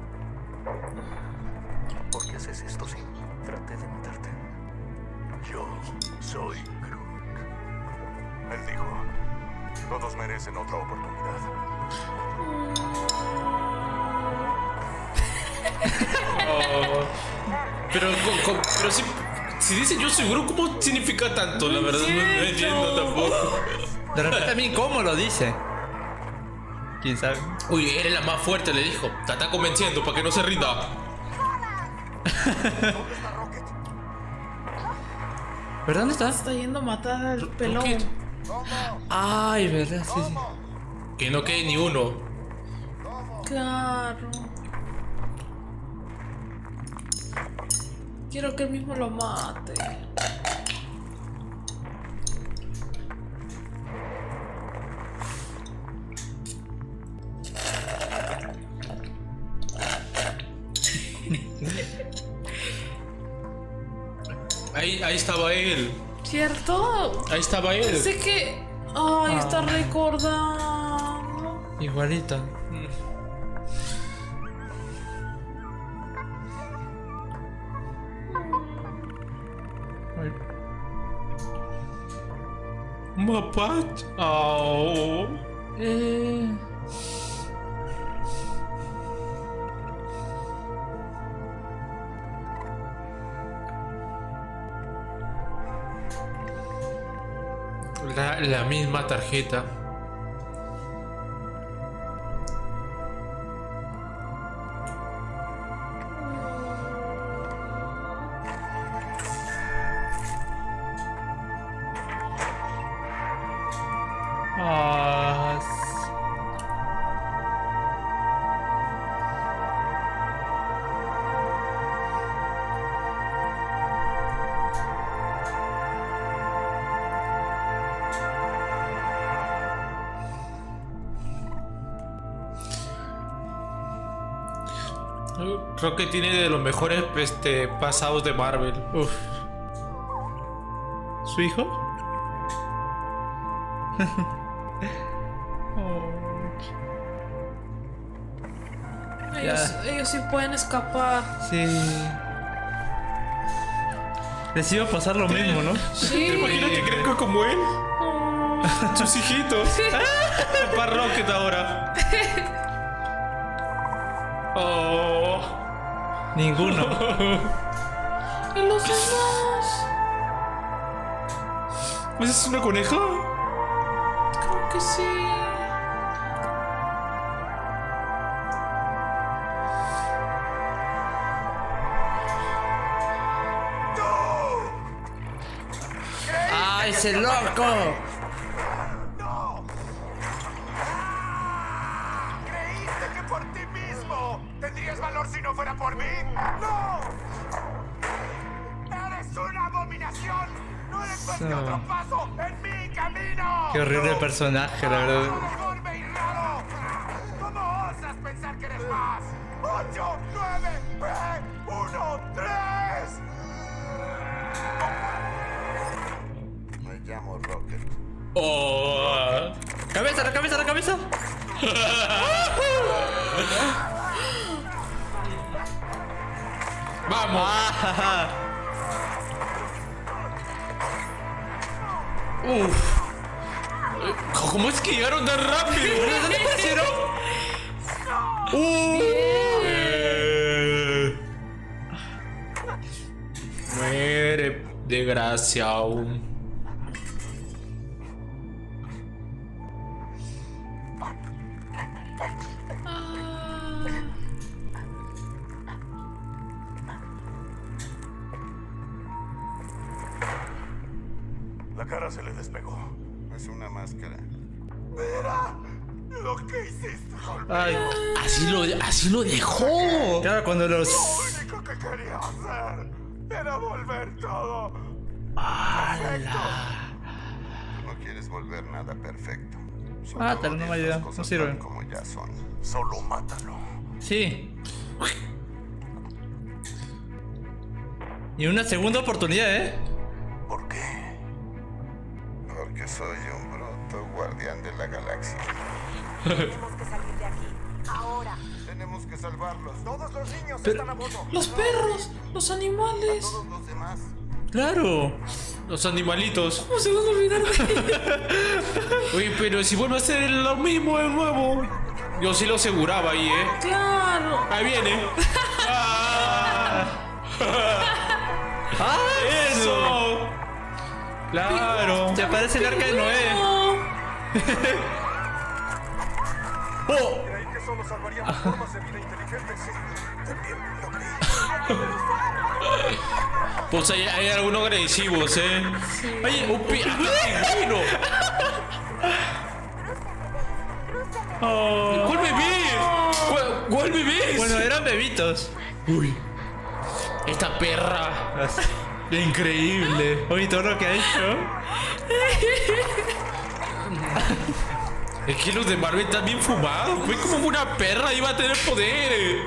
¿Por qué haces esto si traté de matarte? Yo soy Groot. Él dijo, todos merecen otra oportunidad. Oh. Pero, co- co- pero si, si dice yo soy Groot, ¿cómo significa tanto? La verdad no, no entiendo tampoco. De repente a mí, ¿cómo lo dice? ¿Quién sabe? Uy, eres la más fuerte, le dijo. Te está convenciendo para que no se rinda. ¿Pero dónde está? Está yendo a matar al pelón. Rocket. Ay, verdad, sí, sí. Que no quede ni uno. Claro. Quiero que él mismo lo mate. Ahí, ahí estaba él. ¿Cierto? Ahí estaba él. Sé que... Ay, Ah. está recordando. Igualito. Ay. Mapache. Oh. Eh. La, la misma tarjeta. Ah, s- Creo que tiene de los mejores este, pasados de Marvel. Uf. ¿Su hijo? Ellos, ellos sí pueden escapar. Sí. Les iba a pasar lo mismo, ¿no? Sí. ¿Te imaginas que crezca como él? Sus hijitos. Papá Rocket ahora. Oh. Ninguno. ¿Y los demás? ¿Pues es una coneja? Creo que sí. ¡Ay, ese loco! ¡No! ¡Ah! ¿Creíste que por ti mismo tendrías valor si no fuera por mí? ¡No! ¡Eres una abominación! ¡No encuentro No. otro paso en mi camino! Qué horrible personaje, la verdad. ¡Deforme y raro! ¿Cómo osas pensar que eres más? ¡Ocho, nueve, B, uno, tres! Me llamo Rocket. Oh. ¡Cabeza, la cabeza, la cabeza! Vamos. Ah, Uf. ¿Cómo es que llegaron tan rápido? ¿Dónde aparecieron? Uh. Eh. Muere, desgraciado. La cara se le despegó. Es una máscara. ¡Mira lo que hiciste conmigo! Ay. Así lo, así lo dejó. Claro, cuando los... Lo único que quería hacer era volver todo. ¡Hala! No quieres volver nada perfecto. Solo Ah, pero no odias me ayuda. las No cosas sirve. tal como ya son. Solo mátalo. Sí. Y una segunda oportunidad, ¿eh? ¿Por qué? Porque soy un bruto guardián de la galaxia. Tenemos que salir de aquí. Ahora. Tenemos que salvarlos. Todos los niños Pero- están a bordo. Los perros, los animales. A todos los demás. Claro. Los animalitos. ¿Cómo se van a olvidar de Oye, pero si vuelve a hacer lo mismo de nuevo. Yo sí lo aseguraba ahí, ¿eh? Claro. Ahí viene. ¡Ah! ¡Ah! ¡Eso! Claro. Se parece el arca de Noé. ¡Oh! Creí que solo salvaríamos formas de vida inteligentes. También lo creí. Pues hay, hay algunos agresivos, ¿eh? Oye, un pi- hasta pingüino. Oh. ¿Cuál bebé? ¿Cuál, cuál bebé? Bueno, eran bebitos. Uy. Esta perra. Increíble. Oye, todo lo que ha hecho. Es que los de Marvel están bien fumados. Fue como una perra iba a tener poder.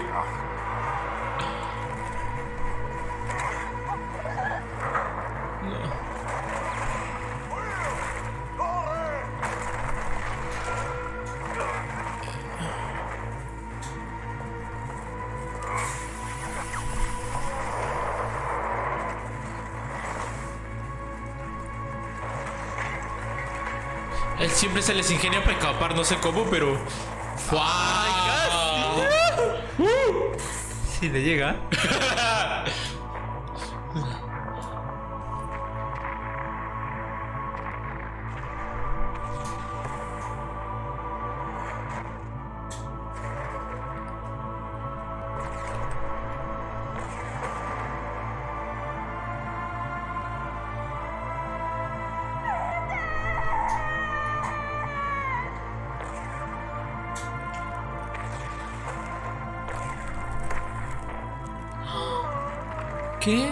Él siempre se les ingenia para escapar, no sé cómo, pero. ¡Ay, Si le llega. ¿Qué?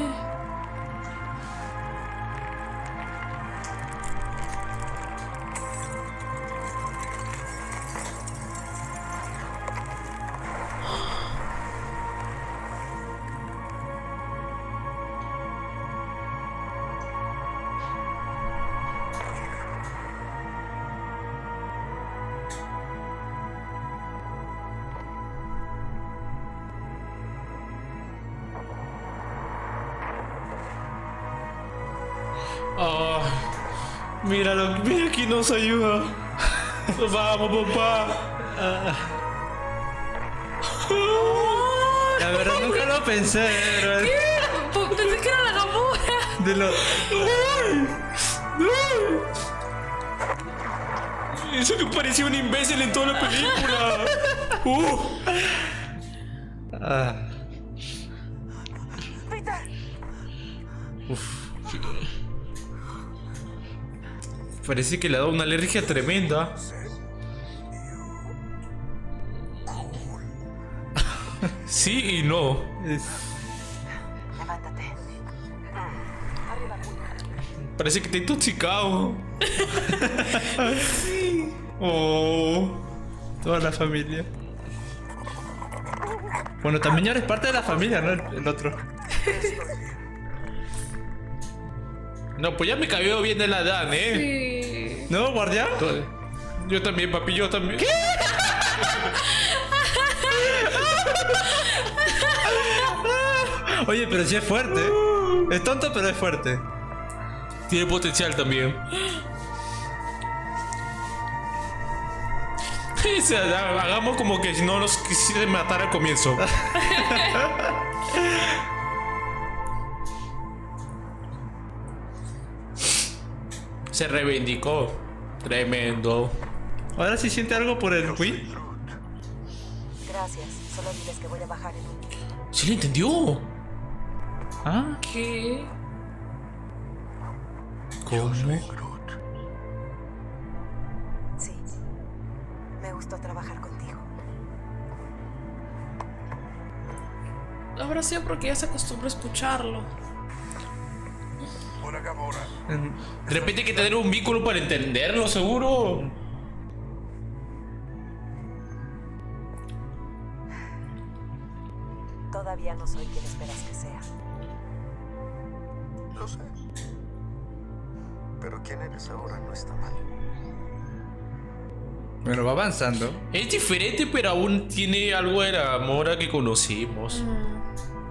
Oh, míralo, mira quién nos ayuda. Vamos, papá. La verdad nunca lo pensé. Pero... ¿Qué? Pensé que era la Gamora. De lo... Eso que parecía un imbécil en toda la película. Uh. Ah. Peter. Uf. Parece que le ha dado una alergia tremenda. Sí y no. Levántate. Arriba, Parece que te he intoxicado. Sí. Oh. Toda la familia. Bueno, también ya eres parte de la familia, ¿no? El, el otro. No, pues ya me cayó bien de la edad, ¿eh? Sí. ¿No, guardián? Yo también, papi, yo también. ¿Qué? Oye, pero sí es fuerte. Es tonto, pero es fuerte. Tiene potencial también. O sea, hagamos como que si no nos quisiera matar al comienzo. Se reivindicó. Tremendo. ¿Ahora sí siente algo por el Wii? Gracias. Solo diles que voy a bajar en un... ¿Sí lo entendió? ¿Ah? ¿Qué? ¿Cómo? Sí. Me gustó trabajar contigo. Habrá sido porque ya se acostumbra a escucharlo. Hola, Gamora. De repente hay que tener un vínculo para entenderlo, seguro. Todavía no soy quien esperas que sea. Lo sé. Pero quién eres ahora no está mal. Bueno, va avanzando. Es diferente, pero aún tiene algo de la Mora que conocimos. Mm.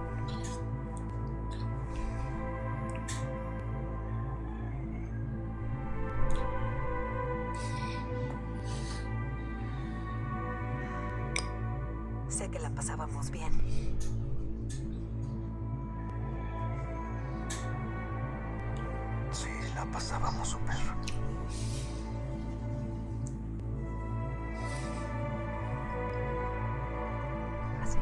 Sé que la pasábamos bien. Sí, la pasábamos súper. Así.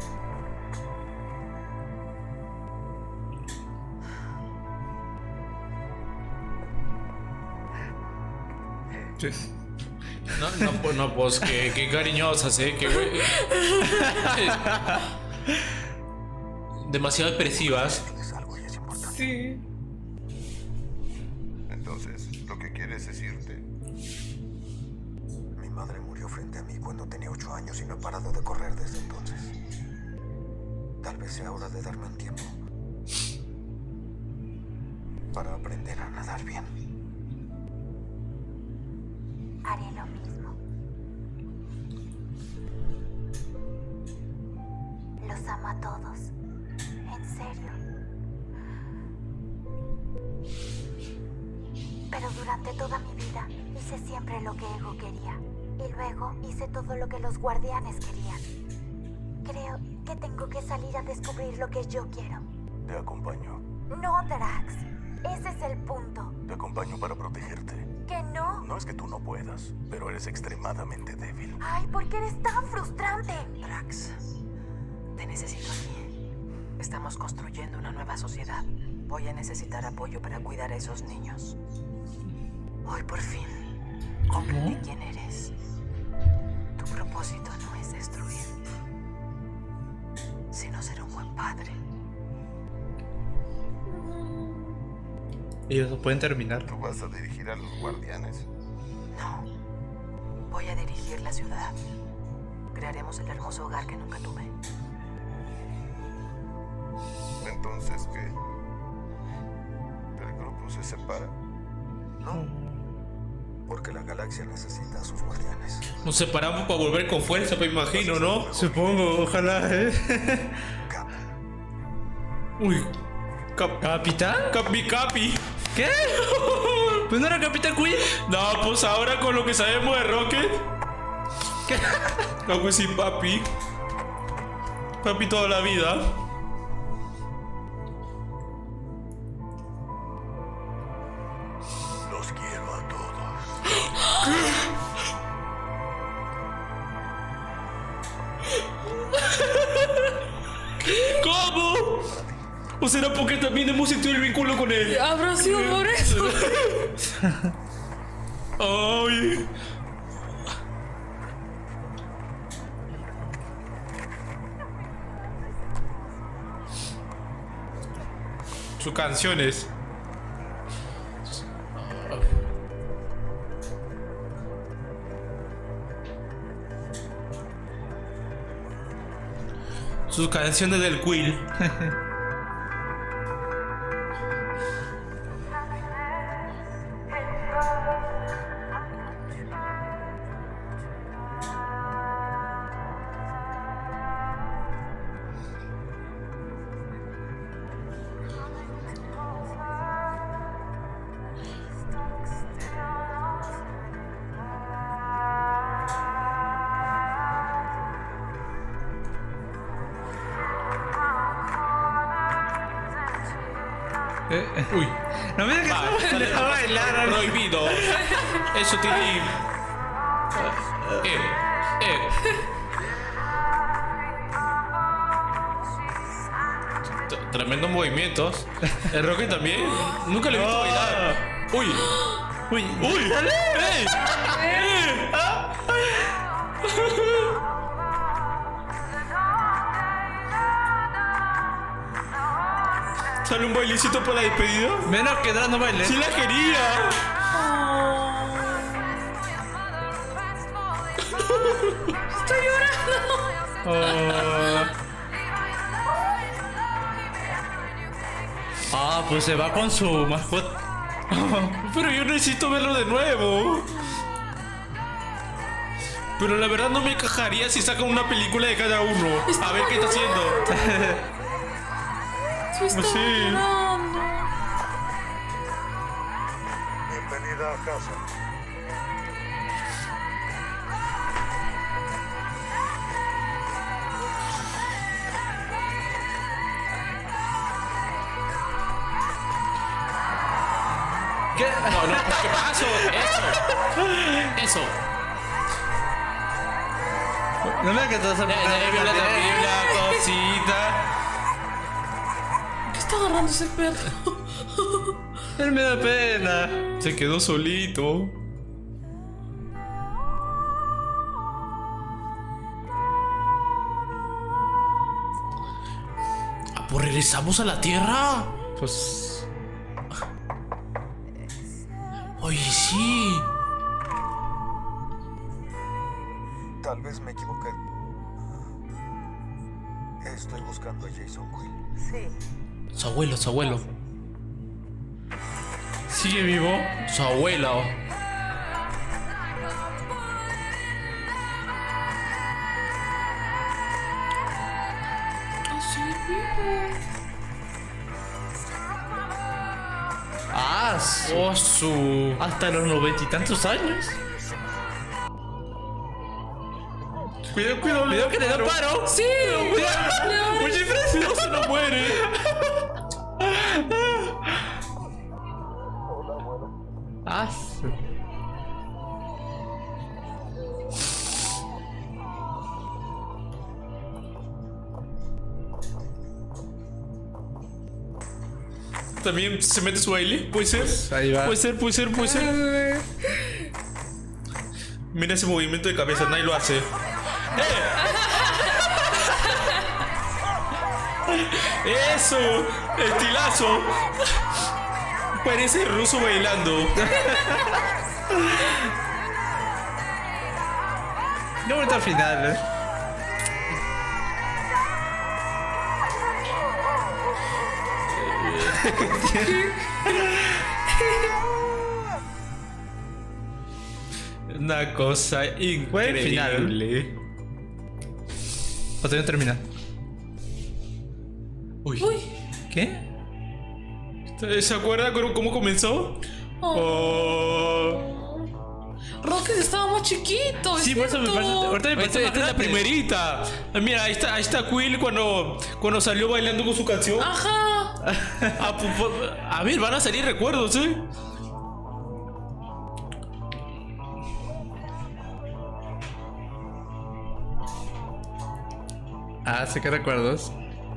No, no, pues, no, pues, qué, qué cariñosas, eh. Qué güey. Demasiado expresivas. Sí. Entonces, lo que quieres es irte. Mi madre murió frente a mí cuando tenía ocho años y no he parado de correr desde entonces. Tal vez sea hora de darme un tiempo para aprender a nadar bien. Haré lo mismo. Los amo a todos. En serio. Pero durante toda mi vida hice siempre lo que Ego quería. Y luego hice todo lo que los guardianes querían. Creo que tengo que salir a descubrir lo que yo quiero. Te acompaño. No, Drax. Ese es el punto. Te acompaño para protegerte. ¿Que no? No es que tú no puedas, pero eres extremadamente débil. Ay, ¿por qué eres tan frustrante? Drax, te necesito aquí. Estamos construyendo una nueva sociedad. Voy a necesitar apoyo para cuidar a esos niños. Hoy por fin comprendí quién eres. Tu propósito no es destruir, sino ser un buen padre. Ellos no pueden terminar. ¿Tú vas a dirigir a los guardianes? No. Voy a dirigir la ciudad. Crearemos el hermoso hogar que nunca tuve. Entonces, ¿qué? ¿El grupo se separa? No. Porque la galaxia necesita a sus guardianes. Nos separamos para volver con fuerza, me imagino, ¿no? Supongo, ojalá, ¿eh? Uy. Cap ¿Capitán? Capi Capi. ¿Qué? ¿Pues no era Capitán Quill? No, pues ahora con lo que sabemos de Rocket. ¿Qué? No, pues sí, papi. Papi toda la vida. Los quiero a todos. ¿Cómo? ¿O será porque también hemos sentido el vínculo con él? ¿Habrá sido por eso? Ay. Sus canciones. Sus canciones del Quill. Uy, no me dejes Va, deja bailar. Prohibido. Eso tiene. Eh, eh. T- Tremendos movimientos. El Rocket también. Nunca le he visto bailar. Uy. Uy. Uy. ¡Ey! ¡Eh! ¿Sale un bailecito para la despedida? Menos que Dra no baile. ¡Sí la quería! Estoy llorando. Oh. Ah, pues se va con su mascota. Pero yo necesito verlo de nuevo. Pero la verdad no me encajaría si sacan una película de cada uno. A ver qué está haciendo. Sí, está Sí. llorando. Bienvenida a casa. ¿Qué? No, no, ¿qué pasó? Eso. Eso. No me encantó esa Terrible, terrible cosita. ¿Qué está agarrando ese perro? Él me da pena. Se quedó solito. Ah, pues regresamos a la Tierra. Pues... Oye, sí. Tal vez me equivoqué. Estoy buscando a Jason Quill. Sí. Su abuelo, su abuelo. ¿Sigue vivo? Su abuelo. Así vive. Ah, su... Oh, su... hasta los noventa y tantos años. Cuidado, cuidado, Cuidado que le da paro. Sí. Cuidado. Mucha impresión. No se nos muere. Ah, su... También se mete su baile. Puede ser. Ahí va. Puede ser, puede ser, puede ser. Mira ese movimiento de cabeza, nadie lo hace. ¡Eh! ¡Eso! ¡Estilazo! Parece ruso bailando. Qué bonito al final, eh. Una cosa Buen final. increíble. O todavía no termina. Uy. Uy. ¿Qué? ¿Se acuerda cómo comenzó? Oh. Rocket estaba más chiquito. Sí, es por eso me cierto. parece. Ahorita me Esta, parece esta es la primerita. Ah, Mira, ahí está, ahí está Quill cuando, cuando salió bailando con su canción. Ajá. Ah, pu- pu- a ver, van a salir recuerdos, ¿eh? Ah, sí que recuerdos.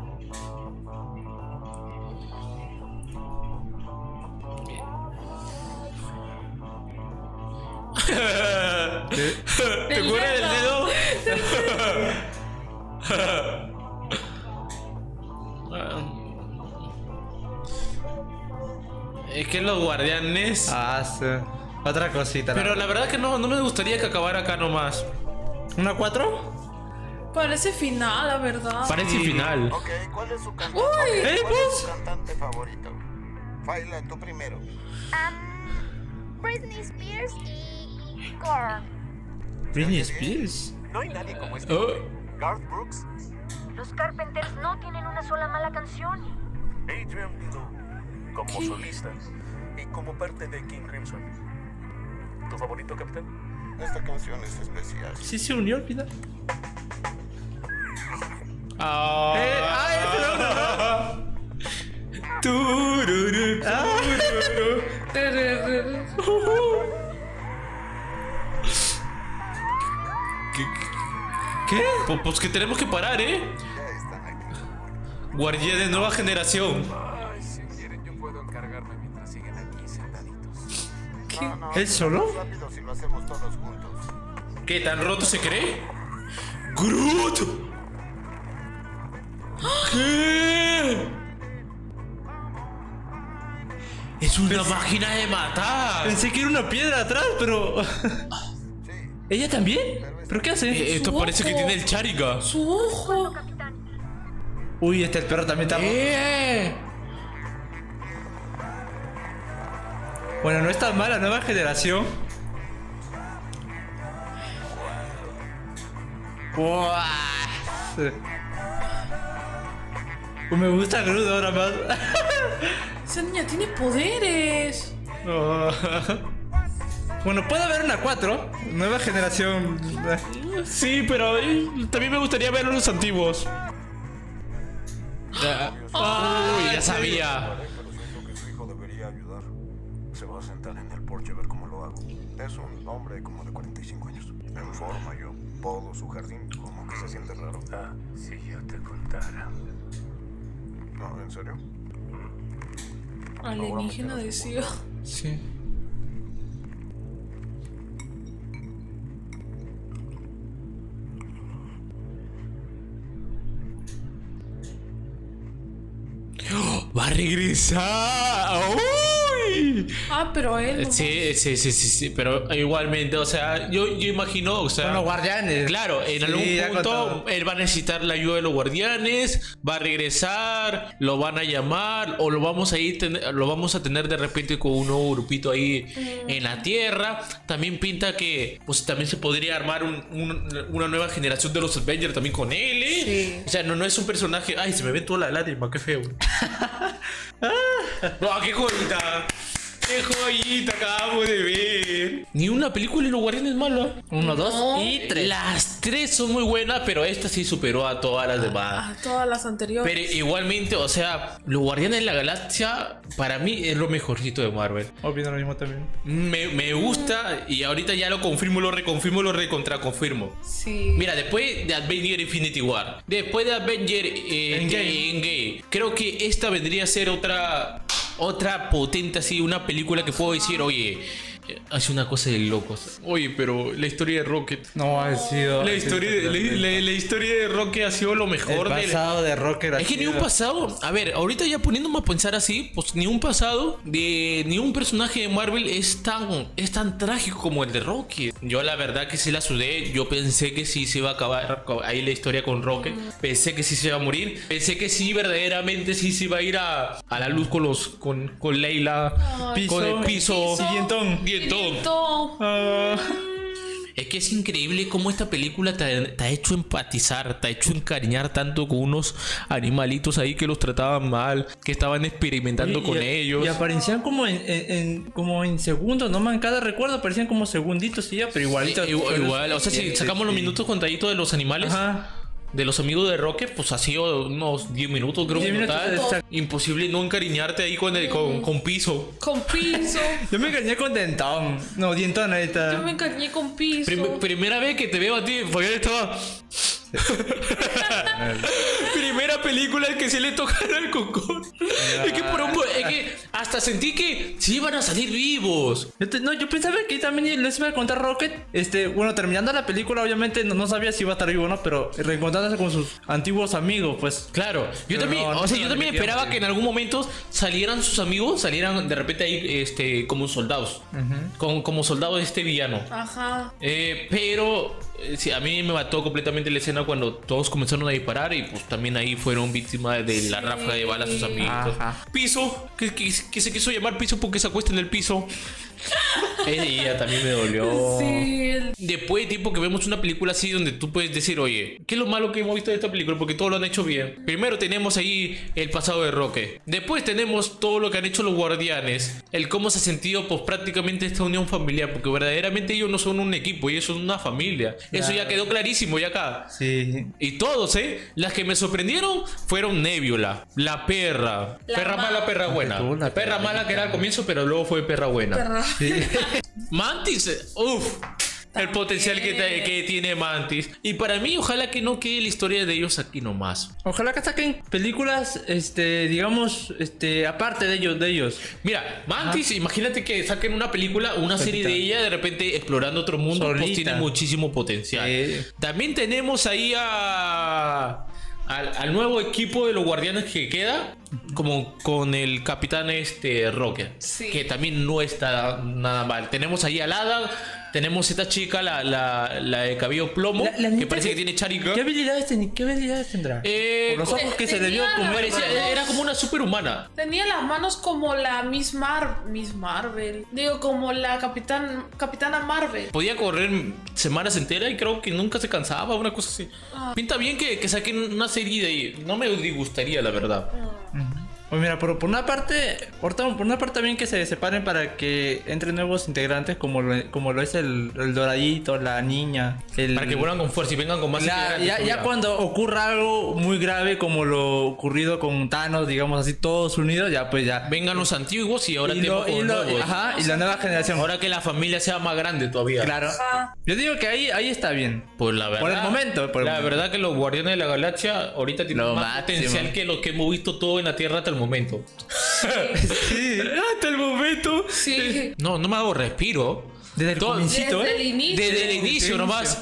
¿Te El acuerdas del dedo. dedo? Es que los guardianes. Ah, sí. Otra cosita. Pero la verdad que no, no me gustaría que acabara acá nomás. ¿Una cuatro? Parece final, la verdad. Parece final. Ok, ¿cuál es su cantante? Uy. ¿Eh, ¿Cuál es pues? su cantante favorito? Faila, tú primero. Um, Britney Spears y Korn. Britney Spears. No hay nadie como este. Oh. Garth Brooks. Los Carpenters no tienen una sola mala canción. Adrian Pillow. Como solista. Y como parte de King Crimson. ¿Tu favorito, capitán? Esta canción es especial. Sí se unió al final. Ah. Eh, ah, ese no, no, Tururu, tururu. ¿Qué? ¿Qué? Pues, pues que tenemos que parar, ¿eh? Guardia de nueva generación. Ay, si quieren, yo puedo encargarme mientras siguen aquí sentaditos. No, no, ¿Él solo? más rápido si lo hacemos todos juntos. ¿Qué tan roto se cree? ¡Groot! ¿Qué? Es una máquina de matar. Pensé que era una piedra atrás, pero... ¿Ella también? ¿Pero qué hace? Eh, esto Su parece que ojo. tiene el Chariga. Su ojo. Uy, este el perro también está... ¡Eh! Bueno, no está mal la nueva generación. Wow. Pues me gusta Groot ahora más. Esa niña tiene poderes. Oh. Bueno, puede haber una cuatro, nueva generación. Sí, pero también me gustaría ver los antiguos. Oh, Uy, ya sabía. Pero siento que su hijo debería ayudar. Se va a sentar en el porche a ver cómo lo hago. Es un hombre como de cuarenta y cinco años. En forma, yo podo su jardín, como que se siente raro. Ah, si yo te contara. No, ¿en serio? Alienígena decía. Sí. ¡Va a regresar! ¡Uy! Ah, pero él. No Sí, sí, sí, sí, sí, pero igualmente, o sea, yo, yo imagino, o sea... Con los guardianes. Claro, en Sí, algún ya punto contaba. él va a necesitar la ayuda de los guardianes, va a regresar, lo van a llamar, o lo vamos a ir, ten- lo vamos a tener de repente con un nuevo grupito ahí en la Tierra. También pinta que, pues también se podría armar un- un- una nueva generación de los Avengers también con él, ¿eh? Sí. O sea, no, no es un personaje... Ay, se me ve toda la lágrima, qué feo. ¡No, qué joyita! ¡Qué joyita acabamos de ver! Ni una película de los guardianes mala. Uno, dos No. y tres. Las tres son muy buenas, pero esta sí superó a todas las demás. A todas las anteriores. Pero igualmente, o sea, los Guardianes de la Galaxia para mí es lo mejorcito de Marvel. Opino lo mismo también. Me, me gusta y ahorita ya lo confirmo, lo reconfirmo, lo recontraconfirmo. Sí. Mira, después de Avenger Infinity War, después de Avenger eh, Endgame. Endgame, creo que esta vendría a ser otra otra potente así, una película que puedo decir, oye, eh, hace una cosa de locos. Oye, pero la historia de Rocket. No ha sido. La historia, de, la, la- la historia de Rocket ha sido lo mejor El del- pasado de Rocket. Es que ni un pasado, a ver, ahorita ya poniéndome a pensar así, pues ni un pasado de ni un personaje de Marvel es tan es tan trágico como el de Rocket. Yo la verdad que sí la sudé, yo pensé que sí se iba a acabar ahí la historia con Rocket, pensé que sí se iba a morir, pensé que sí verdaderamente sí se iba a ir a, a la luz con los con, con Leila, Ay, con el piso, piso. Y dientón. dientón. Listo. Ah. Es que es increíble cómo esta película te, te ha hecho empatizar, te ha hecho encariñar tanto con unos animalitos ahí que los trataban mal, que estaban experimentando Y- con y- ellos. Y aparecían como en, en- en- como en segundos, no man, cada recuerdo aparecían como segunditos y ya, pero igualito. Eh, igual, igual, o sea, si sacamos los minutos contaditos de los animales, Ajá. de los amigos de Rocket, pues ha sido unos diez minutos, creo que diez en minutos, total. exacto. Imposible no encariñarte ahí con, el, con, con piso. Con piso. Yo me engañé con Dentón. No, Dientón ahí está. Yo me engañé con piso. Prim- primera vez que te veo a ti, porque estaba. Primera película en que se le tocara el cocón. Es que por un po- es que hasta sentí que sí iban a salir vivos. Yo te- no, yo pensaba que también les iba a contar Rocket. Este, bueno, terminando la película, obviamente no, no sabía si iba a estar vivo o no, pero reencontrándose con sus antiguos amigos, pues. Claro, yo Pero también, no, o sea, no yo lo también metíamos, esperaba sí. que en algún momento salieran sus amigos, salieran de repente ahí, este, como soldados, como, como soldados de este villano. Ajá. Eh, pero eh, sí, a mí me mató completamente la escena cuando todos comenzaron a disparar y pues también ahí fueron víctimas de la ráfaga de balas sus amigos. Ajá. Piso, que, que- que se quiso llamar Piso porque se acuesta en el piso. Ese día también me dolió. Sí. el- Después de tiempo que vemos una película así donde tú puedes decir, oye, ¿qué es lo malo que hemos visto de esta película? Porque todo lo han hecho bien. Primero tenemos ahí el pasado de Rocket. Después tenemos todo lo que han hecho los guardianes. El cómo se ha sentido pues prácticamente esta unión familiar. Porque verdaderamente ellos no son un equipo, ellos son una familia. Eso ya quedó clarísimo ya acá. Sí. Y todos, ¿eh? Las que me sorprendieron fueron Nebula, la perra. La perra ma- mala, perra buena. tú, la perra mala que era al comienzo, pero luego fue perra buena. Perra. Mantis, uff. El potencial que, te- que tiene Mantis. Y para mí, ojalá que no quede la historia de ellos aquí nomás. Ojalá que saquen películas, este, digamos, este, aparte de ellos, de ellos. Mira, Mantis, imagínate que saquen una película, una serie de ella, de repente explorando otro mundo, pues Solita. tiene muchísimo potencial. Sí. También tenemos ahí a. Al, al nuevo equipo de los guardianes que queda, como con el capitán este Rocket, Sí. que también no está nada mal. Tenemos ahí al Adam, Tenemos esta chica, la, la, la de cabello plomo, La- la que neta parece que- que tiene Charingan. ¿Qué habilidades, ten- ¿Qué habilidades tendrá? Eh, Por los ojos que se le vio tenía como la- parecía- era como una superhumana. Tenía las manos como la Miss Mar Miss Marvel. Digo, como la Capitán Capitana Marvel. Podía correr semanas enteras y creo que nunca se cansaba, una cosa así. Ah. Pinta bien que, que saquen una serie de ahí. No me disgustaría, la verdad. Pues mira, por, por una parte, por, to- por una parte bien que se separen para que entren nuevos integrantes como lo, como lo es el, el doradito, la niña. El, Para que vuelvan con fuerza y vengan con más La- integrantes ya, ya todavía. cuando ocurra algo muy grave como lo ocurrido con Thanos, digamos así, todos unidos, ya pues ya. Vengan los antiguos y ahora Y tenemos lo- y con lo- nuevos. ajá, y la nueva generación. Ahora que la familia sea más grande todavía. Claro. Yo digo que ahí, ahí está bien. Pues la verdad. Por el momento, por el la momento. verdad que los Guardianes de la Galaxia ahorita tienen Lo más máximo. potencial que lo que hemos visto todo en la Tierra hasta el momento. Sí. Hasta el momento. Sí. No, no me hago respiro. Desde el Todo- comiencito, Desde ¿eh? el inicio. Desde el Desde el inicio inicio. nomás.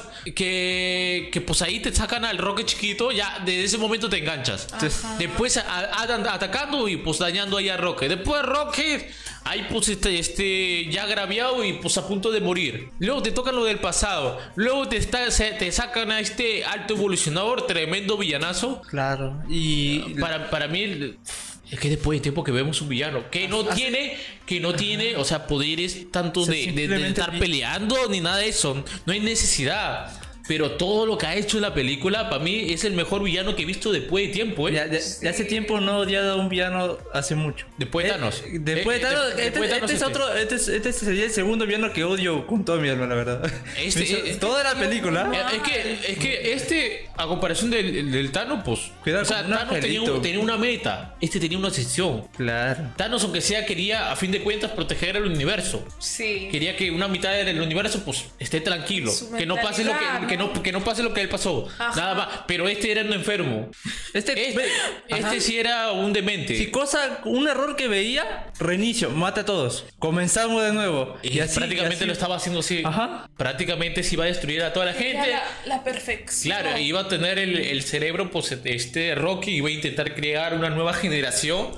Que, que pues ahí te sacan al Rocket chiquito, ya desde ese momento te enganchas. Ajá. Después a- a- a- atacando y pues dañando ahí a Rocket. Después Rocket, ahí pues este, este ya agraviado y pues a punto de morir. Luego te tocan lo del pasado. Luego te, está, se- te sacan a este alto evolucionador, tremendo villanazo. Claro. Y Para, para mí el- es que después de tiempo que vemos un villano que no tiene, que no tiene, o sea, poderes tanto O sea, de, de- de simplemente estar vi- peleando ni nada de eso. No hay necesidad. Pero todo lo que ha hecho en la película, para mí, es el mejor villano que he visto después de tiempo, ¿eh? ya, ya- ya hace tiempo no he odiado a un villano hace mucho. Después de Eh, Thanos. Después de Eh, Thanos, de- este, después de Thanos este es este. otro, este, es- este sería el segundo villano que odio con toda mi alma, la verdad. Este- Me hizo- eh, toda la película. Eh, Es que, es que este, a comparación del, del Thanos, pues. Cuidado o sea, con un Thanos tenía, angelito. un- tenía una meta. Este tenía una obsesión. Claro. Thanos, aunque sea, quería, a fin de cuentas, proteger el universo. Sí. Quería que una mitad del universo, pues, esté tranquilo. Su Que no pase lo que, mentalidad, que no, ¿no? que no pase lo que él pasó. Ajá. Nada más. Pero este era un enfermo. Este, Este, Ajá. este sí era un demente. Si cosa, un error que veía, reinicio, mata a todos. Comenzamos de nuevo. Y, así, prácticamente y así. lo estaba haciendo así. Ajá. Prácticamente se iba a destruir a toda la Era gente. la, la perfección. Claro, iba a tener el, el cerebro, pues este Rocky iba a intentar crear una nueva generación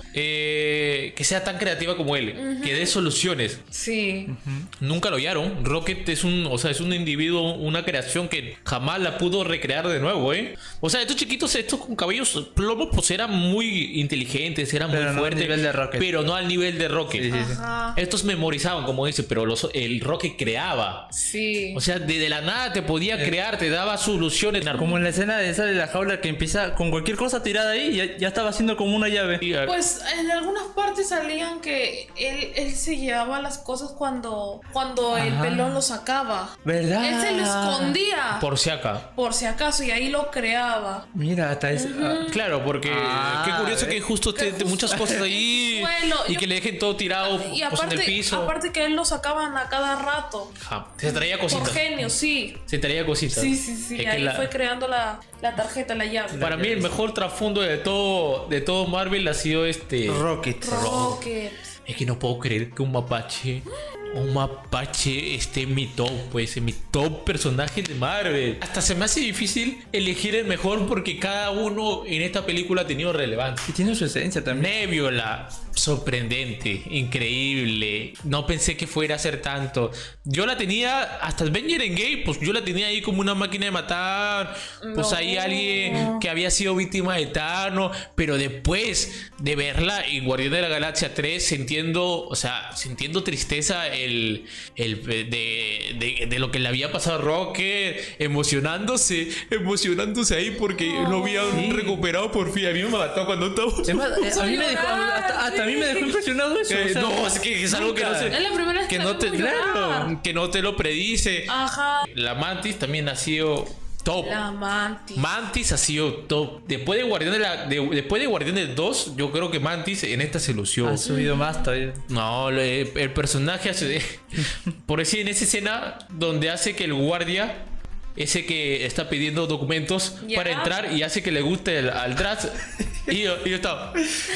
eh, que sea tan creativa como él, que dé soluciones. Sí. Nunca lo hallaron. Rocket es un, o sea, es un individuo, una creación que jamás la pudo recrear de nuevo, ¿eh? O sea, estos chiquitos, estos con cabellos plomos, pues eran muy inteligentes, eran Pero muy no al fuertes, nivel de Rocket. pero no al nivel de Rocket. Sí, sí, sí. Ajá. Estos memorizaban, como dice, pero los, el Rocket creaba. Sí. O sea, de, de la nada te podía crear, te daba soluciones. Como en la escena de esa de la jaula que empieza con cualquier cosa tirada ahí, ya, ya estaba haciendo como una llave. Y, a- Pues en algunas partes salían que él, él se llevaba las cosas cuando, cuando el Ajá. pelón lo sacaba. ¿Verdad? Él se lo escondía. Por, por si acá. si acaso, y ahí lo creaba. Mira, hasta es. ah, Claro, porque Ah, qué curioso ¿ves? que justo te, Que muchas justo cosas ahí en el suelo. y Yo- que le dejen todo tirado Y pues, en el aparte, piso. aparte que él lo sacaban a cada rato. Ajá. Se traía Por cositas. genio, sí. Se traía cositas. Sí, sí, sí. Es que Ahí la- fue creando la, la tarjeta, la llave. Para mí el mejor trasfondo de todo de todo Marvel ha sido este Rocket. Rocket. Es que no puedo creer que un mapache un mapache esté en mi top, pues en mi top personaje de Marvel. Hasta se me hace difícil elegir el mejor porque cada uno en esta película ha tenido relevancia. Y tiene su esencia también. Nebula, sorprendente, increíble. No pensé que fuera a ser tanto. Yo la tenía hasta Avenger Endgame, pues yo la tenía ahí como una máquina de matar. Pues No. ahí alguien que había sido víctima de Thanos. Pero después de verla en Guardián de la Galaxia tres, sintiendo, o sea, sintiendo tristeza el, el de, de, de lo que le había pasado a Rocket, emocionándose, emocionándose ahí porque lo habían Sí. recuperado por fin. A mí me mató cuando estaba. Es más, eh, a mí me dejó, hasta, hasta a mí me dejó impresionado eso. Eh, o sea, no, es que es algo que no nunca. sé. Es la primera vez Que que no la te, vemos llorar. claro, que no te lo predice. Ajá. La Mantis también ha sido top. La Mantis. Mantis ha sido top. Después de Guardián de la, de- después de Guardianes dos, yo creo que Mantis en esta se lució. Ha subido más todavía. No, le- el personaje hace. Por decir, en esa escena donde hace que el guardia, ese que está pidiendo documentos Ya. para entrar y hace que le guste el- al Drax. Y yo, y yo estaba.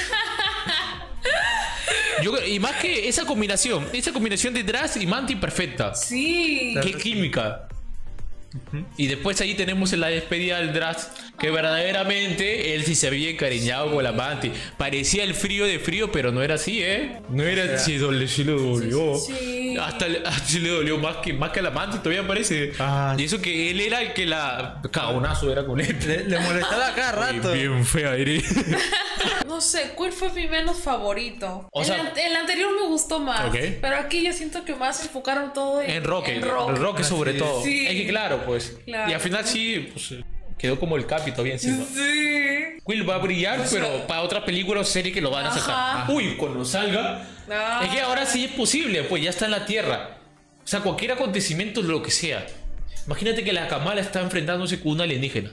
Yo creo- y más que esa combinación, esa combinación de Drax y Mantis perfecta. Sí. Qué química. Y después ahí tenemos en la despedida del Drax, que verdaderamente él sí se había encariñado con la Mantis. Parecía el frío de frío, pero no era así, ¿eh? No era así, sí, le sí lo dolió. Sí. Sí. Hasta le, hasta le dolió más que, más que a la amante, todavía parece. Ah. Y eso que él era el que la... Cagonazo era con él. Le, le molestaba cada rato. Ay, bien fea eres. No sé, ¿cuál fue mi menos favorito? O el, sea- an- el anterior me gustó más. Ok. Pero aquí yo siento que más enfocaron todo en, En Roque. en En Roque. Roque sobre Sí. todo. Sí. Es que claro, pues. Claro. Y al final sí, pues, quedó como el capi todavía encima. Sí. Quill va a brillar, pero para otra película o serie que lo van a sacar. Ajá. Uy, cuando salga. Ah. Es que ahora sí es posible, pues ya está en la Tierra. O sea, cualquier acontecimiento, lo que sea. Imagínate que la Kamala está enfrentándose con una alienígena.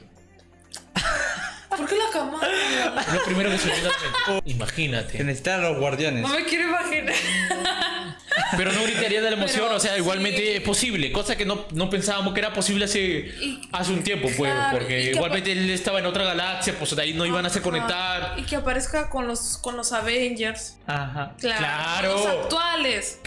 ¿Por qué la cama? Es lo primero que se me viene a la mente. Que Imagínate. necesitan a los guardianes. No me quiero imaginar. Pero no gritaría de la emoción, Pero o sea, igualmente sí. es posible. Cosa que no, no pensábamos que era posible hace, Y- hace un tiempo, pues. claro, y Porque que igualmente él estaba en otra galaxia, pues de ahí no iban a hacer Ajá. conectar. Y que aparezca con los, con los Avengers. Ajá. Claro. Claro. Los actuales.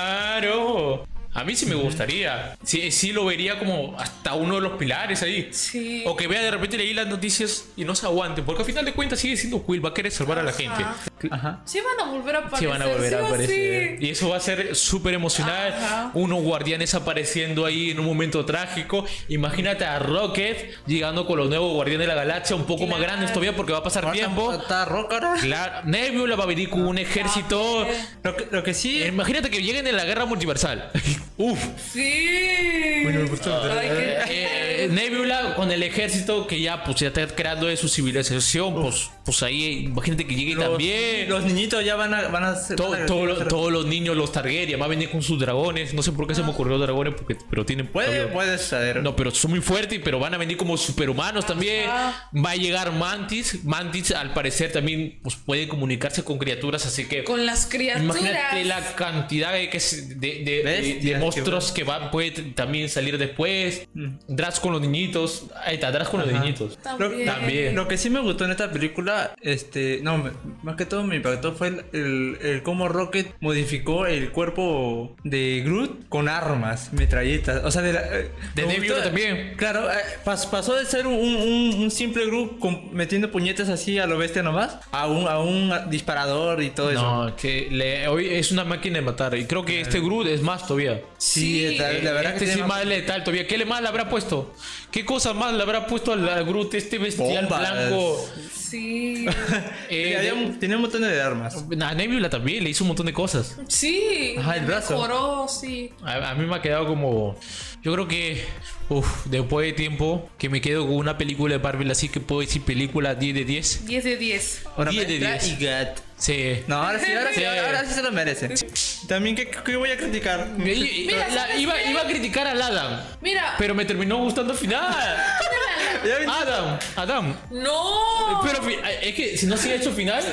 Claro. A mí sí me gustaría. Sí, sí lo vería como hasta uno de los pilares ahí. Sí. O que vea de repente leí las noticias y no se aguante. Porque al final de cuentas sigue siendo Quill. Va a querer salvar a la gente. Ajá. Sí van a volver a aparecer. Sí van a volver sí a va aparecer. así. Y eso va a ser súper emocional. Ajá. Unos guardianes apareciendo ahí en un momento trágico. Imagínate a Rocket llegando con los nuevos guardianes de la galaxia. Un poco más Claro. grandes todavía porque va a pasar tiempo. ¿Está Rock ahora? Claro. Nebula va a venir con un ejército. Lo que, lo que sí. Imagínate que lleguen en la guerra multiversal. Uf. Sí. Bueno, me gustó. Ay, qué- Eh, Nebula con el ejército que ya pues ya está creando de su civilización, pues, pues ahí imagínate que llegue Los, también. los niñitos ya van a, van a ser. To- van a- todo lo- todos los niños, los Targaryen, va a venir con sus dragones. No sé por qué se me ocurrió dragones, porque, pero tienen. Puede, todavía- puede ser. No, pero son muy fuertes, pero van a venir como superhumanos también. Ajá. Va a llegar Mantis. Mantis, al parecer, también pues, puede comunicarse con criaturas, así que. Con las criaturas. Imagínate la cantidad de, que se- de, de- de- Bestias de que monstruos que van, puede t- también salir después. Drax con los niñitos. Ahí está, Drax con los Ajá. niñitos. Lo, También. También. lo que sí me gustó en esta película, este, no, me- más que todo me impactó fue el, el, el cómo Rocket modificó el cuerpo de Groot con armas, metralletas, o sea, de, la, eh, De me Nebula gustó- también. Claro, eh, pas- pasó de ser un, un- un simple Groot con- metiendo puñetas así a lo bestia nomás, a un, a un disparador y todo eso. No, que le- hoy es una máquina de matar. Y creo que este Groot es más todavía. Sí, Sí. la, la verdad este que sí tiene más letal todavía. ¿Qué le más le habrá puesto? ¿Qué cosa más le habrá puesto al, al Groot este bestial Bombas. blanco? Sí. Eh, Había un- tenía un montón de armas. a Nebula también le hizo un montón de cosas. Sí. Ajá, el brazo. Mejoró, sí. A, a mí me ha quedado como. Yo creo que. Uf, después de tiempo que me quedo con una película de Marvel así que puedo decir película diez de diez. diez de diez. Una diez de maestra diez. y Gat. Sí. No, ahora sí, ahora sí, Sí. ahora, ahora sí se lo merece. También, ¿qué, qué voy a criticar? Y- y- Mira, la- ¿sabes iba, qué? iba a criticar al Adam. Mira. Pero me terminó gustando el final. Ya vi- Adam, Adam. No. Pero fi- es que si no se ha hecho final,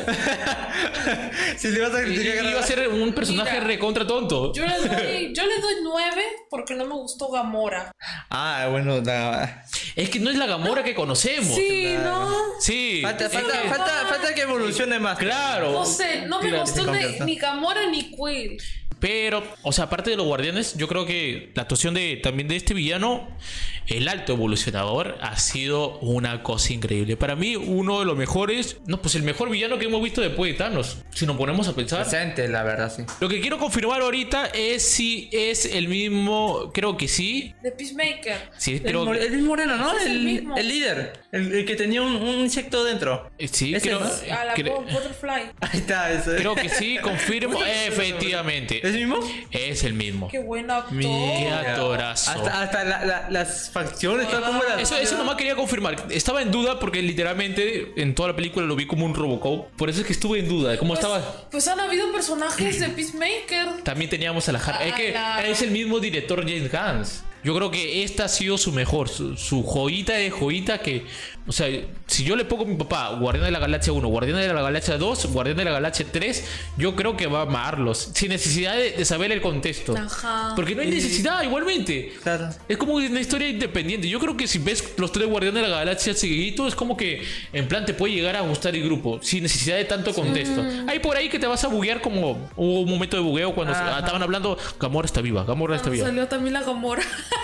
Si le vas a i- criticar, iba a ser un personaje Mira. recontra tonto. Yo le doy, yo le doy nueve porque no me gustó Gamora. Ah, bueno, la... Es que no es la Gamora que conocemos. Sí, no. Sí. falta, es falta, que- falta, falta que evolucione más. Claro. No sé, no me Claro, gustó sí, ni, confianza. ni Gamora ni Quill. Pero, o sea, aparte de los guardianes, yo creo que la actuación de también de este villano, el alto evolucionador, ha sido una cosa increíble. Para mí, uno de los mejores, no, pues el mejor villano que hemos visto después de Thanos. Si nos ponemos a pensar. Presente, la verdad, sí. Lo que quiero confirmar ahorita es si es el mismo, creo que sí. De Peacemaker. Sí, El, creo mo- el moreno, ¿no? Es el El, mismo. el líder. El, el que tenía un, un insecto dentro. eh, sí, Ese, creo, ¿no? A la cre- bu- Butterfly. Ahí está, eso. creo que sí, confirmo. Efectivamente. ¿Es el mismo? Es el mismo. Qué buen actor. Qué actorazo. Hasta, hasta la- la- las facciones, todo como la... Eso, eso nomás quería confirmar. Estaba en duda porque literalmente en toda la película lo vi como un Robocop. Por eso es que estuve en duda de cómo Pues, estaba. pues han habido personajes de Peacemaker. También teníamos a la Har- Es que Ah, la- es el mismo director James Gunn. Yo creo que esta ha sido su mejor, su, su joyita de joyita que, o sea, si yo le pongo a mi papá Guardián de la Galaxia uno, Guardián de la Galaxia dos, Guardián de la Galaxia tres, yo creo que va a amarlos, sin necesidad de, de saber el contexto. Ajá. Porque no hay necesidad, igualmente. Claro. Es como una historia independiente. Yo creo que si ves los tres Guardianes de la Galaxia seguidito, es como que en plan te puede llegar a gustar el grupo, sin necesidad de tanto contexto. Hay por ahí que te vas a buguear, como hubo un momento de bugueo cuando Ajá. estaban hablando, Gamora está viva, Gamora está viva. Salió también la Gamora.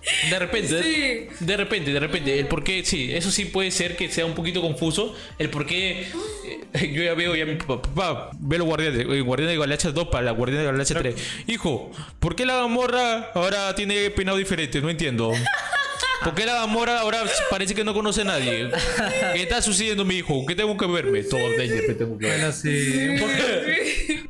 De repente, Sí. de repente, de repente. El por qué, sí, eso sí puede ser que sea un poquito confuso. El por qué. eh, yo ya veo, ya mi papá ve los guardianes, el guardián de Galaxia dos para la guardián de Galaxia tres. Hijo, ¿por qué la Gamorra ahora tiene peinado diferente? No entiendo. ¿Por qué la Gamorra ahora parece que no conoce a nadie? ¿Qué está sucediendo, mi hijo? ¿Qué tengo que verme? Todo de repente tengo que verme. Bueno, sí. Un poco.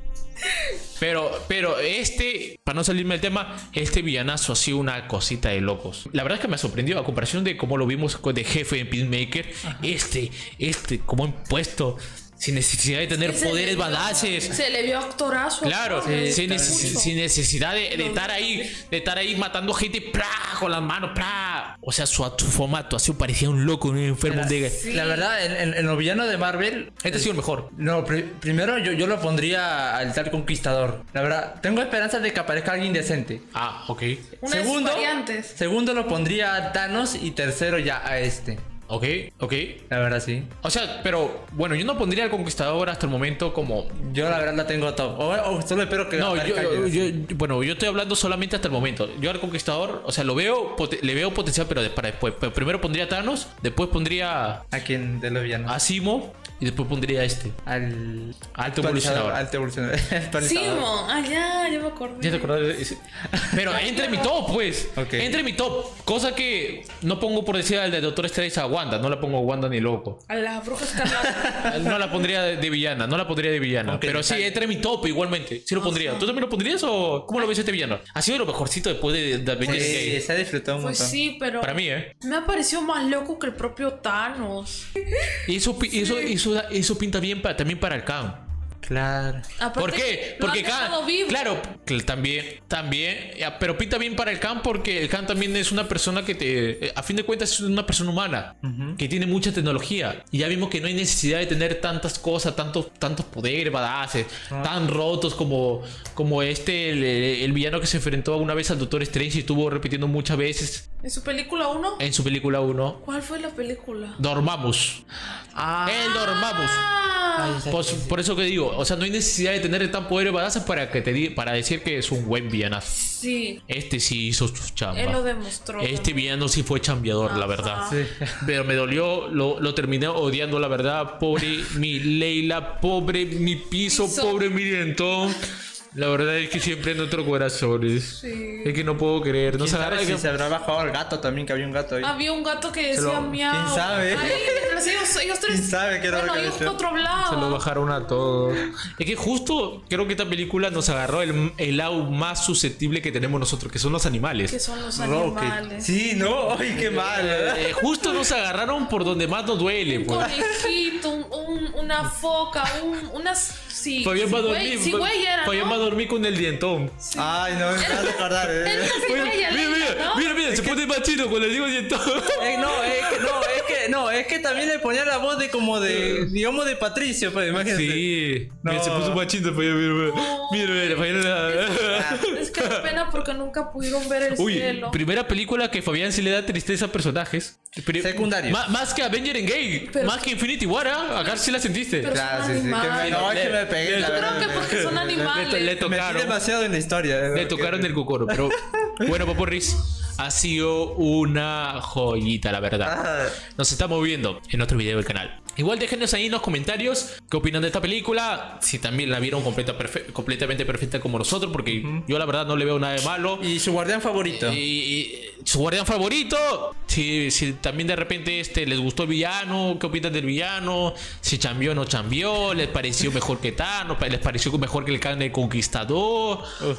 Pero, pero este, para no salirme del tema, este villanazo ha sido una cosita de locos. La verdad es que me sorprendió a comparación de cómo lo vimos de jefe en Peacemaker. Este, este, como han puesto, sin necesidad de tener Se poderes le vio- badaces. Se le vio actorazo. Claro, actor, sin, me neces- gustó sin mucho. necesidad de, de estar ahí, de estar ahí matando gente, ¡pra! Con las manos, ¡pra! O sea, su, su forma de actuación parecía un loco, un enfermo de. La verdad, en, en, en los villanos de Marvel. Este ha sido el mejor. No, pri- primero yo, yo lo pondría al tal Conquistador. La verdad, tengo esperanzas de que aparezca alguien decente. Ah, ok. Una de sus Segundo, variantes. segundo lo pondría a Thanos y tercero ya a este. Ok, ok. La verdad, sí. O sea, pero bueno, yo no pondría al Conquistador hasta el momento como. Yo la verdad la tengo top. O, o solo espero que No, yo, aparezca yo- alguien. yo- bueno, yo estoy hablando solamente hasta el momento. Yo al Conquistador, o sea, lo veo, pote- le veo potencial, pero de- para después. Pero primero pondría a Thanos, después pondría ¿A quién de los villanos? a Simo y después pondría a este. Al Alto actualizador, evolucionador. Alto evolucionador. Actualizador. Simo. Ah, ya, ya me acordé. ¿Ya te acordás de ese? Pero entre mi top, pues. Ok. Entre mi top. Cosa que no pongo por decir al de Doctor Strange a Wanda. No la pongo a Wanda ni loco. A la bruja escarlata. No la pondría de, de villana. No la pondría de villana. Ok, pero sí, detalle. entre mi top igualmente. Sí lo pondría. ¿Tú también lo pondrías o cómo lo ves este villano? Ha sido lo mejorcito después de, de Avengers Sí, Endgame. se ha disfrutado un Pues montón. sí, pero. Para mí, ¿eh? Me ha parecido más loco que el propio Thanos. Y eso, pi- eso, eso, eso pinta bien para, también para el Khan. Claro. Aparte ¿Por que qué? lo Porque han Khan, dejado vivo. claro, que también, también, ya, pero pinta bien para el Khan porque el Khan también es una persona que te, eh, a fin de cuentas es una persona humana, que tiene mucha tecnología y ya vimos que no hay necesidad de tener tantas cosas, tantos, tantos poderes, badaces, tan rotos como, como este, el, el villano que se enfrentó una vez al Doctor Strange y estuvo repitiendo muchas veces ¿En su película uno? en su película uno. ¿Cuál fue la película? Dormammus. Ah, El Dormammus. Ah, Pues, por eso que digo, o sea, no hay necesidad de tener tan poderes badaces para que te di- para decir que es un buen villanazo. sí. Este sí hizo su chamba. Él lo demostró. Este villano sí fue chambeador, la verdad. Ajá. Sí. Pero me dolió, lo, lo terminé odiando, la verdad. Pobre mi Leila, pobre mi piso, Piso. pobre mi Dentón. La verdad es que siempre en nuestros corazones. Sí. Es que no puedo creer. No ¿Quién se sabe agarra si se habrá bajado el gato también? Que había un gato ahí. Había un gato que Se decía lo- miau. ¿quién sabe? Ay, ellos, ellos tres. ¿Quién sabe qué era lo Bueno, que ellos decía? cuatro Se lo hablaban. bajaron a todos. Es que justo creo que esta película nos agarró el, el lado más susceptible que tenemos nosotros, que son los animales. Que son los Rocket. animales. Sí, no, ay, qué mal. Eh, justo nos agarraron por donde más nos duele. Un Pues. conejito, un, un- una foca, un, unas. Sí, Fabián sí, va a güey, dormir. sí, güey era, Fabián va a ¿no? dormir con el dientón. Ay, no, me vas a recordar. Él Eh. no Oye, se calla, mira, mira, ¿no? mira, mira, se pone más chido cuando le digo dientón. Eh, no, es que, no, es que, no, es que también le ponía la voz de como de, digamos, de Patricio, pues, imagínate. Sí, No. mira, se puso más chido. Fabián, mira, mira, mira, Fabián. Es que da pena porque nunca pudieron ver el Uy, cielo. primera película que Fabián sí le da tristeza a personajes. Pri- Secundarios. Ma- más que Avenger Endgame, Pero- más que Infinity War, ¿ah? Acá sí la sentiste. Pero Claro, son sí, sí. Que me, animales. no, es que me pegué, la Yo verdad. creo que me- porque son Le, animales. le Me metí tocaron. demasiado en la historia. eh, Le que- tocaron el cocoro, pero bueno, Paporris, ha sido una joyita, la verdad. Ah, Nos estamos viendo en otro video del canal. Igual déjenos ahí en los comentarios qué opinan de esta película, si también la vieron completa, perfe- completamente perfecta como nosotros, porque yo la verdad no le veo nada de malo. Y su guardián favorito. Y, y su guardián favorito, si, si también de repente este les gustó el villano, qué opinan del villano, si chambió o no chambió, les pareció mejor que Thanos, les pareció mejor que el Khan el Conquistador.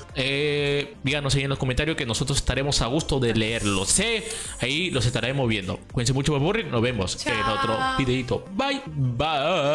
Eh, díganos ahí en los comentarios que nosotros estaremos a gusto de leerlos, ¿eh? Ahí los estaremos viendo. Cuídense mucho, Paporri, nos vemos Chao. en otro videito. Bye, bye.